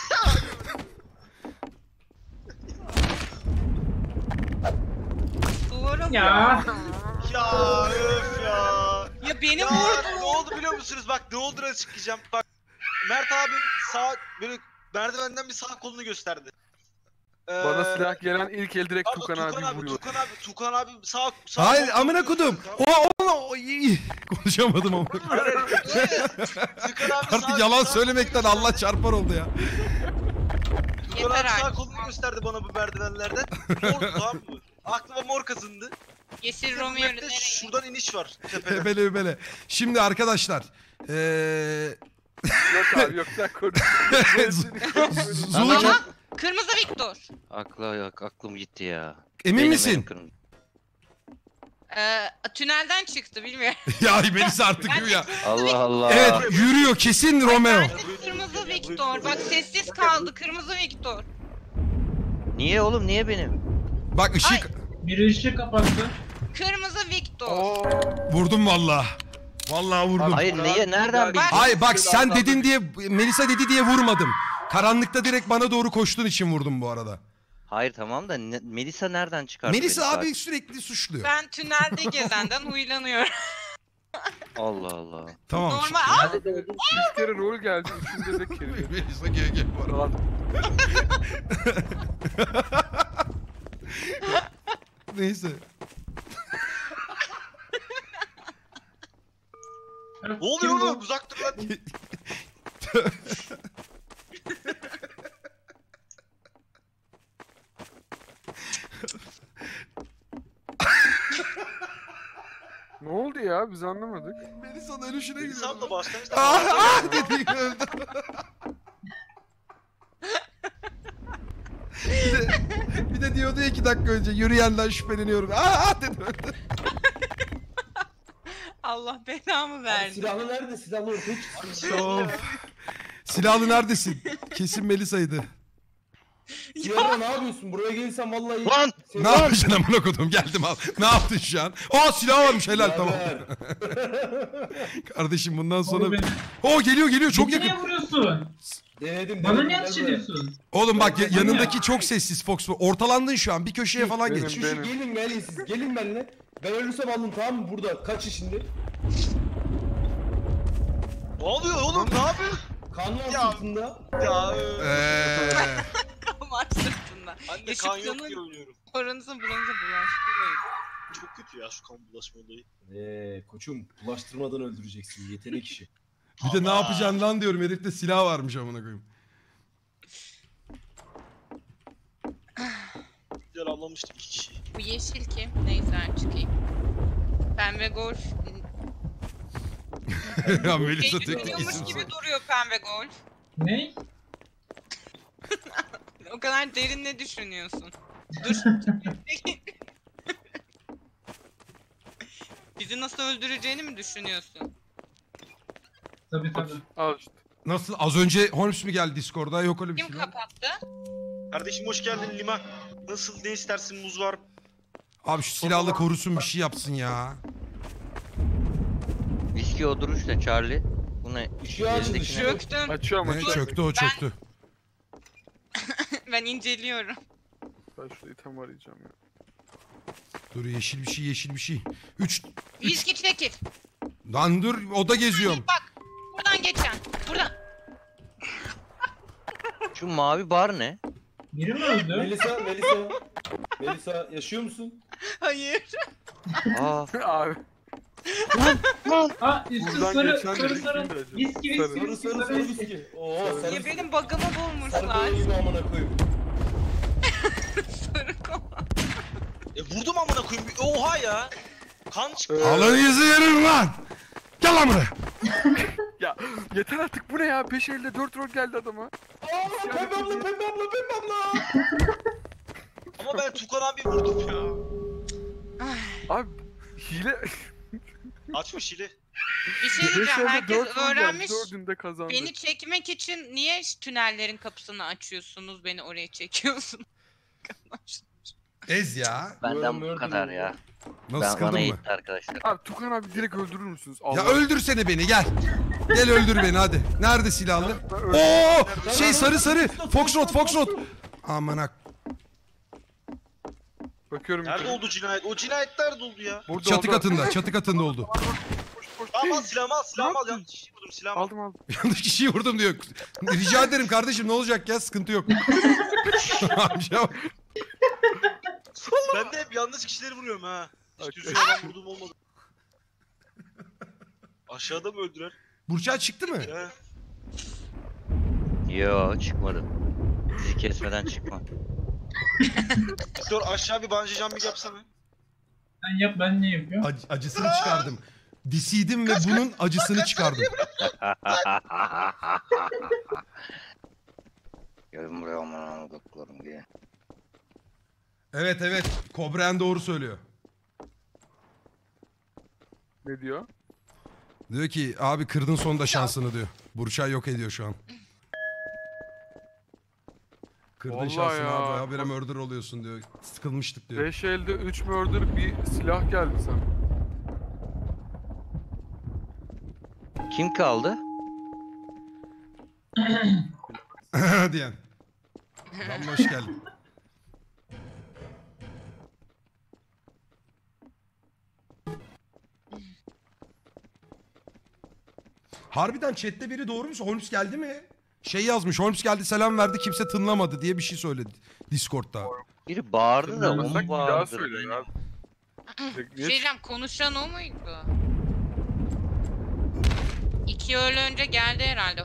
Duvara vur. Ya. Ya öf ya. Ya beni Ya vurdu. ne oldu biliyor musunuz? Bak ne olduğunu açıklayacağım. Bak Mert abim sağ böyle merdivenden bir sağ kolunu gösterdi. bana silah gelen ilk el direkt Pardon, Tukan abi vuruyor. Tukan abi sağ Hayır kolunu amına gösterdi, kodum. tamam. Konuşamadım ama. Tukan abi Artık yalan söylemekten Allah çarpar oldu ya. Tukan Yeter abi sağ artık. kolunu gösterdi bana bu merdivenlerden. Mor, tamam mı? Aklıma mor kazındı. Yeşil Bu Romeo map'te nereye? şuradan iniş var tepeden. Hebele. Şimdi arkadaşlar. Yok abi yok, sen konuş. Zulu kim? Aha, kırmızı Victor. Aklım gitti ya. Emin Benim, misin? benim kırmızı. Tünelden çıktı, bilmiyorum. Ya Melis artık ya. Allah Allah. Evet yürüyor kesin Romeo. Kırmızı Victor. Bak sessiz kaldı. Kırmızı Victor. Niye oğlum, niye benim? Bak ışık Biri ışığı kapattı. Kırmızı Victor. vurdum valla. Vallahi vurdum. Hayır niye, nereden bildin? Hayır bak sen dedin diye Melisa dedi diye vurmadım. Karanlıkta direkt bana doğru koştuğun için vurdum bu arada. Hayır tamam da Melisa nereden çıkardı Melisa beni abi zaten? sürekli suçluyor. Ben tünelde gezenden huylanıyorum. Allah Allah. Tamam. Normal. Aa, Bir kere rol geldi, üçünde de kere. Melisa GG bu arada. Neyse. Ne oluyor oğlum? Uzak dur lan. Ne oldu ya, biz anlamadık. Melisa'nın ölüşüne İnsan da gidiyor. başlamış Ah dediğin öldü. bir de diyordu ya 2 dakika önce yürüyenden şüpheleniyorum. Dedi öldü. Allah belamı verdi. Silahlı nerede? Silahlı ortaya çıksın. Of. Silahlı neredesin? Kesin Melisa'ydı. Sierra ne yapıyorsun? Buraya gelirsen vallahi... Lan! Seni- Ne yapacaksın amına kodum? Geldim al. Ne yaptın şu an? Aa silah varmış helal tamam. Birader. Kardeşim bundan Sonra... sonra... Oo geliyor çok Beni yakın. niye vuruyorsun? Denedim. Bana denedim, niye gel ateş buraya. ediyorsun? Oğlum bak Ben yanındaki çok sessiz Fox. Ortalandın şu an. Bir köşeye falan Benim, geç. Şu benim. gelin gelin siz. Gelin benimle. Ben ölürsem alın tamam mı? Burada. Kaç şimdi? Ne oluyor oğlum? Ne yapıyorsun? Kan var Ya. sırtında. Ya Eee. Var sırtında. Ben de Yaşıp kan yok canın- diye oynuyorum. Oranızı buranızı bulaştırmayın. Çok kötü ya şu kan bulaşma olayı. Koçum bulaştırmadan öldüreceksin. Yetenek işi. Bir de ne Allah. yapacaksın lan diyorum. Herifte silah varmış amına koyayım. Güzel anlamıştık iki kişiyi. Bu yeşil kim? Neyse ben çıkayım. Pembe golf. Ya Melisa Şey tek düşünüyormuş isim gibi söyle. duruyor pembe golf. Ne? O kadar derin ne düşünüyorsun? Dur. Bizi nasıl öldüreceğini mi düşünüyorsun? Tabii tabii. Al işte. Nasıl? Az önce Holmes mi geldi Discord'a? Yok öyle bir Kim şey lan. kapattı? Kardeşim hoş geldin Liman. Nasıl ne istersin muz var? Abi şu silahla korusun bir şey yapsın ya. Viski o duruş ne Charlie? Bu ne? Işığı açın, Elindeki ışığı. ne? Çöktüm. Açıyorum Ne açıyorum. çöktü o çöktü. Ben inceliyorum. Ben şurada item arayacağım ya. Dur yeşil bir şey yeşil bir şey. 3 Viski çekil. Lan dur oda geziyorum. Bak. Buradan geçen. Buradan. Şu mavi bar ne? Biri mi öldü? Melisa yaşıyor musun? Hayır. Aa, Abi. Aa üstü Buradan sarı geçen sarı dedik sarı. kimdi acaba? Viski Sarı. viski viski sarı viski. viski. Oo sarı Ya viski. benim bug'ımı Sarı bulmuşlar. koyayım amına koyayım. Sarı kova. Vurdum amına koyayım. Oha ya. Kan çıktı. Alın yüzü yerim lan. Gel lan buraya. Ya yeter artık bu ne ya? 5 elde 4 rol geldi adama. Aa pembe abla. Ama ben Tukan abi vurdum ya. Abi hile. Açmış hile. Bir şey 5 diyeceğim. elde Herkes 4 rol geldi. öğrenmiş. 4'ünde kazandı. Beni çekmek için niye tünellerin kapısını açıyorsunuz? Beni oraya çekiyorsun. Ez ya. benden bu Gördüm, kadar gördüm. ya. Nasıl Bana sıkıldın mı? yetti arkadaşlar. Abi Tukan abi direkt öldürür müsünüz? Ya öldürsene beni gel. Gel öldür beni hadi. Nerede silahlı? Oo şey sarı sarı. Foxtrot. Amına. Bakıyorum. Nerede yukarı. oldu cinayet? O cinayet nerede oldu ya? Burada Çatı katında oldu. Koş. Tamam al silahımı al. Ne Yanlış kişiyi vurdum silahımı. Aldım. Yanlış kişiyi vurdum diyor. Rica ederim kardeşim ne olacak ya sıkıntı yok. Amca bak. Ben de hep yanlış kişileri vuruyorum ha. Hiç Bak. düzgün adam vurduğum olmadı. Aşağıda mı öldüler? Burçak çıktı mı? He. Yo çıkmadım. Bizi kesmeden çıkma. Dur aşağı bir bungee jumping yapsana. Sen yap ben ne yapıyorum? Acısını çıkardım. Disiydim ve bunun acısını çıkardım. Gelin buraya aman doktorum diye. Evet. Kobren doğru söylüyor. Ne diyor? Diyor ki abi kırdın sonunda şansını diyor. Burçay yok ediyor şu an. Kırdın Vallahi şansını ya. abi habire murder oluyorsun diyor. Sıkılmıştık diyor. 5 elde 3 murder bir silah geldi sana. Kim kaldı? diyen. Lan hoş geldin. Harbiden chatte biri doğru mu? Holmes geldi mi? Şey yazmış. Holmes geldi selam verdi kimse tınlamadı diye bir şey söyledi Discord'da. Biri bağırdı da o Yasak mu bir daha bağırdı? söyle ya. Bir şey diyeceğim, konuşan o muydu? 2 öğle önce geldi herhalde.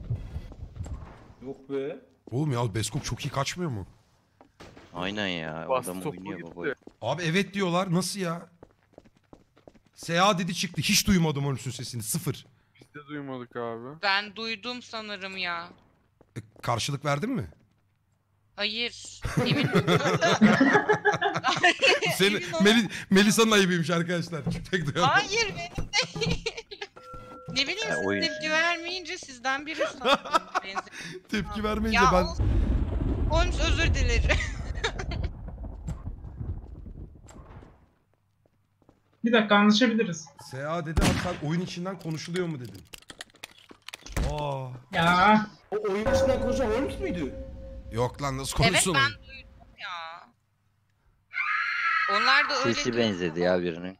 Yok be. Oğlum ya Beskok çok iyi kaçmıyor mu? Aynen ya. Bastı Adam topu oynuyor gitti. baba. Abi evet diyorlar. Nasıl ya? Seha dedi çıktı. Hiç duymadım Holmes'un sesini. Sıfır. Biz de duymadık abi. Ben duydum sanırım ya. Karşılık verdin mi? Hayır. Emin Senin Emin olun. Melisa'nın ayıbıymış arkadaşlar. Pek duyamadım. Hayır benim değil. Ne bileyim siz oyun. tepki vermeyince sizden biri sanırım. benziyor. Tepki vermeyince Ya ben... olsun. Holmes özür dilerim. Bir dakika anlaşabiliriz. Seha dedi abi sen oyun içinden konuşuluyor mu dedin. Aa. Ya O oyun içinden konuşan Holmes müydü? Yok lan nasıl Evet konuşsun ben oyun? duydum ya. Onlar da öyle Sesi diyor. benzedi ya birinin.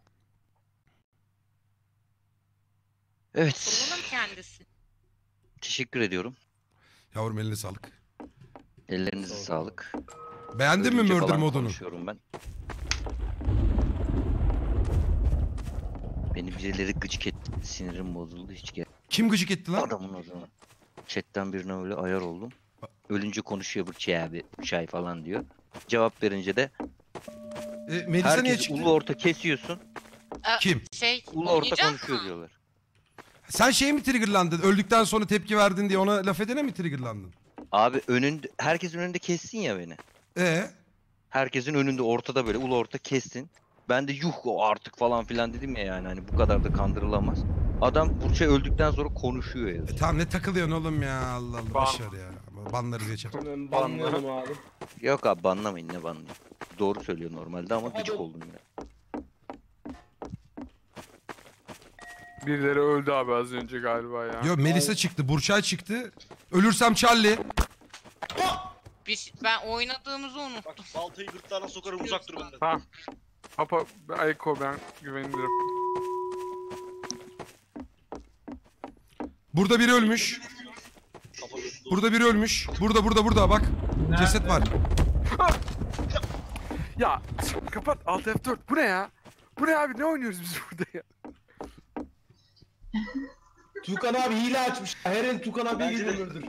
Evet. Kurulum kendisi. Teşekkür ediyorum. Yavrum eline sağlık. Ellerinize sağlık. Beğendin mi Ölünce murder falan modunu? konuşuyorum ben. Beni birileri gıcık etti. Sinirim bozuldu hiç gel. Kim gıcık etti lan? Adamın o zaman. Chatten birine öyle ayar oldum. Ölünce konuşuyor bu abi çay falan diyor. Cevap verince de Melisa niye herkes çıktı? ulu orta kesiyorsun. Kim? Ulu orta oynayacak konuşuyor mı? diyorlar. Sen şey mi triggerlandın? Öldükten sonra tepki verdin diye ona laf edene mi triggerlandın? Abi herkesin önünde kessin ya beni. Herkesin önünde ortada böyle ulu orta kessin. Ben de yuh o artık falan filan dedim ya yani hani bu kadar da kandırılamaz. Adam Burçay öldükten sonra konuşuyor ya. Tamam ne takılıyorsun oğlum ya Allah Allah Ban. başar ya. Banlarız geçer. Hemen banlayalım abi. Yok abi banlamayın ne banlayın. Doğru söylüyor normalde ama gıcık oldum ya. Birileri öldü abi az önce galiba ya. Yo Melisa çıktı, Burçay çıktı. Ölürsem Charlie. Ben oynadığımızı unuttum. Bak baltayı gırtlağına sokarım uzak dur benden. Tamam. Papa, Ayko ben güvenirim. Burada biri ölmüş. Burada biri ölmüş. Burada bak. Nerede? Ceset var. Ya kapat Alt F4. Bu ne ya? Bu ne abi? Ne oynuyoruz biz burada ya? Tukan abi hile açmış. Her el Tukan abiye Bence de. geliyor murder.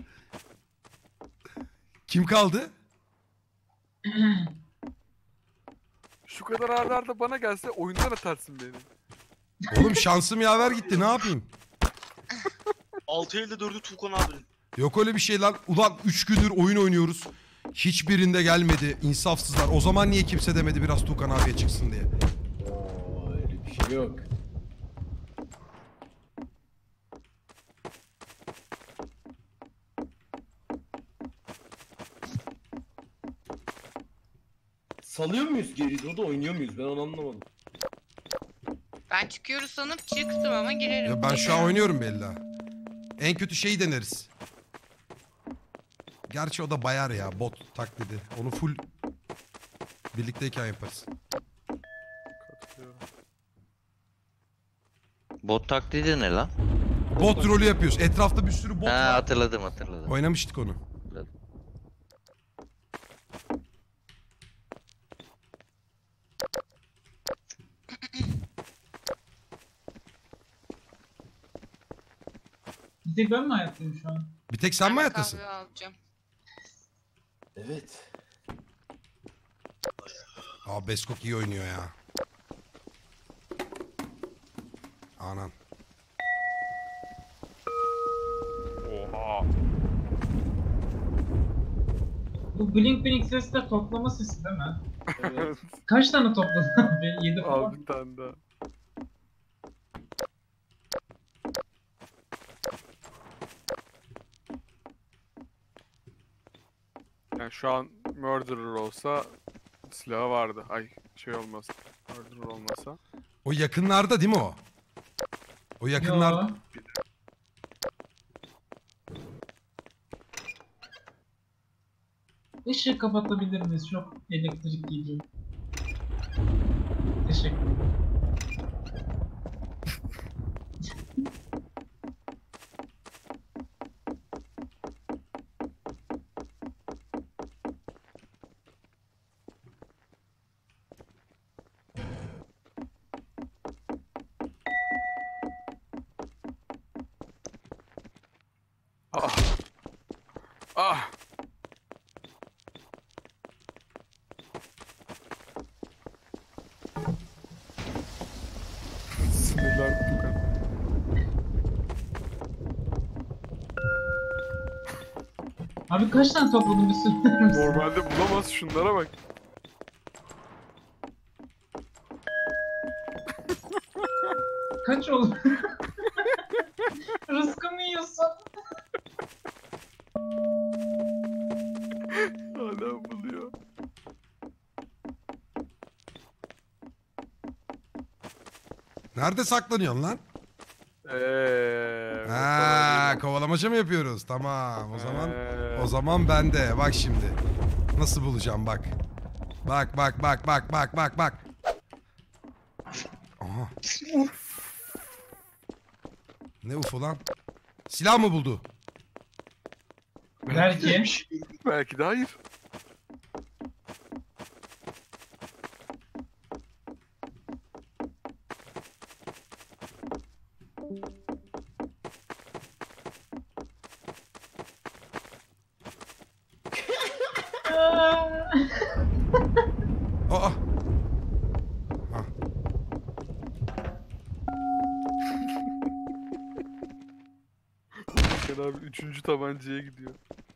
Kim kaldı? Şu kadar ağırlarda bana gelse oyundan atarsın beni. Oğlum şansım yaver gitti ne yapayım? 6 elde 4'ü Tukan abinin. Yok öyle bir şey lan. Ulan 3 gündür oyun oynuyoruz. Hiçbirinde gelmedi. İnsafsızlar. O zaman niye kimse demedi biraz Tukan abiye çıksın diye. Oo, öyle bir şey yok. Salıyor muyuz geri doğru da oynuyor muyuz? Ben onu anlamadım. Ben çıkıyoruz sanıp çıktım ama girerim. Ya ben şu an oynuyorum Bella. En kötü şeyi deneriz. Gerçi o da bayar ya bot taklidi. Onu full birlikteyken yaparız. Bot taklidi ne lan? Bot rolü yapıyoruz. Etrafta bir sürü bot Ha var. hatırladım. Oynamıştık onu. Bir tek ben mi hayattayım şu an? Bir tek sen mi Ben hayattasın? kahve alacağım. Evet. Aa Beskok iyi oynuyor ya. Anan. Oha. Bu blink blink sesler toplama sesi değil mi? Evet. Kaç tane topladın abi? 7 Al falan. bir tane daha. Yani şu an murderer olsa silahı vardı. Ay şey olmaz. Murderer olmasa. O yakınlarda değil mi o? O yakınlar. Yo. Işığı kapatabilir miyiz? Çok elektrik geliyor. Teşekkür ederim. Ah. Ah. Sinirler Tukan. Abi kaç tane topladın bir söyler misin? Normalde bulamaz şunlara bak. Kaç oldu? Rızkı mı yiyorsun? Hala buluyor. Nerede saklanıyorsun lan? Ha, kovalamaca mı yapıyoruz? Tamam. O zaman bende. Bak şimdi. Nasıl bulacağım bak. Bak. Aha. Ne ufu lan? Silah mı buldu? Belki. Belki de hayır. Tukan abi 3. tabancaya gidiyor.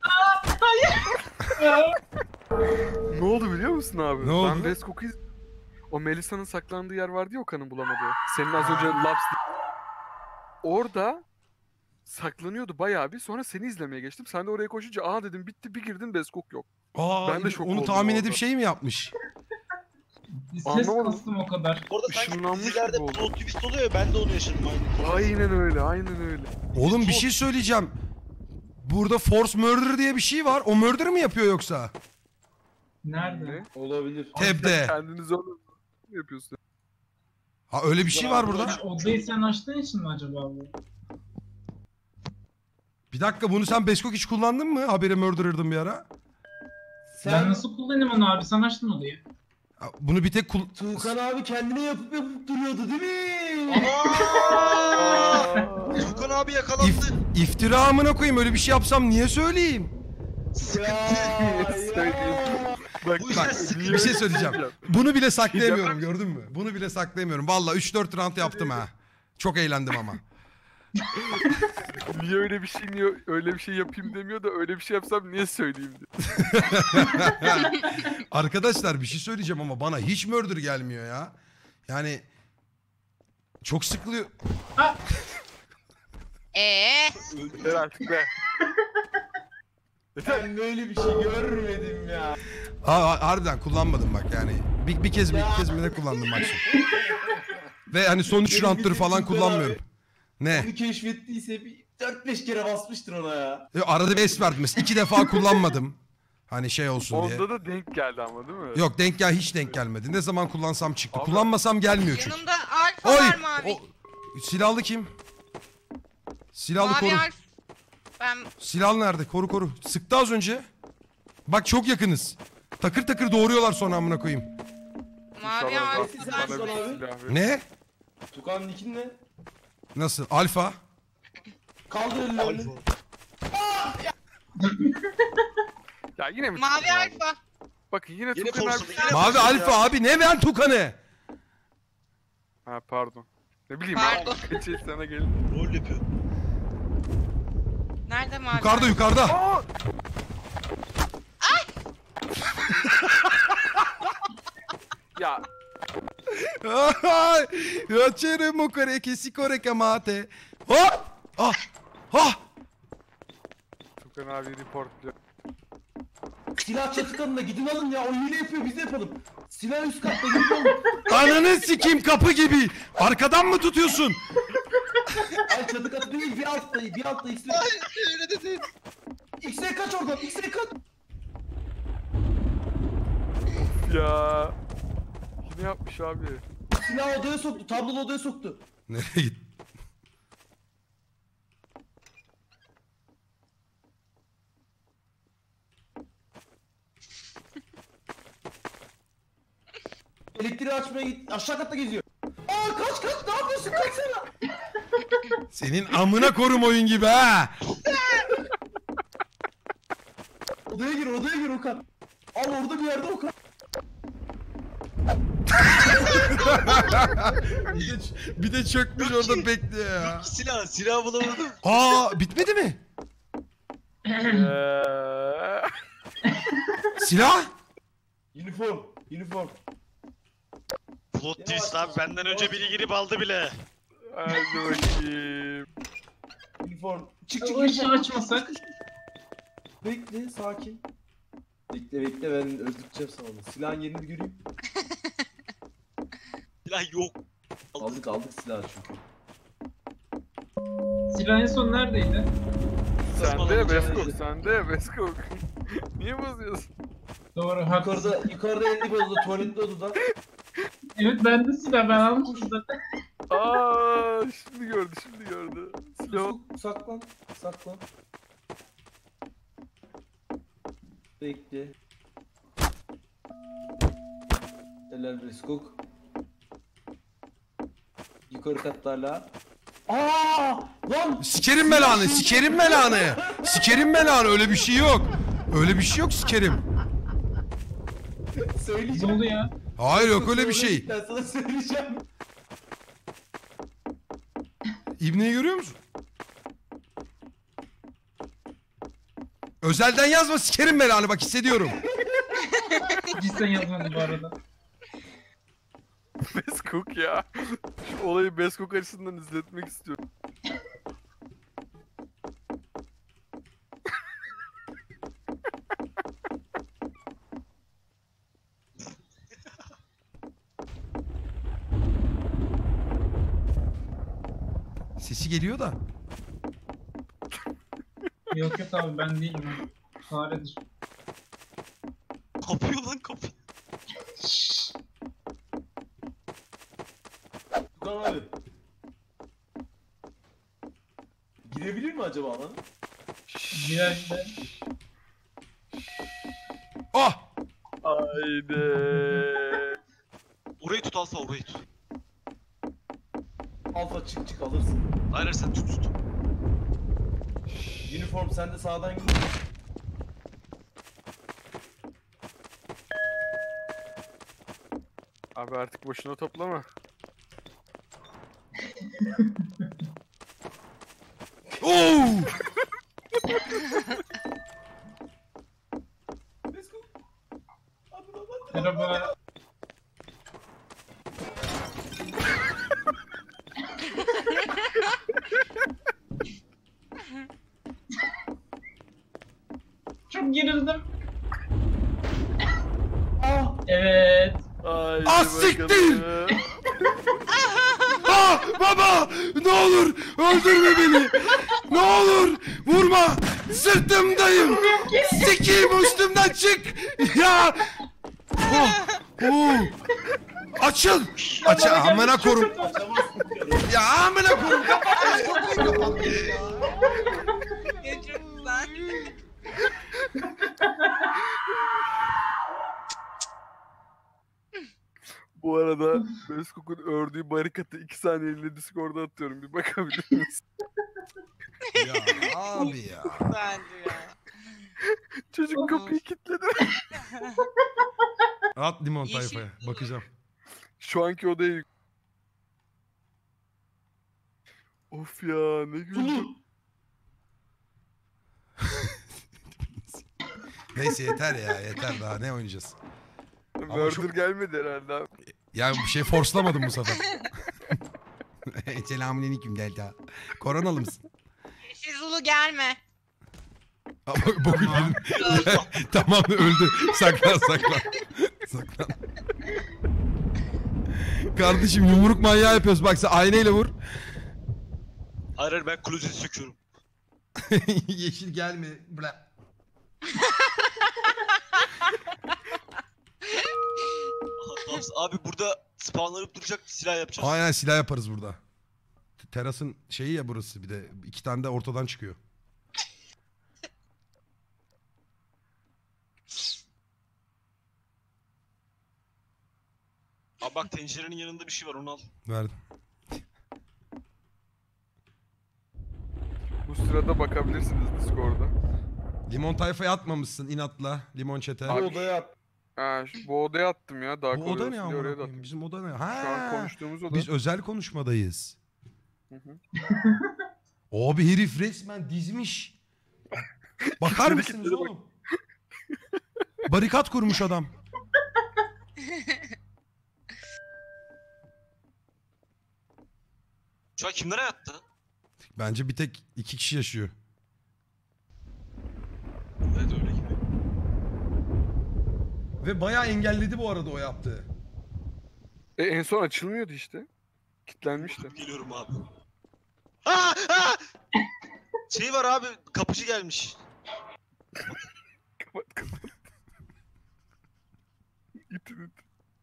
Ne oldu biliyor musun abi? Ne oldu? Ben Beskok'u o Melisa'nın saklandığı yer vardı ya Okan'ın bulamadığı. Senin az önce laps... Orada saklanıyordu bayağı bir. Sonra seni izlemeye geçtim. Sen de oraya koşunca aa dedim bitti, bir girdin Beskok yok. Aa, Ben de şok onu oldum tahmin orada. edip şey mi yapmış? Ses Anlamadım. kastım o kadar. Orada sanki Işınlanmış dizilerde gibi oldu. plot twist oluyor ya, ben de onu yaşadım aynı. Aynen öyle, aynen öyle. Oğlum bir şey söyleyeceğim. Burada force murder diye bir şey var. O murder mi yapıyor yoksa? Nerede? Ne? Olabilir. Tab'de. Kendini zorla yapıyorsun. Ha öyle bir şey var burada. Ha, odayı sen açtığın için mi acaba bu? Bir dakika, bunu sen Beskok hiç kullandın mı? Haberi murder'ırdın bir ara. Ben nasıl kullanayım onu abi? Sen açtın odayı. Ha, bunu bir tek Tuğkan abi kendine yapıp duruyordu değil mi? Tukan abi yakalandı. iftira amına koyayım, öyle bir şey yapsam niye söyleyeyim? Bak, Bu işte Bak sıkıntı. bir şey söyleyeceğim. Bunu bile saklayamıyorum, gördün mü? Bunu bile saklayamıyorum. Vallahi 3-4 round yaptım ha. Çok eğlendim ama. Niye öyle bir şey yapayım demiyor da öyle bir şey yapsam niye söyleyeyim diyor. Arkadaşlar bir şey söyleyeceğim ama bana hiç murder gelmiyor ya. Yani çok sıkılıyor. Ver artık be. Ben böyle bir şey görmedim ya. Harbiden kullanmadım bak yani. Bir kez mi ne kullandım maksimum. Ve hani son 3 roundları falan kullanmıyorum. Ne? Onu keşfettiyse bir 4-5 kere basmıştır ona ya. Arada bir es verdim mesela. 2 defa kullanmadım. Hani şey olsun diye. Onda da denk geldi ama değil mi? Yok hiç denk gelmedi. Ne zaman kullansam çıktı. Abi- Kullanmasam gelmiyor çünkü. Yanımda Alfa Oy! var mavi. Silahlı kim? Silahlı Mavi koru. Alfa. Ben Silah nerede? Koru. Sıktı az önce. Bak çok yakınız. Takır takır doğuruyorlar sonra amına koyayım. mavi İnşallah Alfa bana ben- bir Abi. silah ver. Ne? Tukan nikin ne? Nasıl? Alfa? Kaldır ellerini. Ya yine mi mavi Tukan abi? Alfa. Bakın yine Yine Tukan abi. forsadı, yine Mavi Alfa abi, ne ben Tukan'ı? Ha pardon. Ne bileyim Pardon. abi. Kaç sana geldi. Rol yapıyor. Nerede mavi? Yukarıda. Ya Facere mucare che si corre chiamate. Oh! Ah! Ah! Tukan abi reportluyor. Silah çatı katında gidin alın ya. O hile yapıyor, biz de yapalım. Silah üst katta gidin alın. Ananı sikeyim, kapı gibi. Arkadan mı tutuyorsun? Ay çatı katı değil, bir altta X'e. Öyle de değil. X'e kaç oradan, X'e kaç. Ya. Yine yapmış abi. Silah odaya soktu, tablolu odaya soktu. Nereye git? Elektriği açmaya git, aşağı katta geziyor. Aa kaç, ne yapıyorsun, kaçsana. Senin amına korum oyun gibi ha. Odaya gir Okan. Al orada bir yerde Okan. bir de çökmüş orada bekliyor ya. Silah bulamadım. Aa, bitmedi mi? Silah? Uniform. Plot twist abi, benden önce biri girip aldı bile. Hadi bakayım. Uniform. Çık O işi açmasak. Bekle, sakin. Bekle, ben öldüreceğim sana onu. Silahın yerini bir göreyim. Silah yok. Aldık silahı çünkü. Silah en son neredeydi? Sende Beskok. Niye bozuyorsun? Doğru haklısın. Yukarıda 50 odada, tuvaletli odada. Evet bende silah, ben almışım zaten. Aa, şimdi gördü. Silah. Saklan. Bekle. Helal Beskok. Yukarı katlarla. Lan! Sikerim belanı. Öyle bir şey yok. Sikerim. Ne Söyleyeceğim. oldu ya? Hayır, yok öyle bir şey. Ben sana söyleyeceğim. İbneyi görüyor musun? Özelden yazma sikerim belanı bak hissediyorum. Cidden yazmadım bu arada. Beskok ya. Şu olayı Beskok açısından izletmek istiyorum. Sesi geliyor da. Yok yok abi ben değilim. Ben. Faredir. Kapıyor lan kapıyor. Tukan abi. Girebilir mi acaba lan? Girer de. Ah! Haydi. Orayı tut Alfa, orayı tut. Alfa çık alırsın. Hayır sen tut. Uniform sen de sağdan git. Abi artık boşuna toplama. Oo! Let's go. Hadi lan. Merhaba. Çok gerildim. Ah! Evet. Haydi Ah, siktir! bakalım. Ah baba ne olur öldürme beni. Ne olur vurma. Sırtımdayım. Sikeyim üstümden çık. Ya. Oh, oh. Açıl. Aç amına korum. Ya amına korum. Ya çok güzel. Bu arada Beskok'un ördüğü barikatı 2 saniyeliğine Discord'a atıyorum. Bir bakabilir misin? Ya abi ya. Güzeldi ya. Çocuk kapıyı kilitledi. At limon Yeşil tayfaya bakacağım. Şu anki odaya... Of ya ne güldüm. Neyse yeter ya yeter daha ne oynayacağız. Murder çok- gelmedi herhalde abi. Ya bir şey forslamadım bu sefer. Selamünaleyküm Delta. Koronalı mısın? Yeşil Zulu gelme. Ama bugün tamam öldü. Saklan. Saklan. Kardeşim yumruk manyağı yapıyoruz. Bak sen aynayla vur. Hayır ben klozeti söküyorum. Yeşil gelme. Bla. Aha, tamam. Abi burada spawnlanıp duracak silah yapacağız. Aynen silah yaparız burada. Terasın şeyi ya burası bir de. 2 tane de ortadan çıkıyor. Abi bak tencerenin yanında bir şey var onu al. Verdim. Bu sırada bakabilirsiniz Discord'a. Limon tayfaya atmamışsın inatla. Limon çete. Bu odaya at. Ha, bu odaya attım ya. Daha Bu kolay oda olsun ne diye amına oraya da koyayım? attım. Bizim oda ne? Şu an Ha. konuştuğumuz oda. Biz özel konuşmadayız. Hı hı. Abi herif resmen dizmiş. Bakar mısınız oğlum? Barikat kurmuş adam. Şu an kimler hayatta? Bence bir tek 2 kişi yaşıyor. Evet öyle gibi. Ve bayağı engelledi bu arada o yaptığı. En son açılmıyordu işte. Kilitlenmişti. Geliyorum abi. Aa! Aa! Şey var abi kapıcı gelmiş. Kapat kapat. İt it.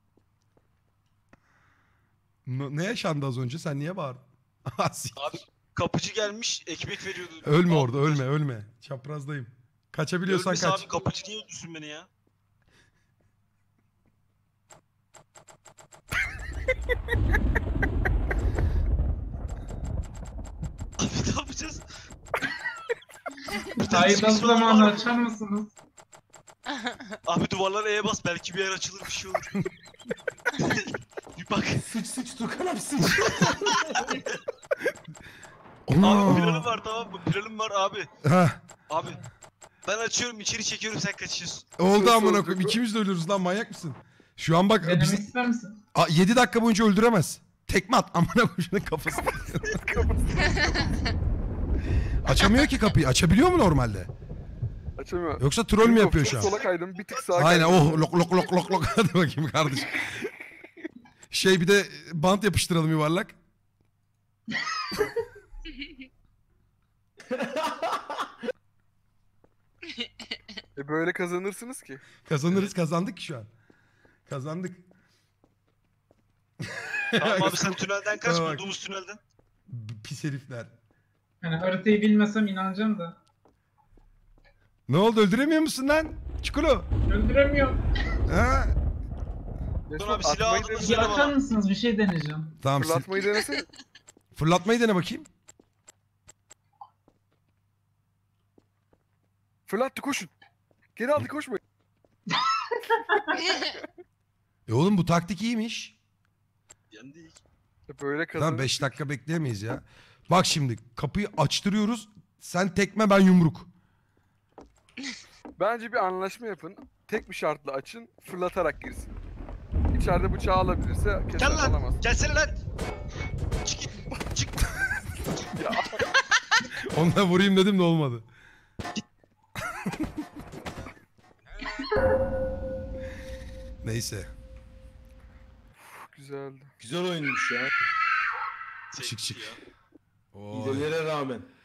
Ne yaşandı az önce? Sen niye bağırdın? Ah, siktir. Abi kapıcı gelmiş ekmek veriyordu. Ölme Abi, orada ölme. Çaprazdayım. Kaçabiliyorsan ölmesi kaç. abi kapıcı niye öldürsün beni ya? Abi ne yapacağız? Bir tane Hayır çıkış nasıl yolu zamanı var. açar mısınız? Abi duvarlara E'ye bas belki bir yer açılır bir şey olur. Bir bak. Sıç Tukan abi sıç. Abi Ana. planım var tamam mı? Planım var abi. Ha. Abi ben açıyorum, içeri çekiyorum, sen kaçıyorsun. Oldu amına koyayım. İkimiz de ölürüz lan, manyak mısın? Şu an bak Denemek bizi ister misin? 7 dakika boyunca öldüremez. Tekme at amına koyayım şunun kafasına. Açamıyor ki kapıyı. Açabiliyor mu normalde? Açamıyor. Yoksa troll mü yapıyor şu an? Sola kaydım, bir tık sağa Aynen kaydım. oh lok lok lok lok lok. Hadi bakayım kardeşim. Bir de bant yapıştıralım yuvarlak. Böyle kazanırsınız ki. Kazanırız, kazandık ki şu an. Kazandık. Tamam abi sen tünelden kaç, Bak. bulduğumuz tünelden. Pis herifler. Yani haritayı bilmesem inanacağım da. Ne oldu, öldüremiyor musun lan? Çukulu. Öldüremiyorum. Ha? Dur abi, silah Atmayı aldın mı? Bir Söyle atar bana. mısınız? Bir şey deneyeceğim. Tamam. Fırlatmayı denesene. Fırlatmayı dene bakayım. Fırlattı, koşun. Geri aldı, koşmayın. Oğlum bu taktik iyiymiş. Yendik. Böyle kazanır. Tamam 5 dakika bekleyemeyiz ya. Bak şimdi kapıyı açtırıyoruz. Sen tekme, ben yumruk. Bence bir anlaşma yapın. Tek bir şartla açın, fırlatarak girsin. İçeride bıçağı alabilirse keser, Gel lan. alamaz. Gelsene lan. Çık git. Çık. Ya, Onunla vurayım dedim de olmadı. Neyse. güzeldi. Güzel oyunmuş ya. Çık çık. Oo. İlelere rağmen.